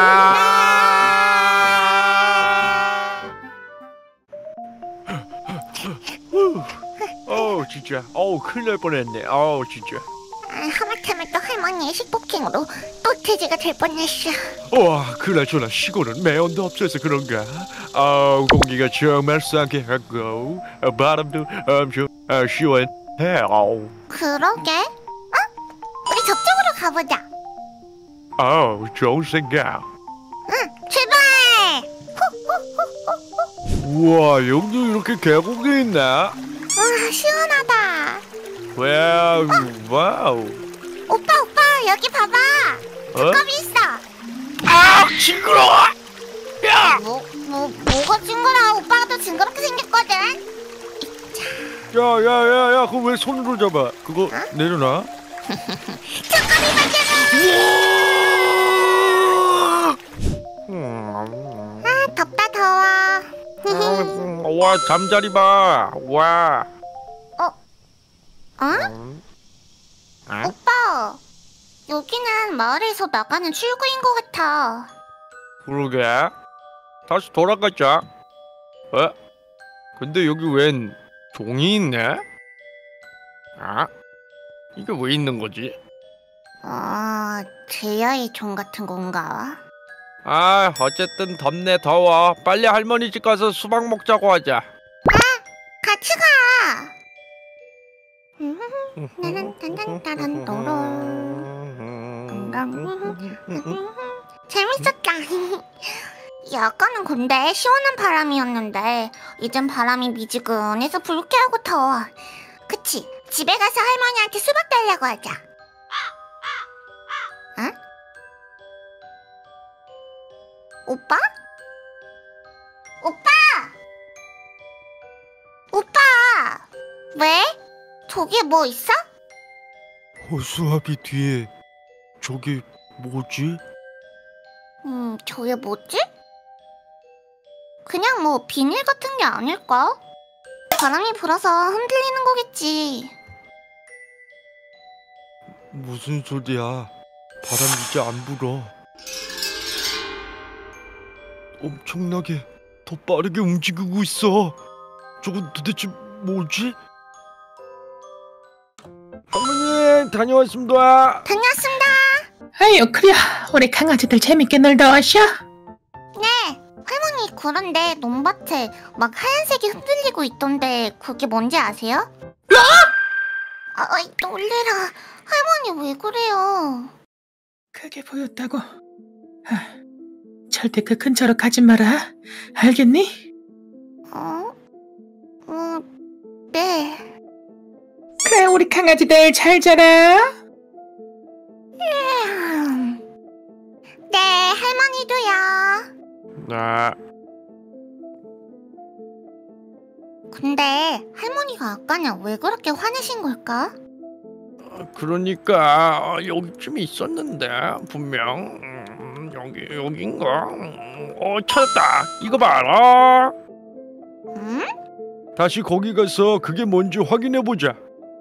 진짜 큰일 날 뻔했네. 진짜. 하마터면 또 할머니의 식폭행으로 또 돼지가 될 뻔했어. 그나저나 시골은 매연도 없어서 그런가? 공기가 정말 상쾌하고 바람도 엄청 시원해. 그러게? 우리 저쪽으로 가보자. 좋은 생각. 응, 출발! 우와, 여기도 이렇게 계곡이 있나? 와, 시원하다. 와우. 오빠, 여기 봐봐. 두꺼비 있어. 징그러워! 야! 뭐가 징그러워? 오빠가 더 징그럽게 생겼거든. 야, 그거 왜 손으로 잡아? 그거 내려놔. 두꺼비 맞잖아. 덥다 더워. 와, 잠자리 봐. 와. 오빠, 여기는 마을에서 나가는 출구인 것 같아. 그러게. 다시 돌아가자. 근데 여기 웬 종이 있네? 이게 왜 있는 거지? 제야의 종 같은 건가? 어쨌든 덥네 더워. 빨리 할머니 집 가서 수박 먹자고 하자. 같이 가. 재밌었다. 약간은 근데 시원한 바람이었는데 이젠 바람이 미지근해서 불쾌하고 더워. 그치? 집에 가서 할머니한테 수박 달라고 하자. 응? 오빠? 오빠! 왜? 저기에 뭐 있어? 호수아비 뒤에 저기 뭐지? 저게 뭐지? 그냥 뭐 비닐 같은 게 아닐까? 바람이 불어서 흔들리는 거겠지. 무슨 소리야? 바람 이제 안 불어. 엄청나게 더 빠르게 움직이고 있어. 저건 도대체 뭐지? 할머니 다녀왔습니다. 다녀왔습니다. 아유 그래 우리 강아지들 재밌게 놀다 왔어? 네. 할머니 그런데 논밭에 막 하얀색이 흔들리고 있던데 그게 뭔지 아세요? 뭐? 놀래라. 할머니 왜 그래요? 그게 보였다고? 절대 그 근처로 가지 마라. 알겠니? 네. 그래 우리 강아지들 잘 자라. 네, 할머니 할머니도요. 나 근데 할머니가 아까냐 왜 그렇게 화내신 걸까? 그러니까 여기쯤 있었는데 분명 여긴가? 찾았다. 이거 봐라. 응? 다시 거기 가서 그게 뭔지 확인해 보자.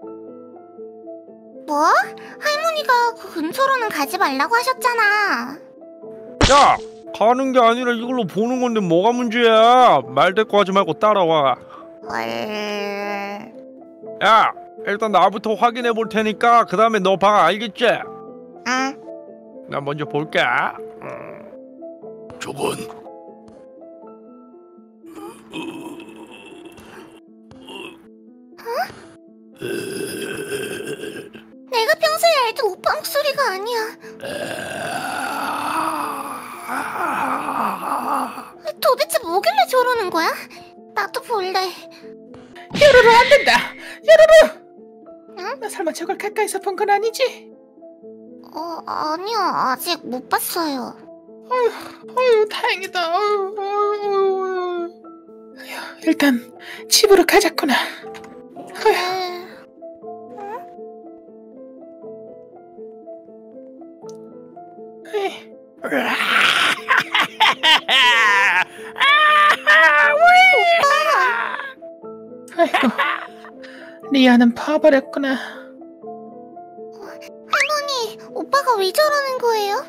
뭐? 할머니가 그 근처로는 가지 말라고 하셨잖아. 야, 가는 게 아니라 이걸로 보는 건데 뭐가 문제야? 말대꾸 하지 말고 따라와. 야, 일단 나부터 확인해 볼 테니까 그 다음에 너 봐. 알겠지? 응. 나 먼저 볼게. 저건 내가 평소에 알던 오빠 목소리가 아니야. 도대체 뭐길래 저러는 거야? 나도 볼래. 요루루 안 된다. 요루루. 응? 너 설마 저걸 가까이서 본 건 아니지? 아니요. 아직 못 봤어요. 어휴, 다행이다. 어휴. 일단 집으로 가자꾸나. 네. 아이고, 리아는 봐버렸구나. 할머니, 오빠가 왜 저러는 거예요?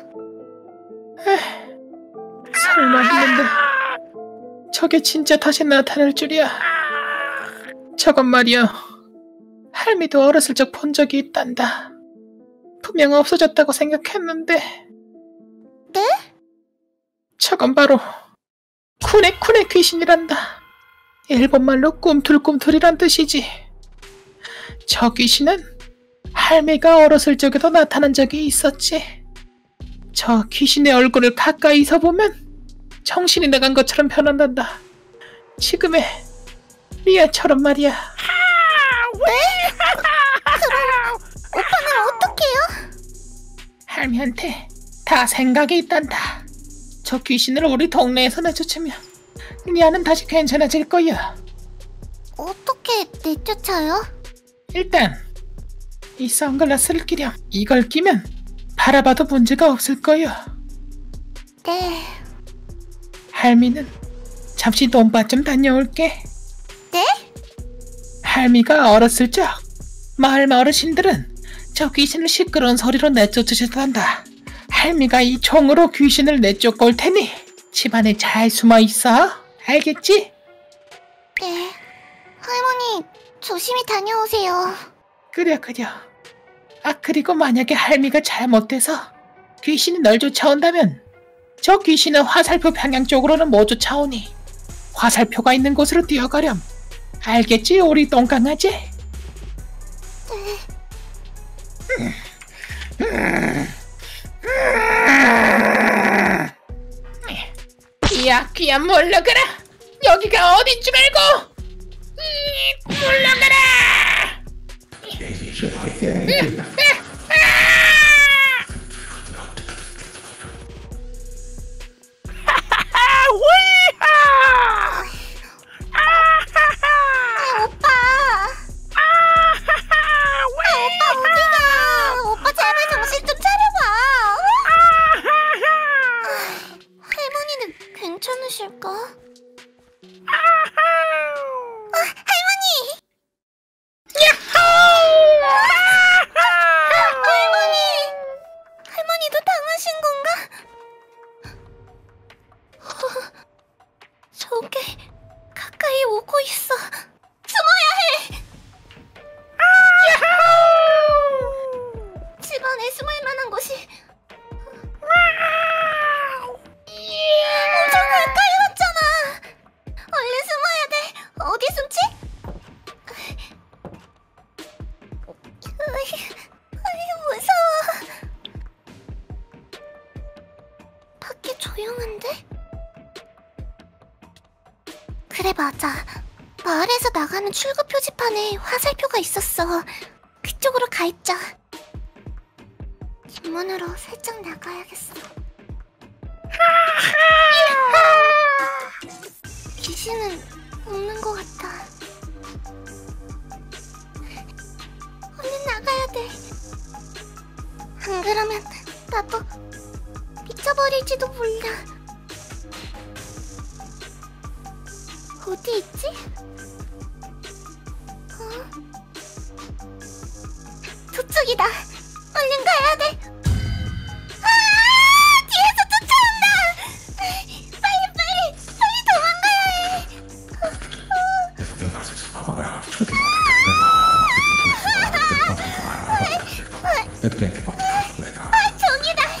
설마 했는데 저게 진짜 다시 나타날 줄이야. 저건 말이야, 할미도 어렸을 적 본 적이 있단다. 분명 없어졌다고 생각했는데. 네? 저건 바로 쿠네쿠네 귀신이란다. 일본말로 꿈틀꿈틀이란 뜻이지. 저 귀신은 할미가 어렸을 적에도 나타난 적이 있었지. 저 귀신의 얼굴을 가까이서 보면 정신이 나간 것처럼 변한단다. 지금의 리아처럼 말이야. 네? 그럼 오빠는 어떡해요? 할미한테 다 생각이 있단다. 저 귀신을 우리 동네에서 내쫓으면 리아는 다시 괜찮아질 거야. 어떻게 내쫓아요? 일단 이 선글라스를 끼렴. 이걸 끼면 바라봐도 문제가 없을 거야. 네. 할미는 잠시 논밭 좀 다녀올게. 네? 할미가 어렸을 적 마을 어르신들은 저 귀신을 시끄러운 소리로 내쫓으셨단다. 할미가 이 총으로 귀신을 내쫓고 올 테니 집안에 잘 숨어 있어. 알겠지? 네. 할머니, 조심히 다녀오세요. 그려. 아, 그리고 만약에 할미가 잘못돼서 귀신이 널 쫓아온다면 저 귀신은 화살표 방향 쪽으로는 못 쫓아오니 화살표가 있는 곳으로 뛰어가렴. 알겠지, 우리 똥강아지? 야, 귀야 물러가라. 여기가 어딘 줄 알고. 물러가라. 오빠! 오빠 어디가? 오빠 제발 정신 좀 차려봐. 할머니는 괜찮으실까? 할머니! 할머니도 당하신 건가? 저게 가까이 오고 있어. 숨어야 해. 집안에 숨을 만한 곳이 엄청 가까이 왔잖아. 얼른 숨어야 돼. 어디 숨지? 무서워. 밖에 조용한데? 그래, 맞아. 마을에서 나가는 출구 표지판에 화살표가 있었어. 그쪽으로 가있자. 뒷문으로 살짝 나가야겠어. 귀신은 없는 것 같아. 얼른 나가야 돼. 안 그러면 나도 미쳐버릴지도 몰라. 어디 있지? 저쪽이다. 얼른 가야 돼. 아! 뒤에서 쫓아온다. 빨리 도망가야 해. 저기다.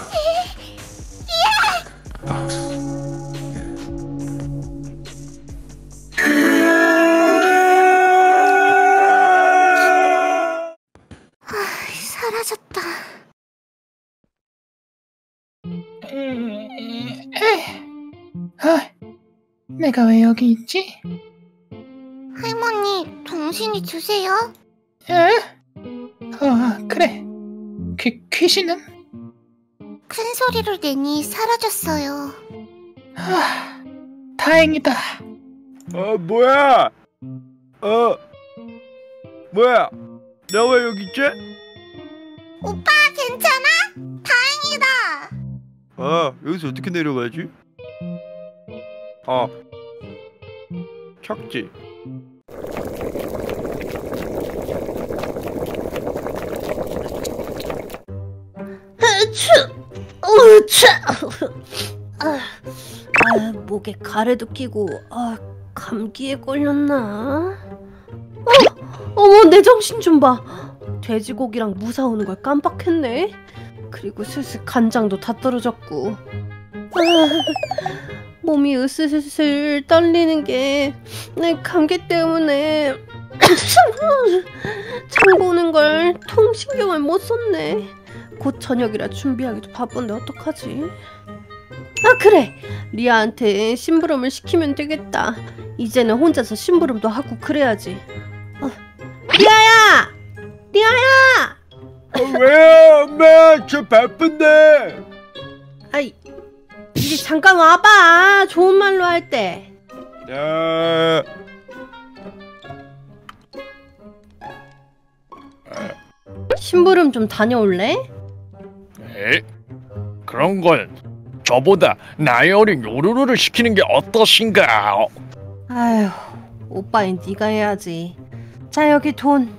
사라졌다. 내가 왜 여기 있지? 할머니, 정신이 드세요? 그래. 귀신은? 큰 소리를 내니 사라졌어요. 다행이다. 뭐야? 뭐야? 나 왜 여기 있지? 오빠, 괜찮아? 다행이다. 여기서 어떻게 내려가지? 착지. 목에 가래도 끼고 감기에 걸렸나? 어머, 내 정신 좀 봐. 돼지고기랑 무 사오는 걸 깜빡했네. 그리고 슬슬 간장도 다 떨어졌고. 몸이 으슬슬 떨리는 게 내 감기 때문에 장 보는 걸 통신경을 못 썼네. 곧 저녁이라 준비하기도 바쁜데 어떡하지? 그래! 리아한테 심부름을 시키면 되겠다. 이제는 혼자서 심부름도 하고 그래야지. 리아야! 리아야! 왜 엄마? 저 바쁜데. 이리 잠깐 와봐. 좋은 말로 할 때. 심부름 좀 다녀올래? 그런 건 저보다 나이 어린 요루루를 시키는 게 어떠신가? 아휴, 오빠인 네가 해야지. 자, 여기 돈.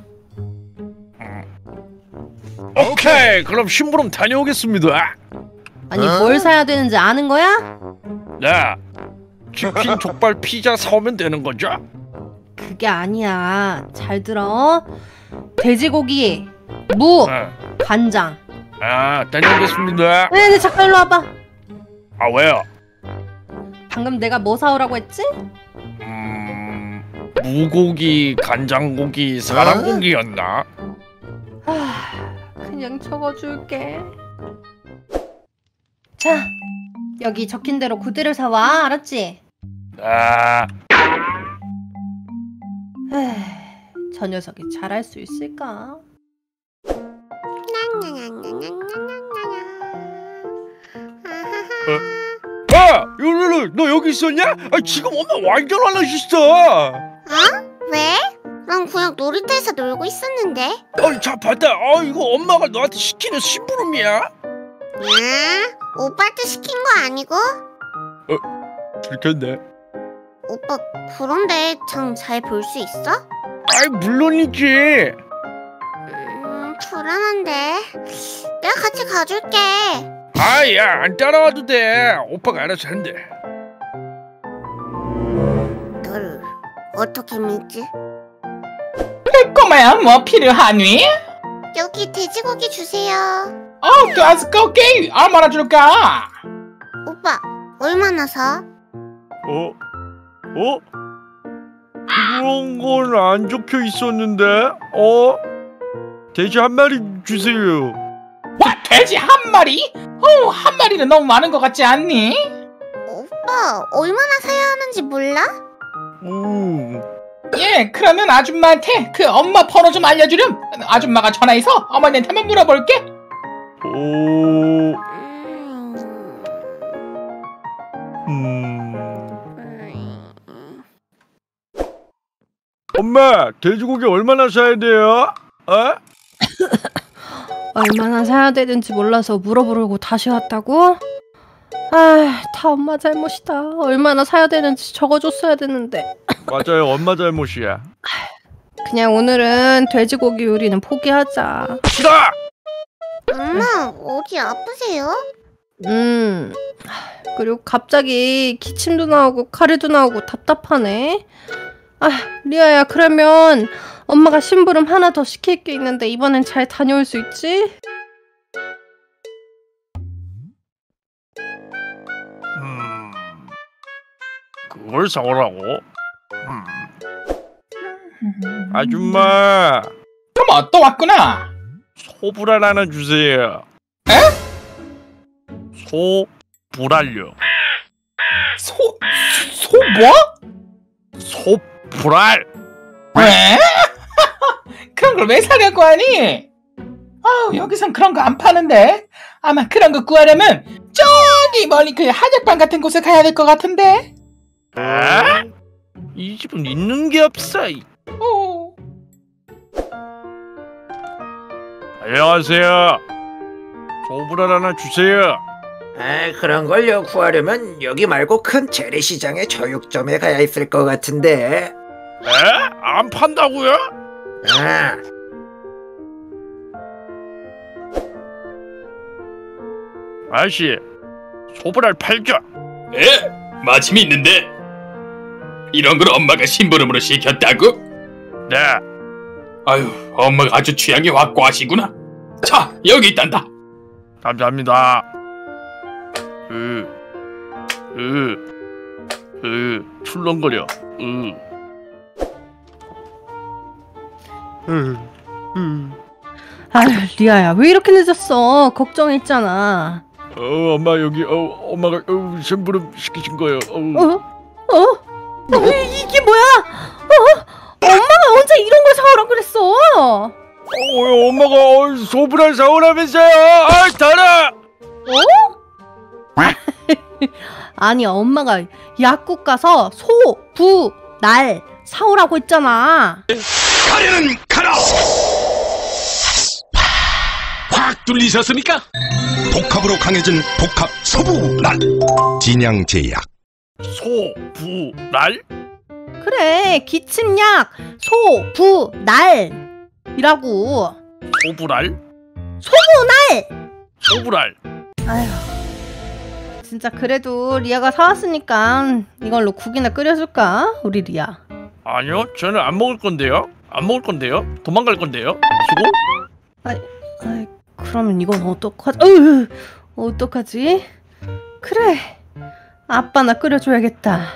오케이, 그럼 심부름 다녀오겠습니다. 뭘 사야 되는지 아는 거야? 야, 치킨, 족발, 피자 사오면 되는 거죠? 그게 아니야. 잘 들어. 돼지고기, 무, 간장. 다녀오겠습니다. 네, 잠깐 일로 와봐. 왜요? 방금 내가 뭐 사오라고 했지? 무고기, 간장고기, 사랑고기였나? 그냥 적어줄게. 자, 여기 적힌 대로 그대로 사와. 알았지? 저 녀석이 잘할 수 있을까? 요루루, 너 여기 있었냐? 지금 엄마 완전 화나셨어. 왜? 난 그냥 놀이터에서 놀고 있었는데. 자, 받아. 이거 엄마가 너한테 시키는 심부름이야. 오빠한테 시킨 거 아니고? 들켰네. 오빠, 그런데 장 잘 볼 수 있어? 물론이지. 불안한데. 내가 같이 가줄게. 야, 안 따라와도 돼. 오빠가 알아서 한대. 너를 어떻게 믿지? 꼬마야, 뭐 필요하니? 여기 돼지고기 주세요. 가스고기 얼마나 줄까? 오빠, 얼마나 사? 그런 건 안 적혀 있었는데. 돼지 한 마리 주세요. 돼지 한 마리? 한 마리는 너무 많은 것 같지 않니? 오빠, 얼마나 사야 하는지 몰라? 그러면 아줌마한테 그 엄마 번호 좀 알려주렴. 아줌마가 전화해서 어머니한테 한번 물어볼게. 엄마, 돼지고기 얼마나 사야 돼요? 얼마나 사야 되는지 몰라서 물어보려고 다시 왔다고? 아, 다 엄마 잘못이다. 얼마나 사야 되는지 적어줬어야 되는데. 맞아요, 엄마 잘못이야. 그냥 오늘은 돼지고기 요리는 포기하자. 싫어! 엄마, 어디 아프세요? 그리고 갑자기 기침도 나오고 가래도 나오고 답답하네. 아, 리아야, 그러면 엄마가 심부름 하나 더 시킬 게 있는데 이번엔 잘 다녀올 수 있지? 그걸 사오라고? 아줌마, 어머, 또 왔구나. 소불알 하나 주세요. 에? 소불알요. 소 뭐? 소불알. 왜? 그런 걸 왜 사려고 하니? 여기선 그런 거 안 파는데. 아마 그런 거 구하려면 저기 멀리 그 한약방 같은 곳에 가야 될 것 같은데. 에? 이 집은 있는 게 없어. 안녕하세요. 소불알 하나 주세요. 그런 걸요 구하려면 여기 말고 큰 재래시장의 저육점에 가야 있을 것 같은데. 에? 안 판다고요? 아저씨, 소불알 팔죠? 에? 마침 있는데. 이런 걸 엄마가 심부름으로 시켰다고? 네. 아유, 엄마가 아주 취향이 확고하시구나. 자, 여기 있단다. 감사합니다. 출렁거려. 아휴, 리아야, 왜 이렇게 늦었어? 걱정했잖아. 엄마 여기 엄마가 심부름 시키신 거예요. 이게 뭐야? 엄마가 언제 이런 걸 사오라 그랬어? 엄마가 소불알 사오라면서요. 달아. 아니, 엄마가 약국 가서 소, 부, 날 사오라고 했잖아. 가려는 가라. 확 뚫리셨습니까? 복합으로 강해진 복합 소부랄. 진양제약. 소부랄? 그래, 기침약 소, 부, 날이라고. 소불알? 소부날! 소불알. 아휴, 진짜 그래도 리아가 사왔으니까 이걸로 국이나 끓여줄까? 우리 리아. 아니요, 저는 안 먹을 건데요. 안 먹을 건데요. 도망갈 건데요. 수고. 그러면 이건 어떡하지? 어떡하지? 그래, 아빠나 끓여줘야겠다.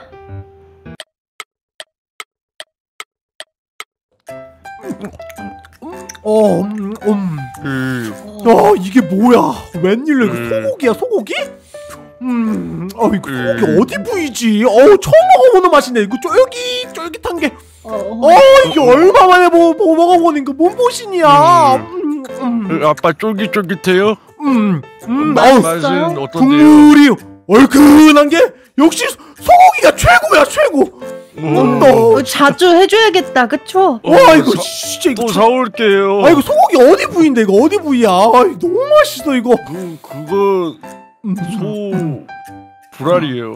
이게 뭐야? 웬일로 이거 소고기야, 소고기? 이거 소고기 어디 부위지? 처음 먹어보는 맛이네. 이거 쫄깃쫄깃한 게. 이게 얼마 만에 먹어보는 거 몸보신이야. 아빠 쫄깃쫄깃해요? 맛은 어떤데요? 국물이 얼큰한 게 역시 소고기가 최고야, 최고. 자주 해줘야겠다, 그쵸? 이거 진짜 이거 또 사올게요. 이거 소고기 어디 부위인데? 이거 어디 부위야? 너무 맛있어 이거. 그거 소불알이에요.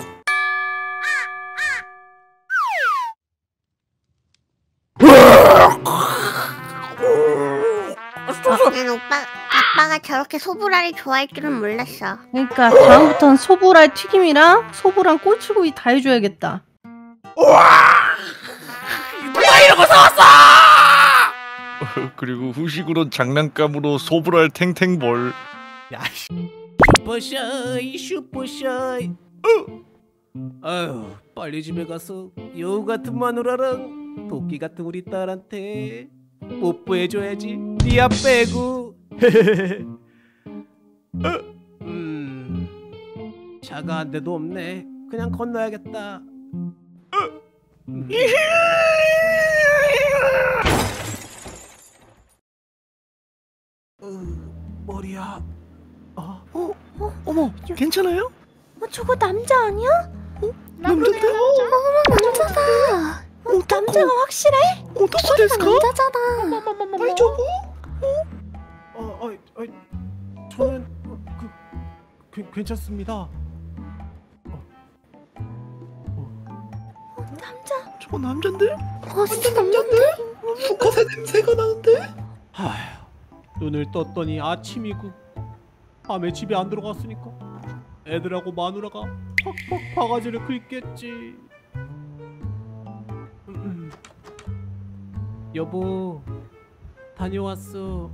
난 아빠가 저렇게 소불알을 좋아할 줄은 몰랐어. 그러니까 다음부턴 소불알 튀김이랑 소불알 꼬치구이 다 해줘야겠다. 누가 이런 거 사왔어? 그리고 후식으로 장난감으로 소불알 탱탱볼. 야, 슈퍼샤이. 아유, 빨리 집에 가서 여우 같은 마누라랑 도끼 같은 우리 딸한테 뽀뽀해줘야지. 리아 빼고. 차가 한 대도 없네. 그냥 건너야겠다. 머리야. 어머, 괜찮아요? 저거 남자 아니야? 남자다. 어머, 남자다. 남자가 확실해? 목소리가 남자잖아. 저거? 저는 괜찮습니다. 남자? 저거 남잔데? 진짜 남잔데? 수컷의 냄새가 나는데? 눈을 떴더니 아침이고 밤에 집에 안 들어갔으니까 애들하고 마누라가 팍팍 바가지를 긁겠지. 여보, 다녀왔어.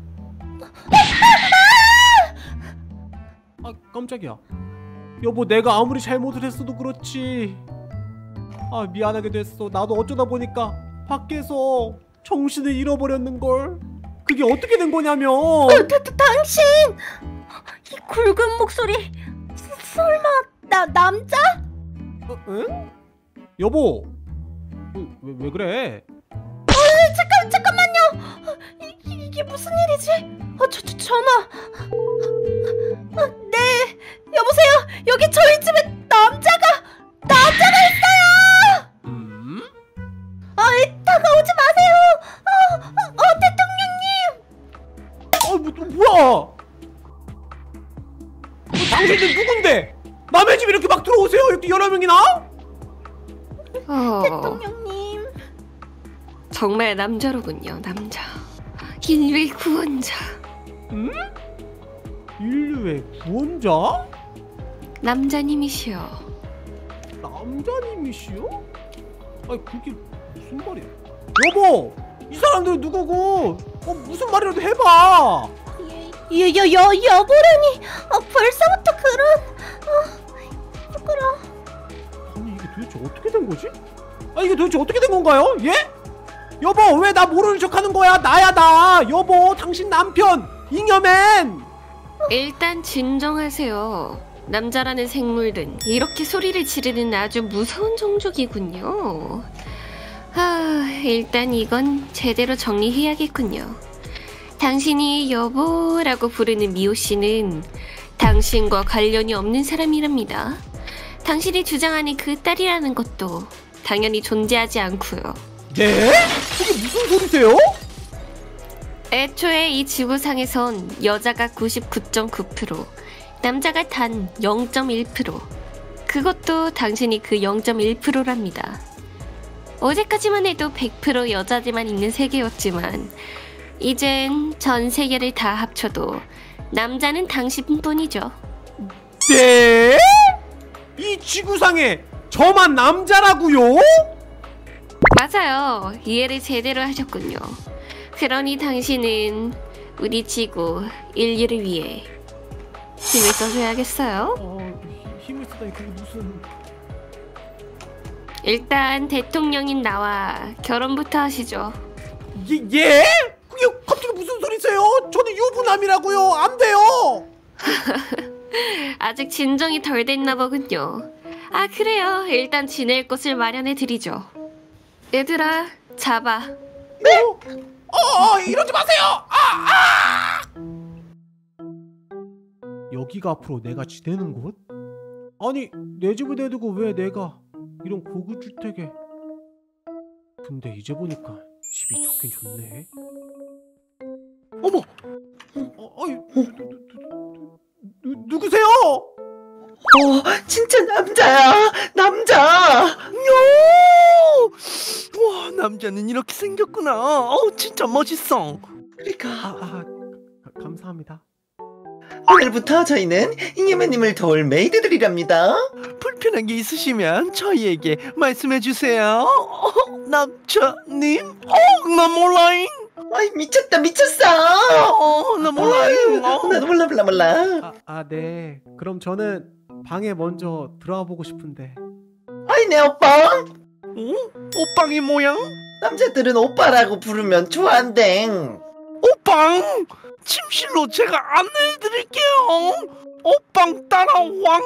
아, 깜짝이야. 여보, 내가 아무리 잘못을 했어도 그렇지. 아, 미안하게 됐어. 나도 어쩌다 보니까 밖에서 정신을 잃어버렸는걸. 그게 어떻게 된 거냐면 당신! 이 굵은 목소리 설마 남자? 응? 여보, 왜 그래? 잠깐만요. 이게 무슨 일이지? 전화. 네, 여보세요. 여기 저희 집에 남자가 있어요. 다가오지 마세요. 대통령님. 뭐야? 당신들 누군데? 남의 집 이렇게 막 들어오세요? 이렇게 여러 명이나? 대통령님. 정말 남자로군요, 남자. 인류의 구원자. 인류의 구원자? 남자님이시여. 남자님이시여? 아니, 그게 무슨 말이야? 여보! 이 사람들 누구고? 무슨 말이라도 해봐! 여보라니. 벌써부터 부끄러워. 아니, 이게 도대체 어떻게 된 거지? 이게 도대체 어떻게 된 건가요? 예? 여보, 왜 나 모르는 척 하는 거야? 나야, 나! 여보, 당신 남편! 잉여맨! 일단 진정하세요. 남자라는 생물은 이렇게 소리를 지르는 아주 무서운 종족이군요. 일단 이건 제대로 정리해야겠군요. 당신이 여보라고 부르는 미호씨는 당신과 관련이 없는 사람이랍니다. 당신이 주장하는 그 딸이라는 것도 당연히 존재하지 않고요. 네? 그게 무슨 소리세요? 애초에 이 지구상에선 여자가 99.9%, 남자가 단 0.1%. 그것도 당신이 그 0.1%랍니다. 어제까지만 해도 100% 여자들만 있는 세계였지만 이젠 전 세계를 다 합쳐도 남자는 당신뿐이죠. 네? 이 지구상에 저만 남자라고요? 맞아요. 이해를 제대로 하셨군요. 그러니 당신은 우리 지구, 인류를 위해 힘을 써줘야겠어요. 힘을 쓰다니 그게 무슨... 일단 대통령인 나와 결혼부터 하시죠. 예? 그게 갑자기 무슨 소리세요? 저는 유부남이라고요. 안 돼요. 아직 진정이 덜 됐나 보군요. 그래요. 일단 지낼 곳을 마련해드리죠. 얘들아, 잡아. 네? 이러지 마세요. 여기가 앞으로 내가 지내는 곳? 아니, 내 집을 내두고 왜 내가 이런 고급 주택에... 근데 이제 보니까 집이 좋긴 좋네. 어머! 누구세요? 진짜 남자야. 남자. 와, 남자는 이렇게 생겼구나. 진짜 멋있어. 그러니까. 감사합니다. 오늘부터 저희는 잉여맨님을 도울 메이드들이랍니다. 불편한 게 있으시면 저희에게 말씀해 주세요. 남자님? 나 몰라잉. 미쳤어. 나 몰라잉. 나도 몰라. 네. 그럼 저는 방에 먼저 들어가 보고 싶은데. 내 오빠. 오빵이 뭐야? 남자들은 오빠라고 부르면 좋아한댕. 오빵! 침실로 제가 안내해드릴게요. 오빵 따라와.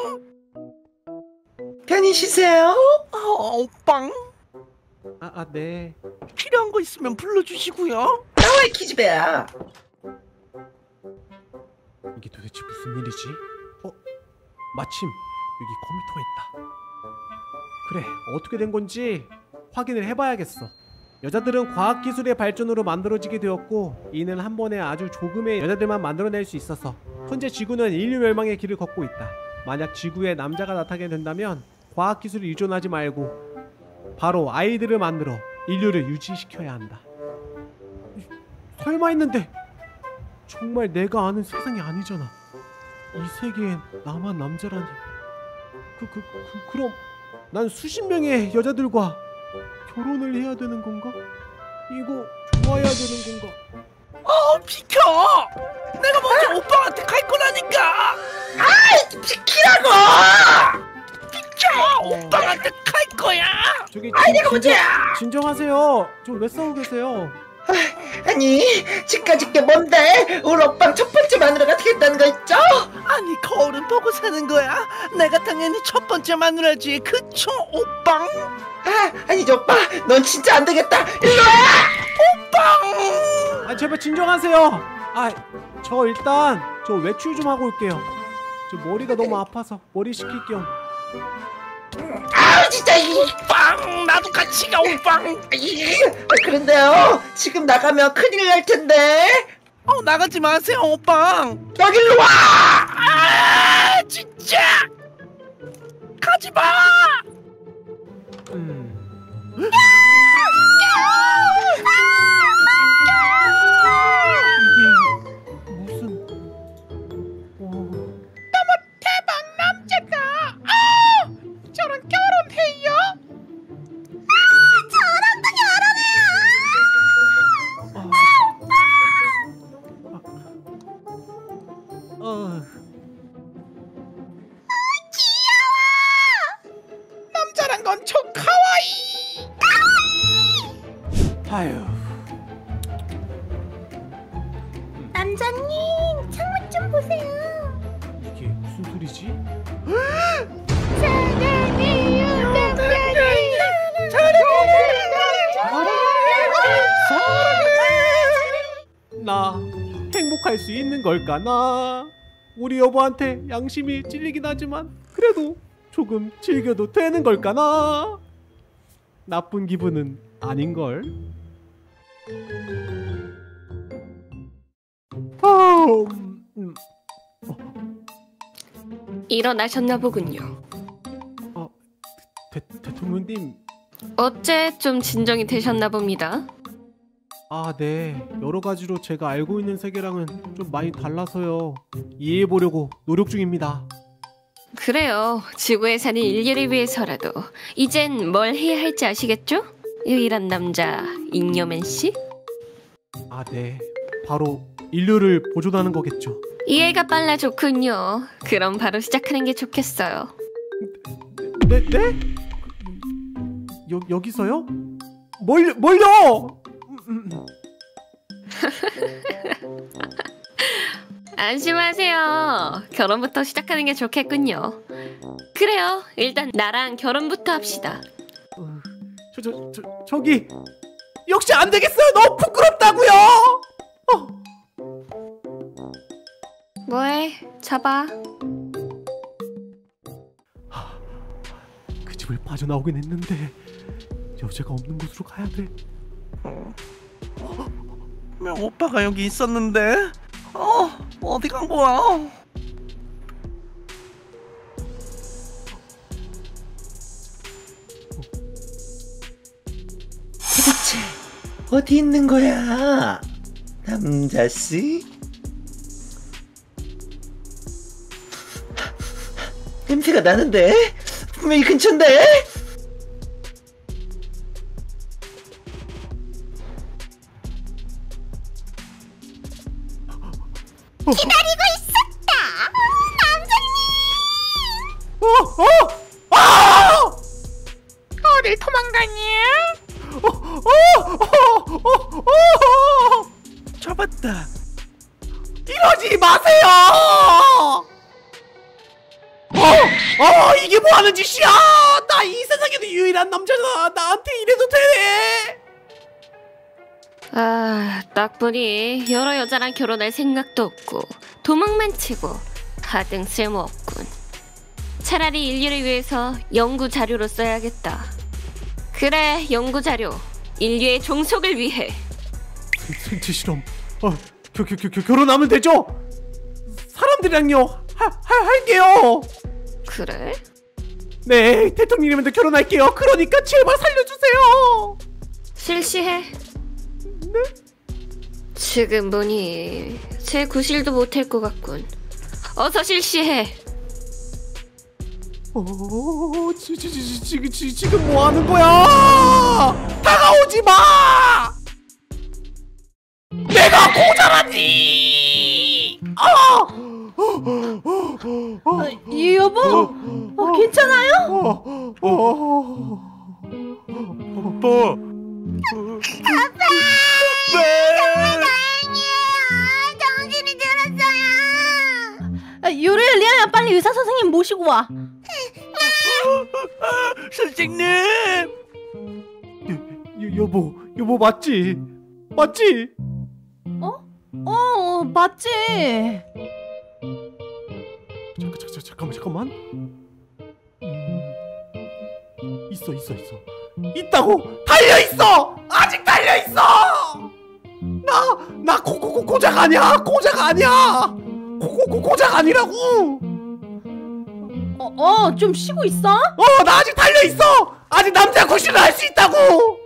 편히 쉬세요. 오빵. 네. 필요한 거 있으면 불러주시고요. 나와, 이 기집애야. 이게 도대체 무슨 일이지? 마침 여기 컴퓨터가 있다. 그래, 어떻게 된 건지 확인을 해봐야겠어. 여자들은 과학기술의 발전으로 만들어지게 되었고 이는 한 번에 아주 조금의 여자들만 만들어낼 수 있어서 현재 지구는 인류 멸망의 길을 걷고 있다. 만약 지구에 남자가 나타나게 된다면 과학기술에 의존하지 말고 바로 아이들을 만들어 인류를 유지시켜야 한다. 설마 했는데 정말 내가 아는 세상이 아니잖아. 이 세계엔 나만 남자라니. 그럼 난 수십 명의 여자들과 결혼을 해야 되는 건가? 이거 좋아해야 되는 건가? 비켜! 내가 먼저 오빠한테 갈 거라니까! 아이, 비키라고! 비켜! 오빠한테 갈 거야! 저기 아이, 내가 문제야! 진정하세요. 좀 왜 싸우고 계세요? 아니, 집까지 게 뭔데? 우리 오빠 첫 번째 마누라가 되겠다는 거 있죠? 아니, 거울은 보고 사는 거야? 내가 당연히 첫 번째 마누라지. 그쵸, 오빵? 아니, 오빠, 넌 진짜 안 되겠다. 일로 와! 오빵! 제발 진정하세요. 저 일단 저 외출 좀 하고 올게요. 저 머리가 너무 아파서 머리 식힐 겸. 진짜 오빵! 나도 같이 가, 오빵! 그런데요, 지금 나가면 큰일 날 텐데. 나가지 마세요, 오빵! 여기 일로 와! 진짜! 가지 마! 이게 무슨 너무 대박 남자다. 저런 결혼해요? 저랑도 남자란 건 저 카와이. 아유. 남자님, 창문 좀 보세요. 이게 무슨 소리지? 사랑해요, 남자님. 나 행복할 수 있는 걸까? 나 우리 여보한테 양심이 찔리긴 하지만 그래도 조금 즐겨도 되는 걸까? 나 나쁜 기분은 아닌걸? 일어나셨나 보군요. 대통령님. 어째 좀 진정이 되셨나 봅니다. 네. 여러 가지로 제가 알고 있는 세계랑은 좀 많이 달라서요. 이해해보려고 노력 중입니다. 그래요. 지구에 사는 인류를 위해서라도 이젠 뭘 해야 할지 아시겠죠? 유일한 남자 잉여맨 씨? 네. 바로 인류를 보존하는 거겠죠. 이해가 빨라 좋군요. 그럼 바로 시작하는 게 좋겠어요. 네? 여기서요? 뭘요? 안심하세요. 결혼부터 시작하는 게 좋겠군요. 그래요. 일단 나랑 결혼부터 합시다. 저기 역시 안 되겠어요. 너무 부끄럽다고요. 뭐해? 잡아. 그 집을 빠져나오긴 했는데 여자가 없는 곳으로 가야 돼. 분명 오빠가 여기 있었는데 어디 간 거야? 도대체 어디 있는 거야, 남자씨? 냄새가 나는데? 분명히 근처인데? 기다리고 있었다, 남자님. 어딜 도망가니? 잡았다. 이러지 마세요. 이게 뭐하는 짓이야? 나 이 세상에도 유일한 남자가 나한테 이래도 되네. 딱 보니 여러 여자랑 결혼할 생각도 없고 도망만 치고 하등 쓸모없군. 차라리 인류를 위해서 연구 자료로 써야겠다. 그래, 연구자료. 인류의 종속을 위해. 생체 실험. 결혼하면 되죠? 사람들이랑요. 할게요. 그래? 네, 대통령님한테 결혼할게요. 그러니까 제발 살려주세요. 실시해. 네? 지금 보니 제 구실도 못할 것 같군. 어서 실시해. 지금 뭐 하는 거야? 다가오지 마! 내가 고자라니! 여보, 괜찮아요? 아빠! 정말 다행이에요. 정신이 들었어요. 요리야, 리아야, 빨리 의사 선생님 모시고 와. 선생님! 여보 맞지? 맞지? 맞지. 잠깐만. 있어. 있다고! 달려있어! 아직 달려있어! 나 고작 아니야! 고작 아니야! 고작 아니라고! 좀 쉬고 있어? 나 아직 달려있어! 아직 남자 구실을 할 수 있다고!